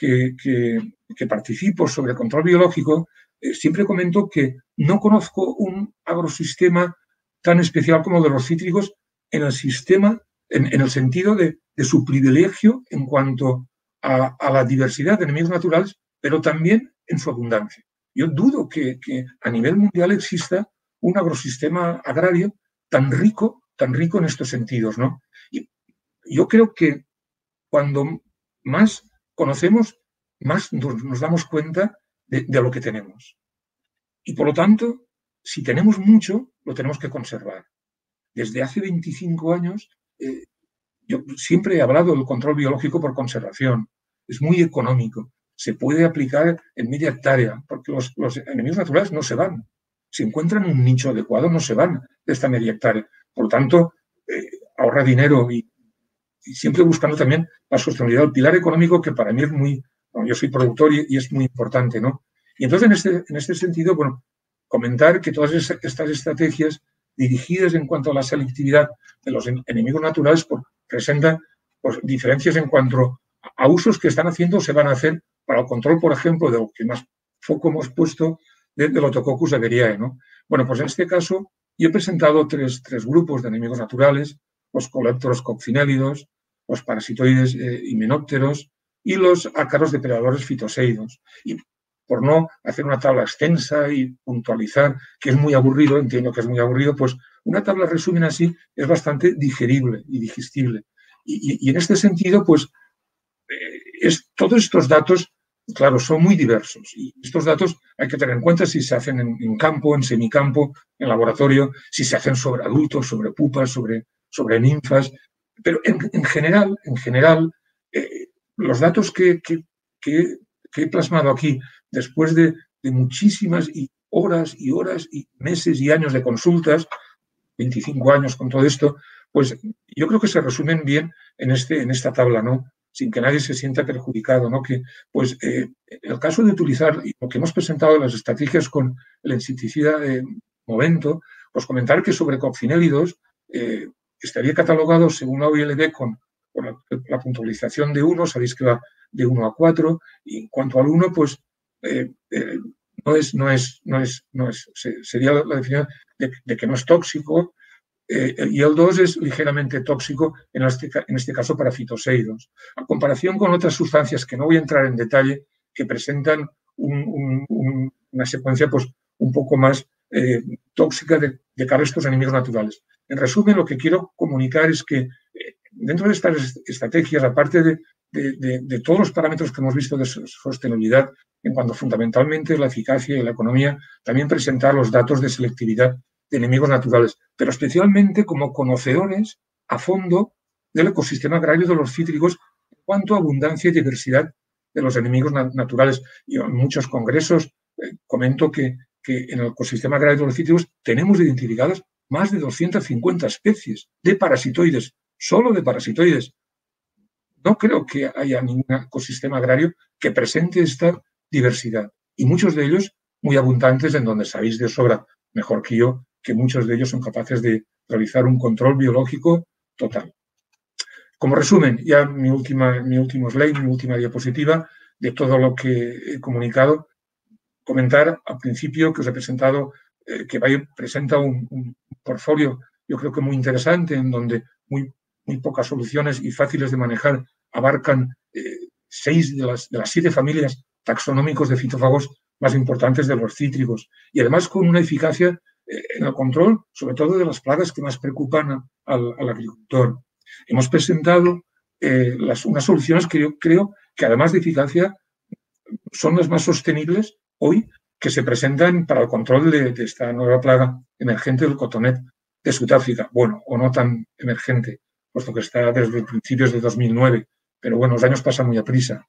participo sobre control biológico, siempre comento que no conozco un agrosistema tan especial como el de los cítricos en el sistema, en el sentido de su privilegio en cuanto a la diversidad de enemigos naturales, pero también en su abundancia. Yo dudo que a nivel mundial exista un agrosistema agrario tan rico en estos sentidos, ¿no? Y yo creo que cuando más conocemos, más nos damos cuenta de lo que tenemos. Y por lo tanto, si tenemos mucho, lo tenemos que conservar. Desde hace 25 años, yo siempre he hablado del control biológico por conservación. Es muy económico. Se puede aplicar en media hectárea, porque los enemigos naturales no se van. Si encuentran un nicho adecuado, no se van de esta media hectárea. Por lo tanto, ahorra dinero y siempre buscando también la sostenibilidad, el pilar económico, que para mí es muy... Bueno, yo soy productor y es muy importante, ¿no? Y entonces, en este sentido, bueno, comentar que todas estas estrategias dirigidas en cuanto a la selectividad de los enemigos naturales presentan diferencias en cuanto a usos que están haciendo o se van a hacer para el control, por ejemplo, de lo que más foco hemos puesto del Otococcus averiae, ¿no? Bueno, pues en este caso yo he presentado tres grupos de enemigos naturales: los coleópteros coccinélidos, los parasitoides himenópteros y los ácaros depredadores fitoseidos. Y por no hacer una tabla extensa y puntualizar, que es muy aburrido, entiendo que es muy aburrido, pues una tabla resumen así es bastante digerible y digestible. Y en este sentido, pues todos estos datos, claro, son muy diversos. Y estos datos hay que tener en cuenta si se hacen en campo, en semicampo, en laboratorio, si se hacen sobre adultos, sobre pupas, sobre ninfas. Pero en general, los datos que he plasmado aquí, después de muchísimas horas y meses y años de consultas, 25 años con todo esto, pues yo creo que se resumen bien en esta tabla, ¿no? Sin que nadie se sienta perjudicado, ¿no? Que, pues, el caso de utilizar lo que hemos presentado en las estrategias con el insecticida Movento, pues comentar que sobre coccinélidos estaría catalogado según la OILD con la puntualización de 1, sabéis que va de 1 a 4, y en cuanto al 1, pues sería la definición de que no es tóxico, y el 2 es ligeramente tóxico, en este caso para fitoseidos. A comparación con otras sustancias que no voy a entrar en detalle, que presentan una secuencia pues un poco más tóxica de cara a estos enemigos naturales. En resumen, lo que quiero comunicar es que dentro de estas estrategias, aparte de todos los parámetros que hemos visto de sostenibilidad, en cuanto fundamentalmente la eficacia y la economía, también presentar los datos de selectividad de enemigos naturales, pero especialmente como conocedores a fondo del ecosistema agrario de los cítricos en cuanto a abundancia y diversidad de los enemigos naturales. Yo en muchos congresos comento que en el ecosistema agrario de los cítricos tenemos identificadas más de 250 especies de parasitoides, solo de parasitoides. No creo que haya ningún ecosistema agrario que presente esta diversidad, y muchos de ellos muy abundantes, en donde sabéis de sobra, mejor que yo, que muchos de ellos son capaces de realizar un control biológico total. Como resumen, ya mi último slide, mi última diapositiva de todo lo que he comunicado, comentar al principio que os he presentado, que presenta un portfolio, yo creo que muy interesante, en donde muy pocas soluciones y fáciles de manejar abarcan 6 de las 7 familias taxonómicos de fitófagos más importantes de los cítricos, y además con una eficacia en el control, sobre todo de las plagas que más preocupan al agricultor. Hemos presentado unas soluciones que yo creo que, además de eficacia, son las más sostenibles hoy que se presentan para el control de esta nueva plaga emergente del cotonet de Sudáfrica. Bueno, o no tan emergente, puesto que está desde principios de 2009, pero bueno, los años pasan muy a prisa.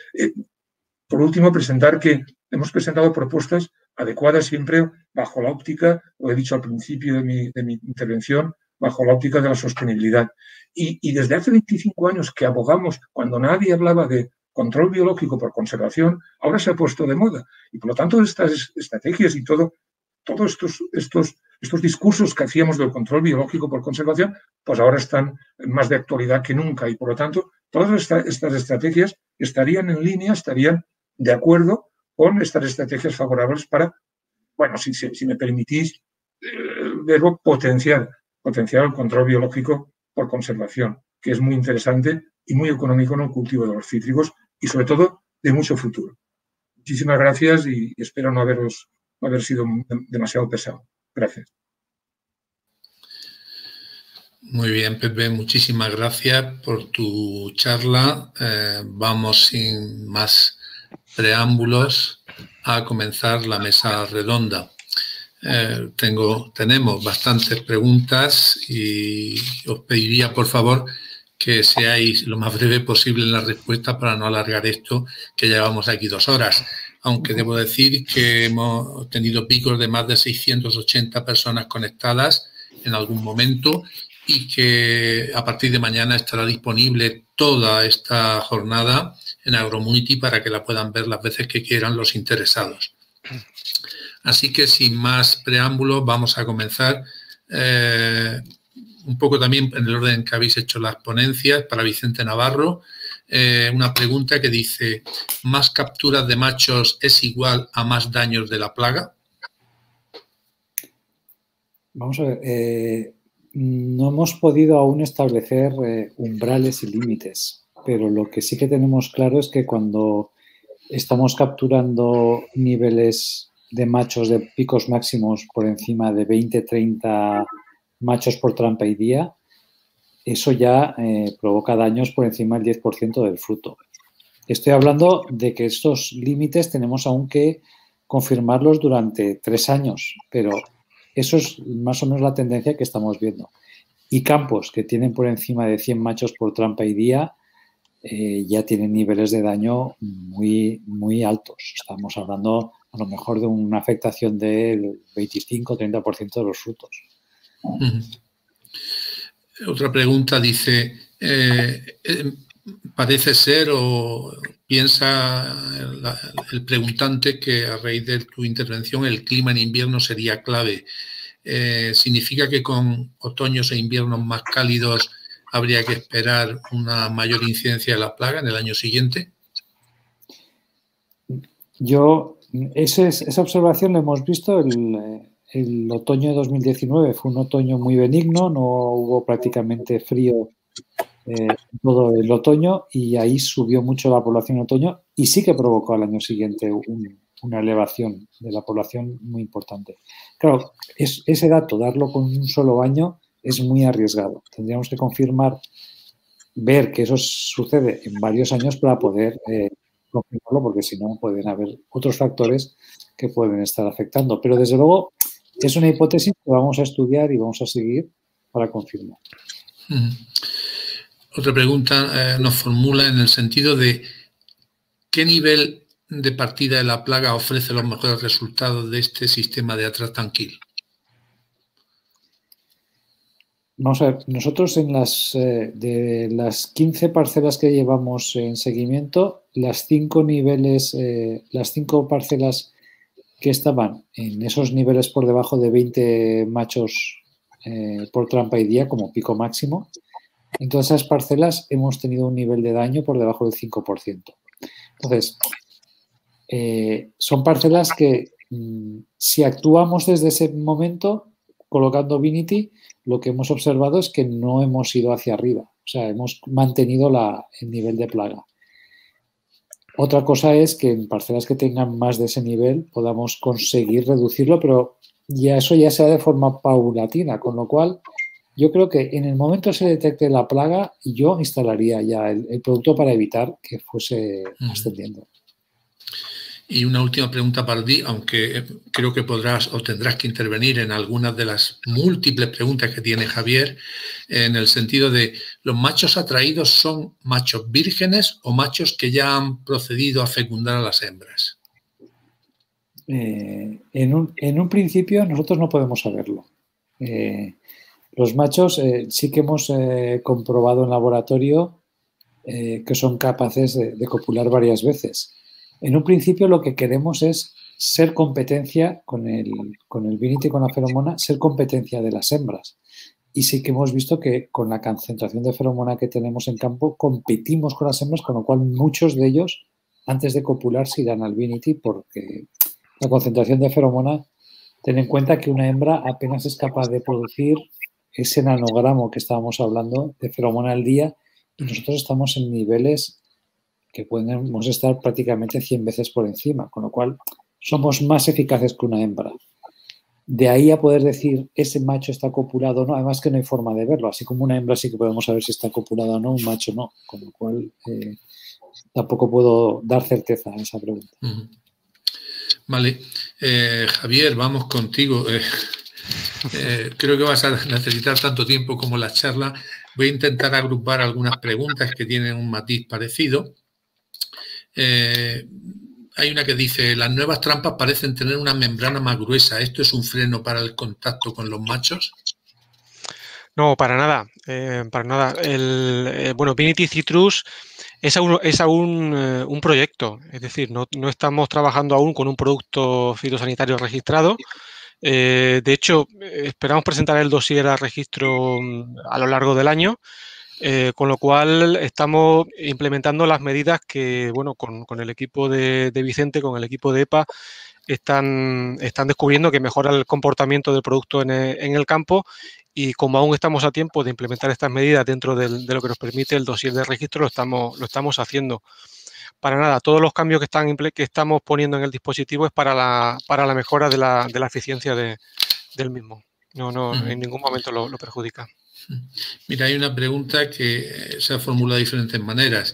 Por último, presentar que hemos presentado propuestas adecuadas siempre bajo la óptica, lo he dicho al principio de mi intervención, bajo la óptica de la sostenibilidad. Y desde hace 25 años que abogamos, cuando nadie hablaba de control biológico por conservación, ahora se ha puesto de moda. Y por lo tanto, estas estrategias y todo todos estos discursos que hacíamos del control biológico por conservación, pues ahora están más de actualidad que nunca y, por lo tanto, todas estas estrategias estarían en línea, estarían de acuerdo con estas estrategias favorables para, bueno, si me permitís, verbo potenciar el control biológico por conservación, que es muy interesante y muy económico en el cultivo de los cítricos y, sobre todo, de mucho futuro. Muchísimas gracias y espero no haber sido demasiado pesado. Gracias. Muy bien, Pepe, muchísimas gracias por tu charla. Vamos sin más preámbulos a comenzar la mesa redonda. Tenemos bastantes preguntas y os pediría, por favor, que seáis lo más breve posible en la respuesta para no alargar esto, que llevamos aquí 2 horas. Aunque debo decir que hemos tenido picos de más de 680 personas conectadas en algún momento y que a partir de mañana estará disponible toda esta jornada en Agromunity para que la puedan ver las veces que quieran los interesados. Así que sin más preámbulos vamos a comenzar un poco también en el orden que habéis hecho las ponencias. Para Vicente Navarro, una pregunta que dice: ¿más capturas de machos es igual a más daños de la plaga? Vamos a ver, no hemos podido aún establecer umbrales y límites, pero lo que sí que tenemos claro es que cuando estamos capturando niveles de machos de picos máximos por encima de 20-30 machos por trampa y día, eso ya provoca daños por encima del 10% del fruto. Estoy hablando de que estos límites tenemos aún que confirmarlos durante 3 años, pero eso es más o menos la tendencia que estamos viendo. Y campos que tienen por encima de 100 machos por trampa y día ya tienen niveles de daño muy, muy altos. Estamos hablando a lo mejor de una afectación del 25-30% de los frutos. Otra pregunta dice, parece ser o piensa el preguntante que a raíz de tu intervención el clima en invierno sería clave. ¿Significa que con otoños e inviernos más cálidos habría que esperar una mayor incidencia de la plaga en el año siguiente? Esa observación la hemos visto el otoño de 2019. Fue un otoño muy benigno, no hubo prácticamente frío todo el otoño y ahí subió mucho la población en otoño y sí que provocó al año siguiente una elevación de la población muy importante. Claro, ese dato, darlo con un solo año, es muy arriesgado. Tendríamos que confirmar, ver que eso sucede en varios años para poder confirmarlo, porque si no pueden haber otros factores que pueden estar afectando. Pero desde luego es una hipótesis que vamos a estudiar y vamos a seguir para confirmar. Otra pregunta nos formula en el sentido de ¿qué nivel de partida de la plaga ofrece los mejores resultados de este sistema de Attract&Kill? Vamos a ver, nosotros de las 15 parcelas que llevamos en seguimiento, las 5 parcelas que estaban en esos niveles por debajo de 20 machos por trampa y día como pico máximo, en todas esas parcelas hemos tenido un nivel de daño por debajo del 5%. Entonces, son parcelas que si actuamos desde ese momento colocando Vinity, lo que hemos observado es que no hemos ido hacia arriba, o sea, hemos mantenido el nivel de plaga. Otra cosa es que en parcelas que tengan más de ese nivel podamos conseguir reducirlo, pero eso ya sea de forma paulatina, con lo cual yo creo que en el momento que se detecte la plaga, yo instalaría ya el producto para evitar que fuese ascendiendo. Y una última pregunta para ti, aunque creo que podrás o tendrás que intervenir en algunas de las múltiples preguntas que tiene Javier, en el sentido de ¿los machos atraídos son machos vírgenes o machos que ya han procedido a fecundar a las hembras? En un principio nosotros no podemos saberlo. Los machos sí que hemos comprobado en laboratorio que son capaces de copular varias veces. En un principio lo que queremos es ser competencia con el Vinity y con la feromona, ser competencia de las hembras. Y sí que hemos visto que con la concentración de feromona que tenemos en campo competimos con las hembras, con lo cual muchos de ellos antes de copular se irán al Vinity porque la concentración de feromona, ten en cuenta que una hembra apenas es capaz de producir ese nanogramo que estábamos hablando de feromona al día y nosotros estamos en niveles que podemos estar prácticamente 100 veces por encima, con lo cual somos más eficaces que una hembra. De ahí a poder decir ese macho está copulado o no, además que no hay forma de verlo, así como una hembra sí que podemos saber si está copulada o no, un macho no, con lo cual tampoco puedo dar certeza a esa pregunta. Vale, Javier, vamos contigo. Creo que vas a necesitar tanto tiempo como la charla. Voy a intentar agrupar algunas preguntas que tienen un matiz parecido. Hay una que dice, las nuevas trampas parecen tener una membrana más gruesa. ¿Esto es un freno para el contacto con los machos? No, para nada. Para nada. Bueno, Vinity Citrus es aún un proyecto. Es decir, no estamos trabajando aún con un producto fitosanitario registrado. De hecho, esperamos presentar el dossier a registro a lo largo del año. Con lo cual estamos implementando las medidas que, bueno, con el equipo de Vicente, con el equipo de EPA, están descubriendo que mejora el comportamiento del producto en el campo y como aún estamos a tiempo de implementar estas medidas dentro de lo que nos permite el dossier de registro, lo estamos haciendo. Para nada, todos los cambios que estamos poniendo en el dispositivo es para la mejora de la eficiencia del mismo. No, en ningún momento lo perjudica. Mira, hay una pregunta que se ha formulado de diferentes maneras.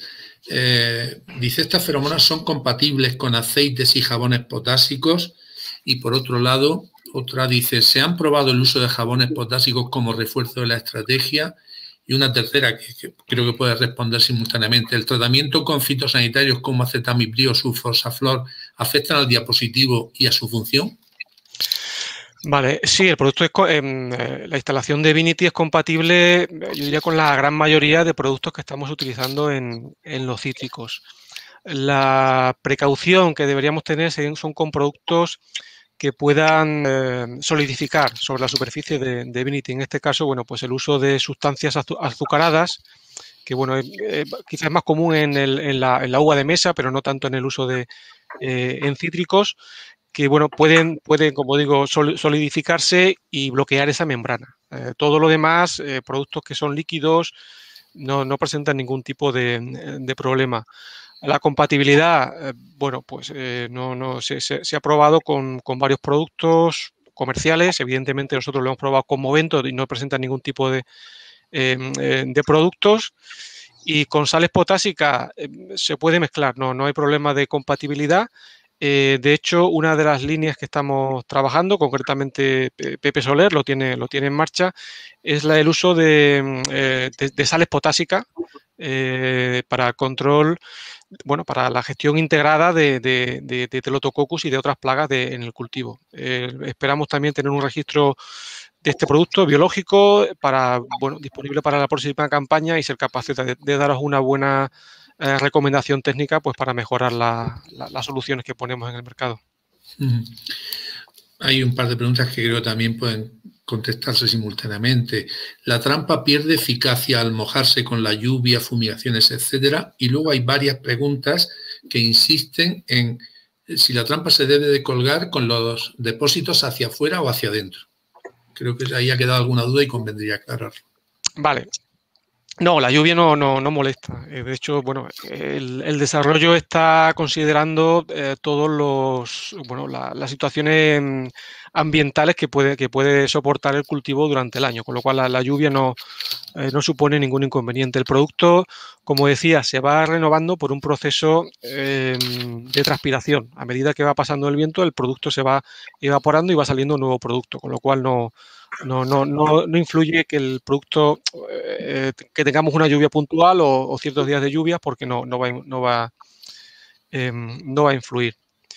Dice, ¿estas feromonas son compatibles con aceites y jabones potásicos? Y por otro lado, otra dice, ¿se han probado el uso de jabones potásicos como refuerzo de la estrategia? Y una tercera que creo que puede responder simultáneamente. ¿El tratamiento con fitosanitarios como acetamiprid o sulfosaflor afectan al diapositivo y a su función? Vale, sí, el producto la instalación de Vinity es compatible, yo diría, con la gran mayoría de productos que estamos utilizando en los cítricos. La precaución que deberíamos tener son con productos que puedan solidificar sobre la superficie de Vinity. En este caso, bueno, pues el uso de sustancias azucaradas, que bueno, quizás es más común en la uva de mesa, pero no tanto en el uso en cítricos, que bueno, pueden, como digo, solidificarse y bloquear esa membrana. Todo lo demás, productos que son líquidos, no presentan ningún tipo de problema. La compatibilidad, bueno, pues se ha probado con varios productos comerciales. Evidentemente nosotros lo hemos probado con Movento y no presenta ningún tipo de productos. Y con sales potásicas se puede mezclar, no hay problema de compatibilidad. De hecho, una de las líneas que estamos trabajando, concretamente Pepe Soler lo tiene en marcha, es el uso de sales potásicas para control, bueno, para la gestión integrada de Telotococcus y de otras plagas en el cultivo. Esperamos también tener un registro de este producto biológico disponible para la próxima campaña y ser capaces de daros una buena recomendación técnica, pues para mejorar las soluciones que ponemos en el mercado. Hay un par de preguntas que creo que también pueden contestarse simultáneamente. ¿La trampa pierde eficacia al mojarse con la lluvia, fumigaciones, etcétera? Y luego hay varias preguntas que insisten en si la trampa se debe de colgar con los depósitos hacia afuera o hacia adentro. Creo que ahí ha quedado alguna duda y convendría aclararlo. Vale. No, la lluvia no molesta. De hecho, bueno, el desarrollo está considerando todos las situaciones ambientales que puede soportar el cultivo durante el año, con lo cual la lluvia no supone ningún inconveniente. El producto, como decía, se va renovando por un proceso de transpiración. A medida que va pasando el viento, el producto se va evaporando y va saliendo un nuevo producto, con lo cual no influye que el producto, que tengamos una lluvia puntual o ciertos días de lluvia, porque no va a influir.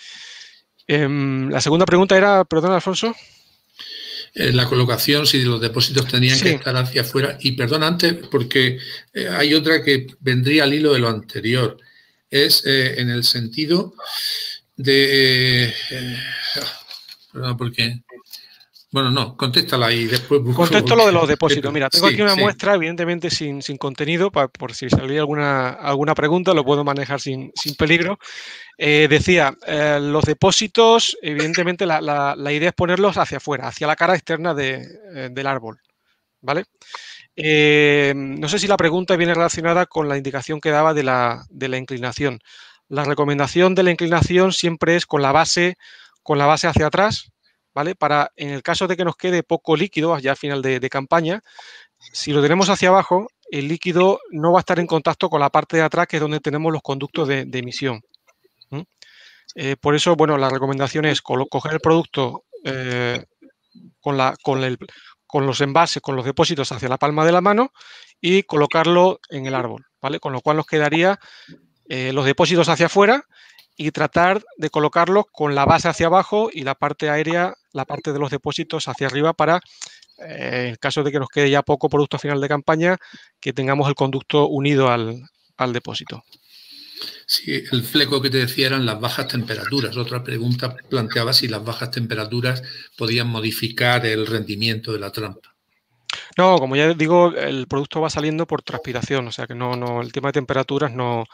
La segunda pregunta era, perdón, Alfonso. La colocación, si los depósitos tenían que estar hacia afuera. Y perdón, antes, porque hay otra que vendría al hilo de lo anterior. Es en el sentido porque... Bueno, no, contéstala y después busco... Contesto lo de los depósitos. Mira, tengo aquí una muestra, evidentemente sin contenido, por si salía alguna pregunta, lo puedo manejar sin peligro. Decía, los depósitos, evidentemente la idea es ponerlos hacia afuera, hacia la cara externa del árbol, ¿vale? No sé si la pregunta viene relacionada con la indicación que daba de la inclinación. La recomendación de la inclinación siempre es con la base hacia atrás, ¿vale? Para, en el caso de que nos quede poco líquido, ya a final de campaña, si lo tenemos hacia abajo, el líquido no va a estar en contacto con la parte de atrás, que es donde tenemos los conductos de emisión. Por eso, bueno, la recomendación es coger el producto con los envases, con los depósitos hacia la palma de la mano y colocarlo en el árbol, ¿vale? Con lo cual nos quedaría los depósitos hacia afuera y tratar de colocarlos con la base hacia abajo y la parte aérea, la parte de los depósitos hacia arriba para, en el caso de que nos quede ya poco producto a final de campaña, que tengamos el conducto unido al depósito. Sí, el fleco que te decía eran las bajas temperaturas. Otra pregunta planteaba si las bajas temperaturas podían modificar el rendimiento de la trampa. No, como ya digo, el producto va saliendo por transpiración, o sea que el tema de temperaturas no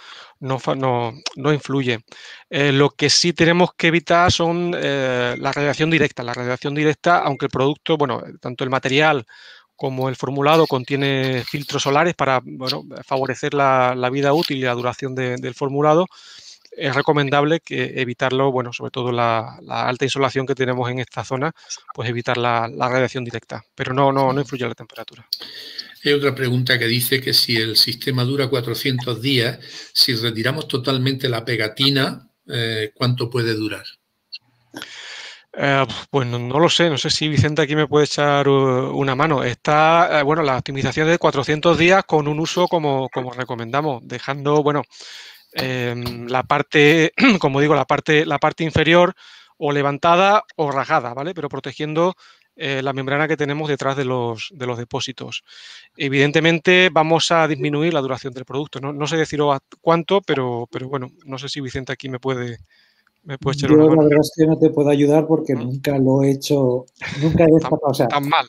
influye. Lo que sí tenemos que evitar son la radiación directa. La radiación directa, aunque el producto, bueno, tanto el material como el formulado contiene filtros solares para, bueno, favorecer la vida útil y la duración del formulado, es recomendable evitarlo, bueno, sobre todo la alta insolación que tenemos en esta zona, pues evitar la radiación directa, pero no influye la temperatura. Hay otra pregunta que dice que si el sistema dura 400 días, si retiramos totalmente la pegatina, ¿cuánto puede durar? Pues no lo sé, no sé si Vicente aquí me puede echar una mano. Está, bueno, la optimización de 400 días con un uso como recomendamos, dejando, bueno, la parte, como digo, la parte inferior o levantada o rajada, ¿vale? Pero protegiendo la membrana que tenemos detrás de los depósitos. Evidentemente vamos a disminuir la duración del producto. No sé deciros cuánto, pero bueno, no sé si Vicente aquí me puede echar una mano. La verdad es que no te puedo ayudar porque nunca lo he hecho, nunca he destapado. O sea, tan mal.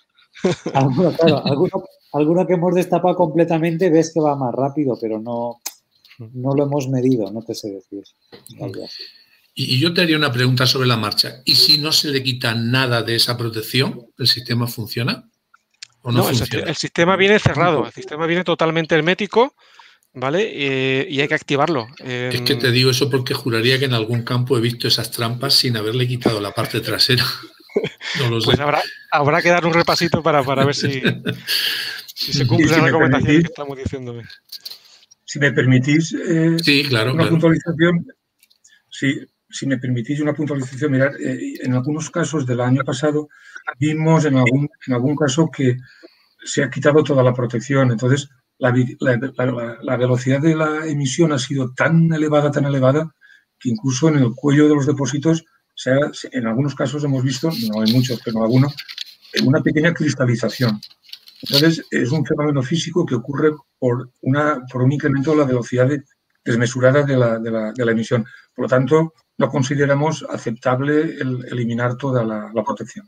Alguno que hemos destapado completamente ves que va más rápido, pero no lo hemos medido, no te sé decir. Y yo te haría una pregunta sobre la marcha. ¿Y si no se le quita nada de esa protección, el sistema funciona? ¿O no funciona? El sistema viene cerrado, el sistema viene totalmente hermético, ¿vale? Y hay que activarlo. Es que te digo eso porque juraría que en algún campo he visto esas trampas sin haberle quitado la parte trasera. No lo sé. Pues habrá que dar un repasito para ver si se cumple la recomendación que estamos diciendo. Si me permitís sí, claro, una puntualización. Si me permitís una puntualización, mirad, en algunos casos del año pasado vimos en algún caso que se ha quitado toda la protección. Entonces, la velocidad de la emisión ha sido tan elevada, que incluso en el cuello de los depósitos, en algunos casos hemos visto, no hay muchos, pero en algunos, una pequeña cristalización. Entonces, es un fenómeno físico que ocurre por un incremento de la velocidad desmesurada de la emisión. Por lo tanto, no consideramos aceptable el eliminar toda la protección.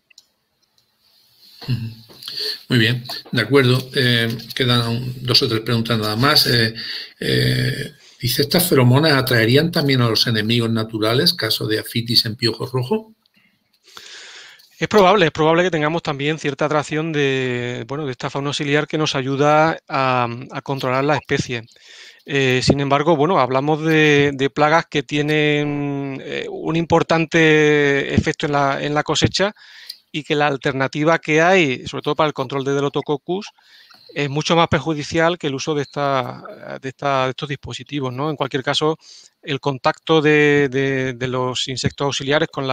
Muy bien, de acuerdo. Quedan 2 o 3 preguntas nada más. Dice, ¿estas feromonas atraerían también a los enemigos naturales, caso de afitis en piojo rojo? Es probable que tengamos también cierta atracción de esta fauna auxiliar que nos ayuda a controlar la especie. Sin embargo, bueno, hablamos de plagas que tienen un importante efecto en la cosecha y que la alternativa que hay, sobre todo para el control de Delotococcus, es mucho más perjudicial que el uso de estos dispositivos, ¿no? En cualquier caso, el contacto de los insectos auxiliares con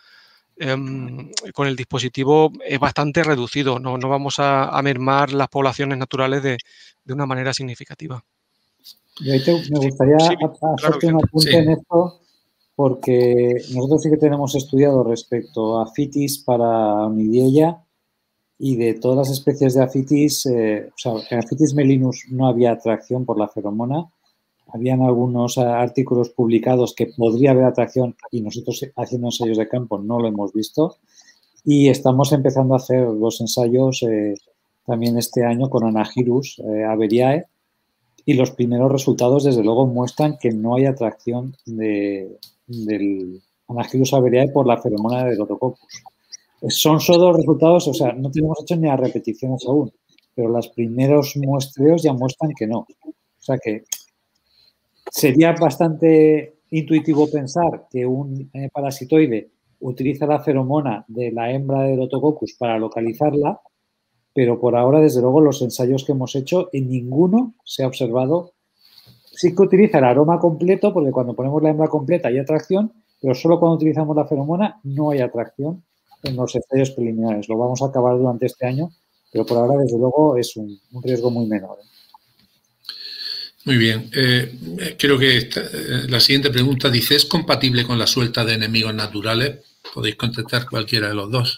el dispositivo es bastante reducido. No vamos a mermar las poblaciones naturales de una manera significativa. Y ahí me gustaría hacerte un apunte en esto, porque nosotros sí que tenemos estudiado respecto a afitis para Onidiella y de todas las especies de afitis, en afitis melinus no había atracción por la feromona, habían algunos artículos publicados que podría haber atracción y nosotros haciendo ensayos de campo no lo hemos visto. Y estamos empezando a hacer los ensayos también este año con Anagyrus averiae y los primeros resultados, desde luego, muestran que no hay atracción del Anagyrus averiae por la feromona de Deuterococcus. Son solo resultados, o sea, no tenemos hecho ni a repeticiones aún, pero los primeros muestreos ya muestran que no. O sea que sería bastante intuitivo pensar que un parasitoide utiliza la feromona de la hembra de Deuterococcus para localizarla, pero por ahora, desde luego, los ensayos que hemos hecho, en ninguno se ha observado. Sí que utiliza el aroma completo, porque cuando ponemos la hembra completa hay atracción, pero solo cuando utilizamos la feromona no hay atracción en los ensayos preliminares. Lo vamos a acabar durante este año, pero por ahora, desde luego, es un riesgo muy menor. Muy bien. Creo que la siguiente pregunta dice, ¿es compatible con la suelta de enemigos naturales? Podéis contestar cualquiera de los dos.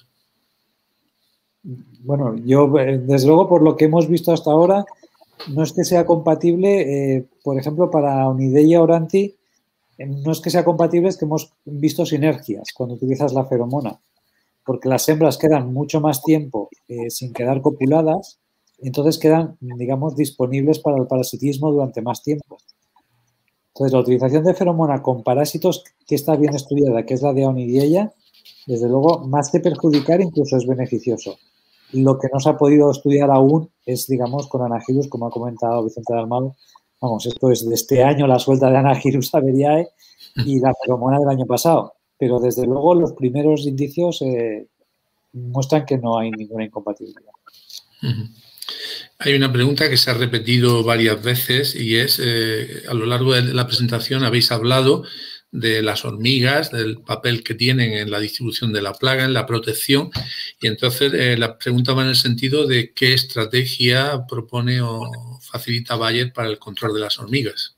Bueno, yo, desde luego, por lo que hemos visto hasta ahora, no es que sea compatible, por ejemplo, para Onideia auranti, no es que sea compatible, es que hemos visto sinergias cuando utilizas la feromona, porque las hembras quedan mucho más tiempo sin quedar copuladas, entonces quedan, digamos, disponibles para el parasitismo durante más tiempo. Entonces, la utilización de feromona con parásitos que está bien estudiada, que es la de Onideia, desde luego, más que perjudicar, incluso es beneficioso. Lo que no se ha podido estudiar aún es, digamos, con Anagyrus, como ha comentado Vicente Dalmau. Vamos, esto es de este año la suelta de Anagyrus averiae y la feromona del año pasado. Pero, desde luego, los primeros indicios muestran que no hay ninguna incompatibilidad. Hay una pregunta que se ha repetido varias veces y es, a lo largo de la presentación habéis hablado de las hormigas, del papel que tienen en la distribución de la plaga, en la protección, y entonces la pregunta va en el sentido de qué estrategia propone o facilita Bayer para el control de las hormigas.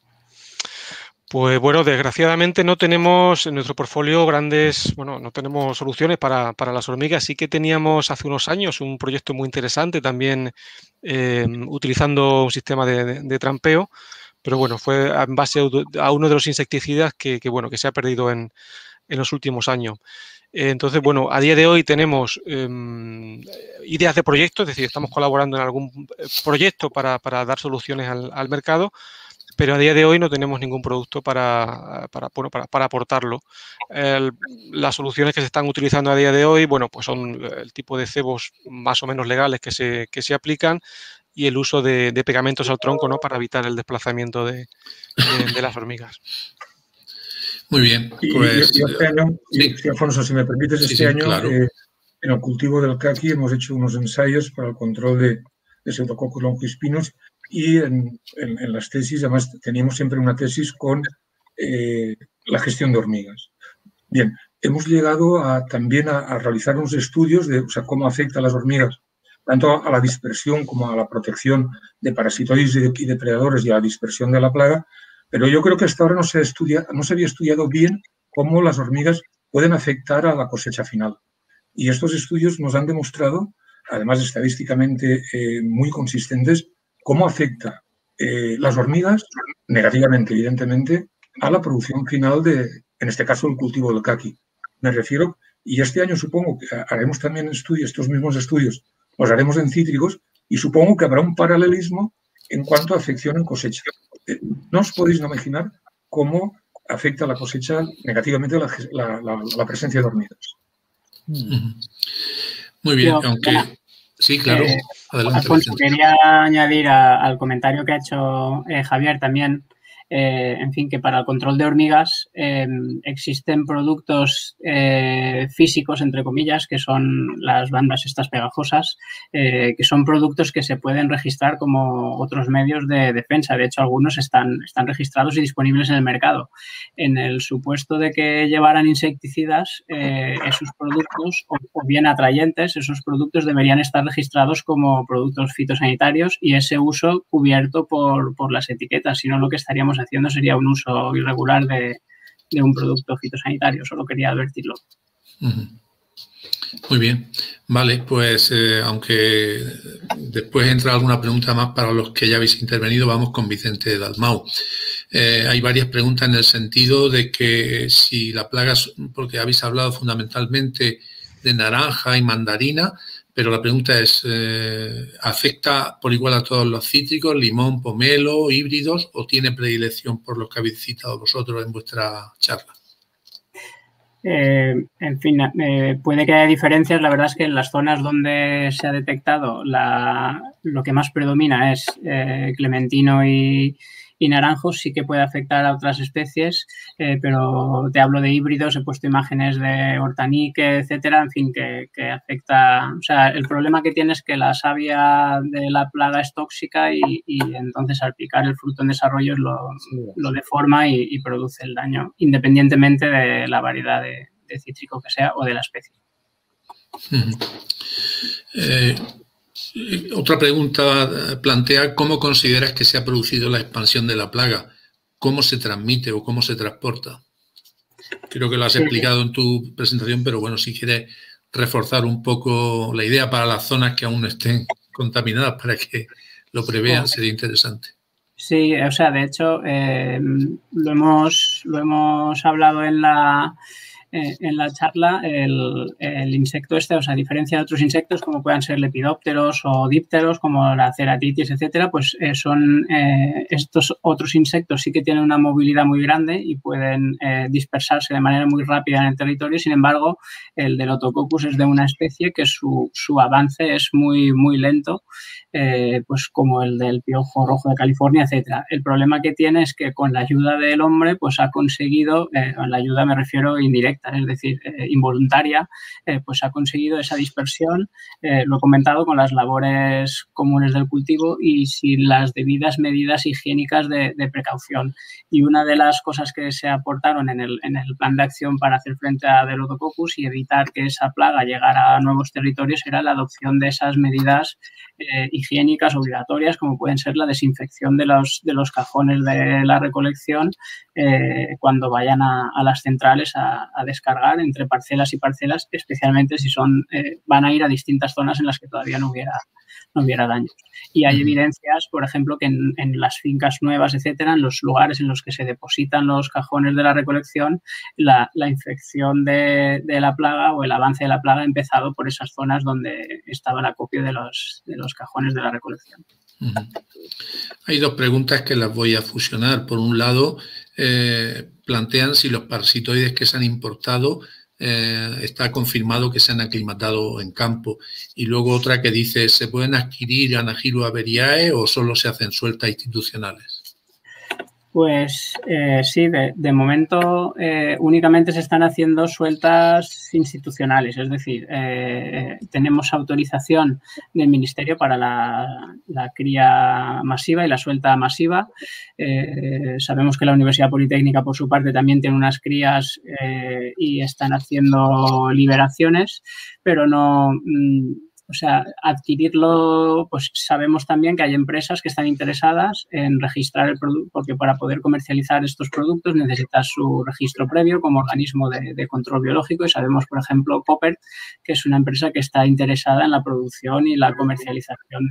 Pues bueno, desgraciadamente no tenemos en nuestro portfolio no tenemos soluciones para las hormigas. Sí que teníamos hace unos años un proyecto muy interesante también utilizando un sistema de trampeo, pero bueno, fue en base a uno de los insecticidas que se ha perdido en los últimos años. Entonces, bueno, a día de hoy tenemos ideas de proyectos, es decir, estamos colaborando en algún proyecto para dar soluciones al mercado, pero a día de hoy no tenemos ningún producto para aportarlo. Las soluciones que se están utilizando a día de hoy, bueno, pues son el tipo de cebos más o menos legales que se aplican y el uso de pegamentos al tronco, ¿no?, para evitar el desplazamiento de las hormigas. Muy bien. Pues, este año, sí, Alfonso, si me permites, este año claro. En el cultivo del caqui hemos hecho unos ensayos para el control de Pseudococcus longispinus y en las tesis, además, teníamos siempre una tesis con la gestión de hormigas. Bien, hemos llegado también a realizar unos estudios de cómo afecta a las hormigas, tanto a la dispersión como a la protección de parasitoides y depredadores y a la dispersión de la plaga, pero yo creo que hasta ahora no se había estudiado bien cómo las hormigas pueden afectar a la cosecha final. Y estos estudios nos han demostrado, además estadísticamente muy consistentes, cómo afecta las hormigas, negativamente, evidentemente, a la producción final en este caso, el cultivo del caqui. Me refiero, y este año supongo que haremos también estos mismos estudios, los haremos en cítricos, y supongo que habrá un paralelismo en cuanto a afección en cosecha. No os podéis imaginar cómo afecta la cosecha negativamente la presencia de hormigas. Muy bien, aunque... Sí, claro. Adelante, Alfonso, quería añadir al comentario que ha hecho Javier también, en fin, que para el control de hormigas existen productos físicos, entre comillas, que son las bandas estas pegajosas, que son productos que se pueden registrar como otros medios de defensa. De hecho, algunos están registrados y disponibles en el mercado. En el supuesto de que llevaran insecticidas, esos productos, o bien atrayentes, esos productos deberían estar registrados como productos fitosanitarios y ese uso cubierto por las etiquetas. Si no, lo que estaríamos haciendo sería un uso irregular de un producto fitosanitario. Solo quería advertirlo. Muy bien, vale, pues aunque después entra alguna pregunta más para los que ya habéis intervenido, vamos con Vicente Dalmau. Hay varias preguntas en el sentido de que si la plaga, porque habéis hablado fundamentalmente de naranja y mandarina, pero la pregunta es, ¿afecta por igual a todos los cítricos, limón, pomelo, híbridos, o tiene predilección por los que habéis citado vosotros en vuestra charla? En fin, puede que haya diferencias. La verdad es que en las zonas donde se ha detectado lo que más predomina es clementino y naranjos, sí que puede afectar a otras especies, pero te hablo de híbridos, he puesto imágenes de hortanique, etcétera, en fin, que afecta. O sea, el problema que tiene es que la savia de la plaga es tóxica y entonces al picar el fruto en desarrollo lo deforma y produce el daño, independientemente de la variedad de cítrico que sea o de la especie. Otra pregunta plantea cómo consideras que se ha producido la expansión de la plaga, cómo se transmite o cómo se transporta. Creo que lo has explicado en tu presentación, pero bueno, si quieres reforzar un poco la idea para las zonas que aún no estén contaminadas para que lo prevean, sería interesante. Sí, o sea, de hecho, lo hemos hablado en la charla, el insecto este, o sea, a diferencia de otros insectos como puedan ser lepidópteros o dípteros como la ceratitis, etcétera, pues estos otros insectos sí que tienen una movilidad muy grande y pueden dispersarse de manera muy rápida en el territorio. Sin embargo, el Delotococcus es de una especie que su avance es muy, muy lento, pues como el del piojo rojo de California, etcétera. El problema que tiene es que con la ayuda del hombre, pues ha conseguido, la ayuda me refiero indirecta, es decir, involuntaria, pues ha conseguido esa dispersión, lo he comentado, con las labores comunes del cultivo y sin las debidas medidas higiénicas de precaución. Y una de las cosas que se aportaron en el plan de acción para hacer frente a Delotococcus y evitar que esa plaga llegara a nuevos territorios era la adopción de esas medidas higiénicas obligatorias, como pueden ser la desinfección de los cajones de la recolección cuando vayan a las centrales a descargar entre parcelas y parcelas, especialmente si van a ir a distintas zonas en las que todavía no hubiera daños. Y hay evidencias, por ejemplo, que en las fincas nuevas, etcétera, en los lugares en los que se depositan los cajones de la recolección, la infección de la plaga o el avance de la plaga ha empezado por esas zonas donde estaba el acopio de los cajones de la recolección. Hay dos preguntas que las voy a fusionar. Por un lado, plantean si los parasitoides que se han importado está confirmado que se han aclimatado en campo. Y luego otra que dice, ¿se pueden adquirir Anagyrus averiae o solo se hacen sueltas institucionales? Pues sí, de momento únicamente se están haciendo sueltas institucionales, es decir, tenemos autorización del Ministerio para la cría masiva y la suelta masiva. Sabemos que la Universidad Politécnica, por su parte, también tiene unas crías y están haciendo liberaciones, pero no... O sea, adquirirlo, pues sabemos también que hay empresas que están interesadas en registrar el producto, porque para poder comercializar estos productos necesitas su registro previo como organismo de control biológico. Y sabemos, por ejemplo, Copper, que es una empresa que está interesada en la producción y la comercialización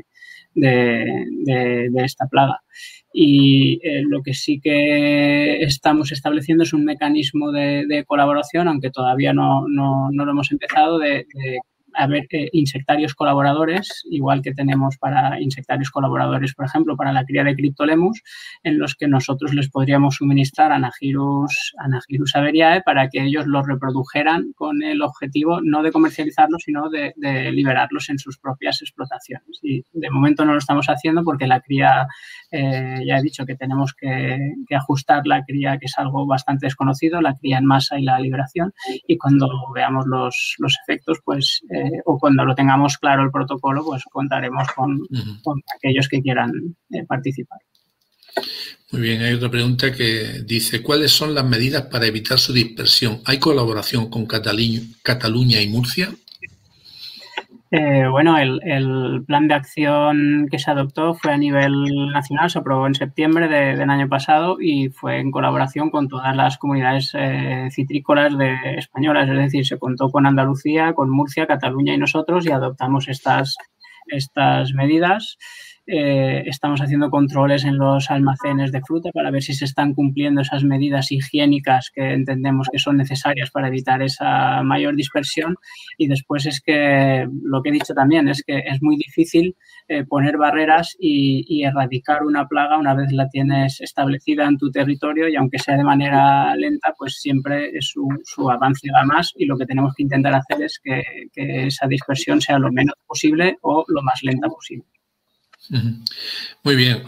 de esta plaga. Y lo que sí que estamos estableciendo es un mecanismo de colaboración, aunque todavía no lo hemos empezado, de haber insectarios colaboradores, igual que tenemos para insectarios colaboradores, por ejemplo, para la cría de Cryptolemus, en los que nosotros les podríamos suministrar Anagyrus averiae para que ellos los reprodujeran con el objetivo no de comercializarlos, sino de liberarlos en sus propias explotaciones. Y de momento no lo estamos haciendo porque la cría, ya he dicho que tenemos que ajustar la cría, que es algo bastante desconocido, la cría en masa y la liberación, y cuando veamos los efectos, pues o cuando lo tengamos claro el protocolo, pues contaremos con aquellos que quieran participar. Muy bien, hay otra pregunta que dice, ¿cuáles son las medidas para evitar su dispersión? ¿Hay colaboración con Cataluña y Murcia? Bueno, el plan de acción que se adoptó fue a nivel nacional, se aprobó en septiembre del año pasado y fue en colaboración con todas las comunidades citrícolas españolas, es decir, se contó con Andalucía, con Murcia, Cataluña y nosotros y adoptamos estas medidas. Estamos haciendo controles en los almacenes de fruta para ver si se están cumpliendo esas medidas higiénicas que entendemos que son necesarias para evitar esa mayor dispersión. Y después es que, lo que he dicho también, es que es muy difícil poner barreras y erradicar una plaga una vez la tienes establecida en tu territorio y aunque sea de manera lenta, pues siempre su avance va más y lo que tenemos que intentar hacer es que esa dispersión sea lo menos posible o lo más lenta posible. Muy bien.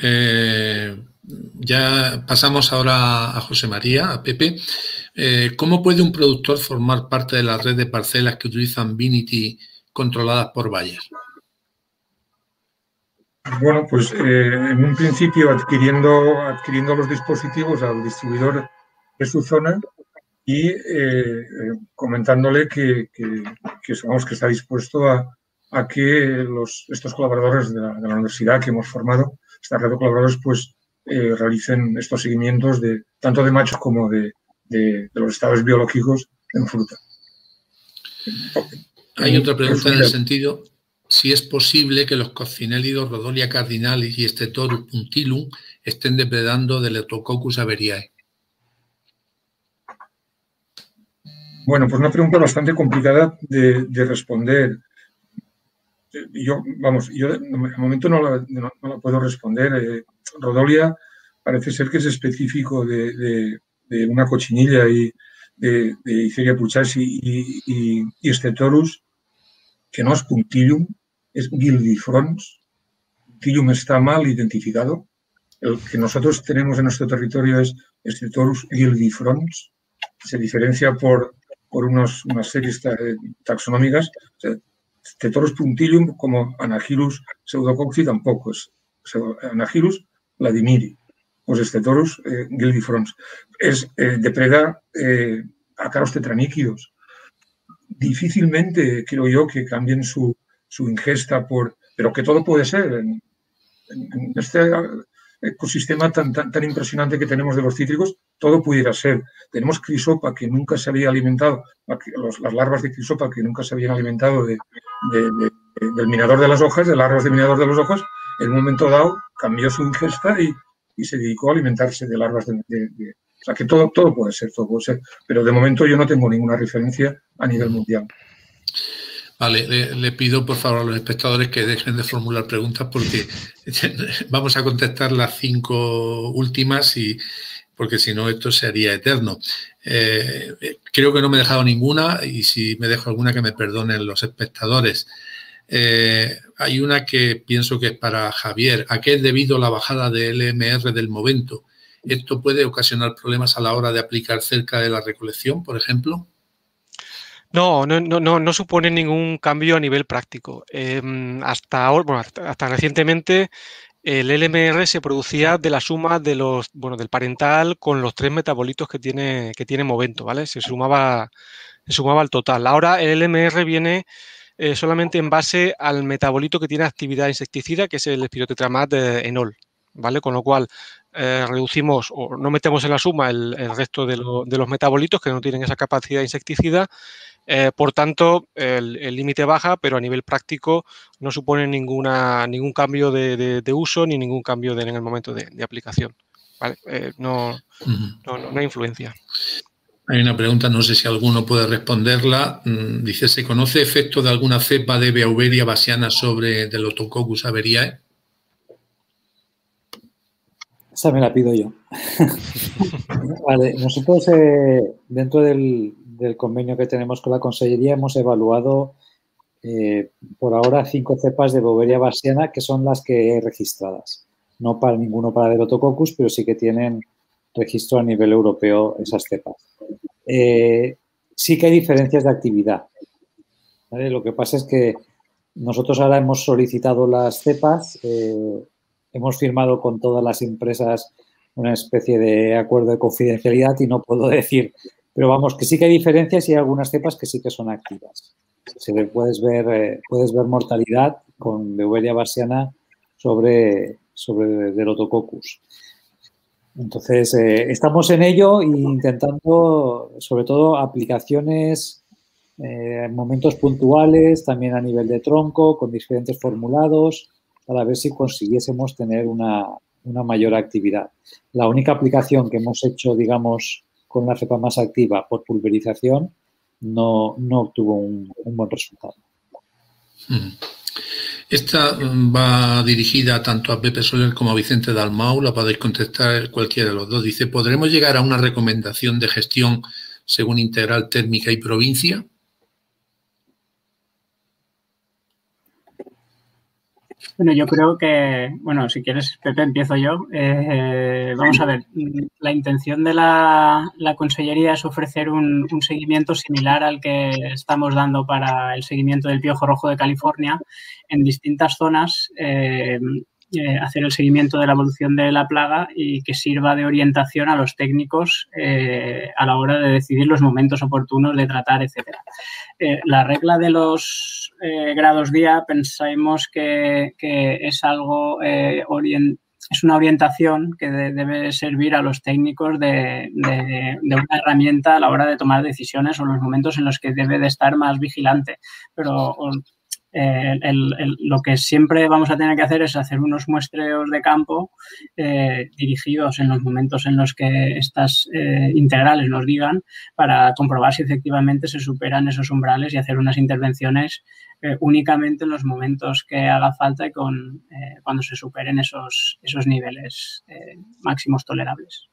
Ya pasamos ahora a José María, a Pepe. ¿Cómo puede un productor formar parte de la red de parcelas que utilizan Vinity controladas por Bayer? Bueno, pues en un principio adquiriendo los dispositivos al distribuidor de su zona y comentándole que está dispuesto a que estos colaboradores de la universidad que hemos formado, esta red de colaboradores, pues realicen estos seguimientos tanto de machos como de los estados biológicos en fruta. Hay otra pregunta en el sentido, si es posible que los coccinellidos Rhodolia cardinalis y Stetorus punctillum estén depredando del Leptococcus averiae. Bueno, pues una pregunta bastante complicada de responder. Yo de momento no la puedo responder. Rhodolia parece ser que es específico de una cochinilla y de Iceria purchasi y Stetorus, que no es punctillum, es gildifrons. Punctillum está mal identificado. El que nosotros tenemos en nuestro territorio es Stetorus gildifrons. Se diferencia por unas series taxonómicas. Stetorus punctillum como Anagyrus pseudococci tampoco es. Anagyrus vladimiri. Pues Stetorus gildifrons. Depreda ácaros tetraníquidos. Difícilmente creo yo que cambien su ingesta pero que todo puede ser. En este ecosistema tan impresionante que tenemos de los cítricos, todo pudiera ser. Tenemos crisopa que nunca se había alimentado, las larvas de crisopa que nunca se habían alimentado del minador de las hojas, de larvas de minador de las hojas, en un momento dado cambió su ingesta y se dedicó a alimentarse de larvas o sea, que todo puede ser, pero de momento yo no tengo ninguna referencia a nivel mundial. Vale, le pido por favor a los espectadores que dejen de formular preguntas porque vamos a contestar las 5 últimas porque si no esto se haría eterno. Creo que no me he dejado ninguna y si me dejo alguna que me perdonen los espectadores. Hay una que pienso que es para Javier. ¿A qué es debido la bajada de LMR del Movento? ¿Esto puede ocasionar problemas a la hora de aplicar cerca de la recolección, por ejemplo? No supone ningún cambio a nivel práctico. Hasta recientemente el LMR se producía de la suma del parental con los 3 metabolitos que tiene Movento, ¿vale? Se sumaba al total. Ahora el LMR viene solamente en base al metabolito que tiene actividad insecticida, que es el espirotetramat enol, ¿vale? Con lo cual reducimos o no metemos en la suma el resto de los metabolitos que no tienen esa capacidad insecticida. Por tanto, el límite baja, pero a nivel práctico no supone ningún cambio de uso ni ningún cambio en el momento de aplicación, ¿vale? No hay influencia. Hay una pregunta, no sé si alguno puede responderla. Dice, ¿se conoce efecto de alguna cepa de Beauveria bassiana sobre Leptococcus averiae? Esa me la pido yo. Vale, nosotros dentro del convenio que tenemos con la Consellería hemos evaluado por ahora 5 cepas de Beauveria bassiana que son las que he registradas. No para ninguno para Leptococcus, pero sí que tienen registro a nivel europeo esas cepas. Sí que hay diferencias de actividad, ¿vale? Lo que pasa es que nosotros ahora hemos solicitado las cepas, hemos firmado con todas las empresas una especie de acuerdo de confidencialidad y no puedo decir, pero vamos, que sí que hay diferencias y hay algunas cepas que sí que son activas. puedes ver mortalidad con Beauveria bassiana sobre Delotococcus. Entonces, estamos en ello e intentando, sobre todo, aplicaciones en momentos puntuales, también a nivel de tronco, con diferentes formulados, para ver si consiguiésemos tener una mayor actividad. La única aplicación que hemos hecho, digamos, con la cepa más activa por pulverización no obtuvo un buen resultado. Esta va dirigida tanto a Pepe Soler como a Vicente Dalmau, la podéis contestar cualquiera de los dos. Dice, ¿podremos llegar a una recomendación de gestión según integral térmica y provincia? Bueno, yo creo que, bueno, si quieres, Pepe, empiezo yo. Vamos a ver, la intención de la Consellería es ofrecer un seguimiento similar al que estamos dando para el seguimiento del piojo rojo de California en distintas zonas, hacer el seguimiento de la evolución de la plaga y que sirva de orientación a los técnicos a la hora de decidir los momentos oportunos de tratar, etcétera. La regla de los grados día pensamos que es algo, es una orientación que debe servir a los técnicos de una herramienta a la hora de tomar decisiones o los momentos en los que debe de estar más vigilante. Pero lo que siempre vamos a tener que hacer es hacer unos muestreos de campo dirigidos en los momentos en los que estas integrales nos digan para comprobar si efectivamente se superan esos umbrales y hacer unas intervenciones únicamente en los momentos que haga falta y cuando se superen esos niveles máximos tolerables.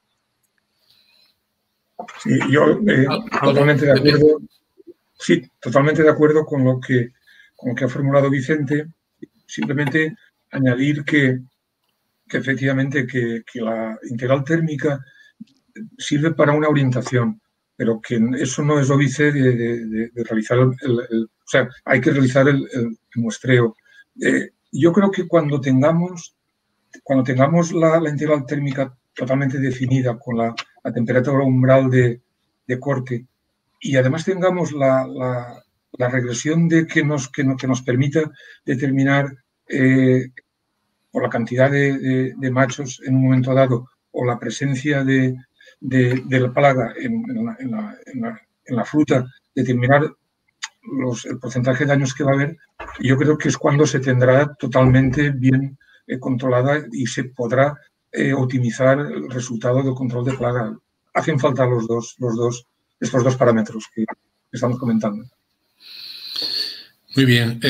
Sí, yo totalmente de acuerdo. Sí, totalmente de acuerdo con lo que ha formulado Vicente. Simplemente añadir que efectivamente que la integral térmica sirve para una orientación, pero que eso no es óbice de realizar o sea, hay que realizar el muestreo. Yo creo que cuando tengamos la integral térmica totalmente definida con la temperatura umbral de corte y además tengamos la regresión que nos permita determinar por la cantidad de machos en un momento dado o la presencia de la plaga en la fruta, determinar el porcentaje de daños que va a haber, yo creo que es cuando se tendrá totalmente bien controlada y se podrá optimizar el resultado del control de plaga. Hacen falta estos dos parámetros que estamos comentando. Muy bien.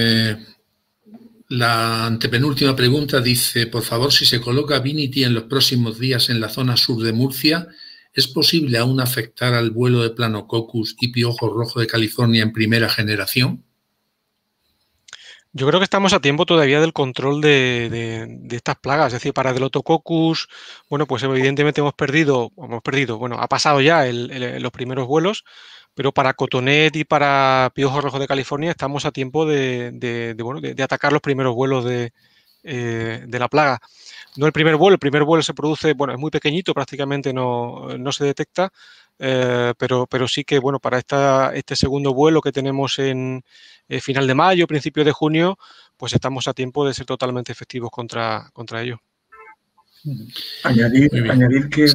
La antepenúltima pregunta dice, por favor, si se coloca Vinity en los próximos días en la zona sur de Murcia, ¿es posible aún afectar al vuelo de Planococcus y piojo rojo de California en primera generación? Yo creo que estamos a tiempo todavía del control de estas plagas. Es decir, para Delotococcus, bueno, pues evidentemente hemos perdido, bueno, ha pasado ya los primeros vuelos, pero para Cotonet y para piojo rojo de California estamos a tiempo de atacar los primeros vuelos de la plaga. No el primer vuelo se produce, bueno, es muy pequeñito, prácticamente no se detecta, pero sí que, bueno, para este segundo vuelo que tenemos en final de mayo, principio de junio, pues estamos a tiempo de ser totalmente efectivos contra ello. Añadir que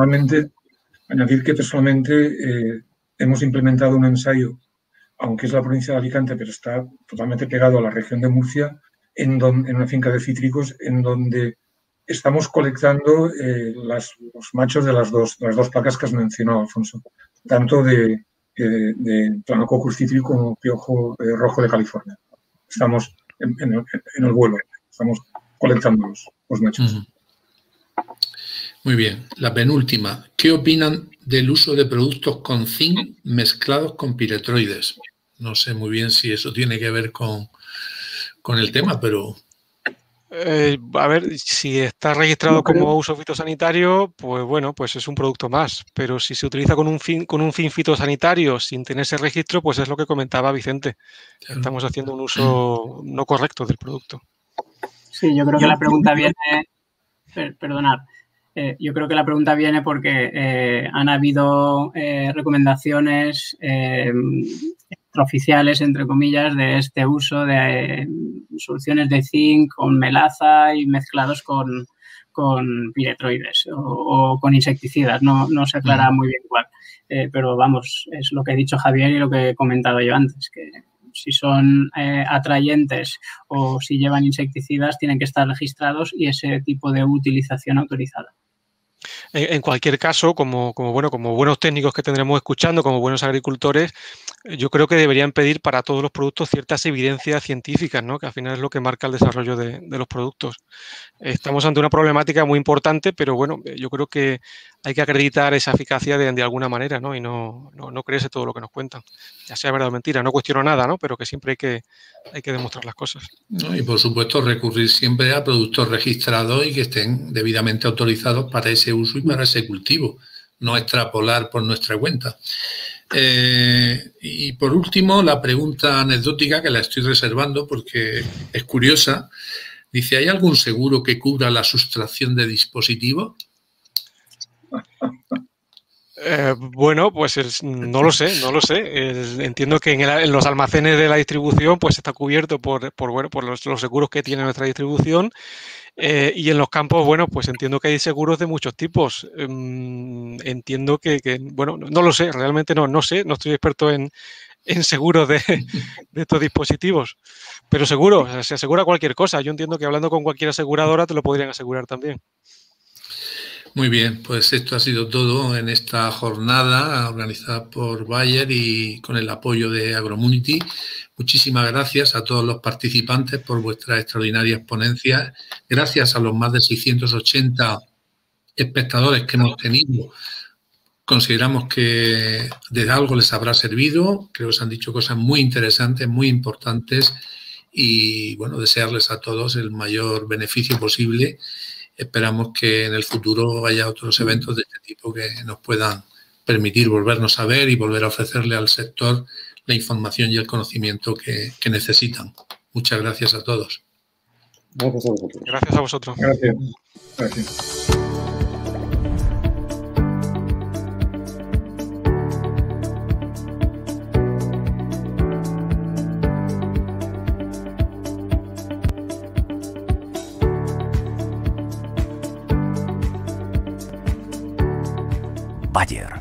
personalmente hemos implementado un ensayo, aunque es la provincia de Alicante, pero está totalmente pegado a la región de Murcia, en una finca de cítricos, en donde estamos colectando los machos de las dos placas que has mencionado, Alfonso, tanto de Planococcus cítrico como piojo rojo de California. Estamos en el vuelo, estamos colectando los machos. Uh-huh. Muy bien. La penúltima. ¿Qué opinan del uso de productos con zinc mezclados con piretroides? No sé muy bien si eso tiene que ver con el tema, pero... a ver, si está registrado como uso fitosanitario, pues bueno, pues es un producto más. Pero si se utiliza con un fin fitosanitario sin tener ese registro, pues es lo que comentaba Vicente. Claro. Estamos haciendo un uso no correcto del producto. Sí, yo creo que la pregunta viene... Perdonad. Yo creo que la pregunta viene porque han habido recomendaciones extraoficiales, entre comillas, de este uso de soluciones de zinc con melaza y mezclados con piretroides o con insecticidas. No se aclara muy bien cuál. Pero vamos, es lo que ha dicho Javier y lo que he comentado yo antes, que si son atrayentes o si llevan insecticidas tienen que estar registrados y ese tipo de utilización autorizada. En cualquier caso, como buenos técnicos que tendremos escuchando, como buenos agricultores, yo creo que deberían pedir para todos los productos ciertas evidencias científicas, ¿no? Que al final es lo que marca el desarrollo de los productos. Estamos ante una problemática muy importante, pero bueno, yo creo que hay que acreditar esa eficacia de alguna manera, ¿no? Y no creerse todo lo que nos cuentan, ya sea verdad o mentira. No cuestiono nada, ¿no? Pero que siempre hay que demostrar las cosas. ¿No? Y por supuesto recurrir siempre a productos registrados y que estén debidamente autorizados para ese uso y para ese cultivo, no extrapolar por nuestra cuenta. Y por último, la pregunta anecdótica que la estoy reservando porque es curiosa. Dice, ¿hay algún seguro que cubra la sustracción de dispositivos? Bueno, pues no lo sé. Entiendo que en los almacenes de la distribución pues está cubierto por los seguros que tiene nuestra distribución. Y en los campos, bueno, pues entiendo que hay seguros de muchos tipos. Entiendo bueno, no lo sé, realmente no sé, no estoy experto en seguros de estos dispositivos. Pero seguro, se asegura cualquier cosa. Yo entiendo que hablando con cualquier aseguradora te lo podrían asegurar también. Muy bien, pues esto ha sido todo en esta jornada organizada por Bayer y con el apoyo de Agromunity. Muchísimas gracias a todos los participantes por vuestras extraordinarias ponencias. Gracias a los más de 680 espectadores que hemos tenido. Consideramos que de algo les habrá servido. Creo que se han dicho cosas muy interesantes, muy importantes y, bueno, desearles a todos el mayor beneficio posible. Esperamos que en el futuro haya otros eventos de este tipo que nos puedan permitir volvernos a ver y volver a ofrecerle al sector la información y el conocimiento que necesitan. Muchas gracias a todos. Gracias a vosotros. Gracias a vosotros. Gracias. Bayer.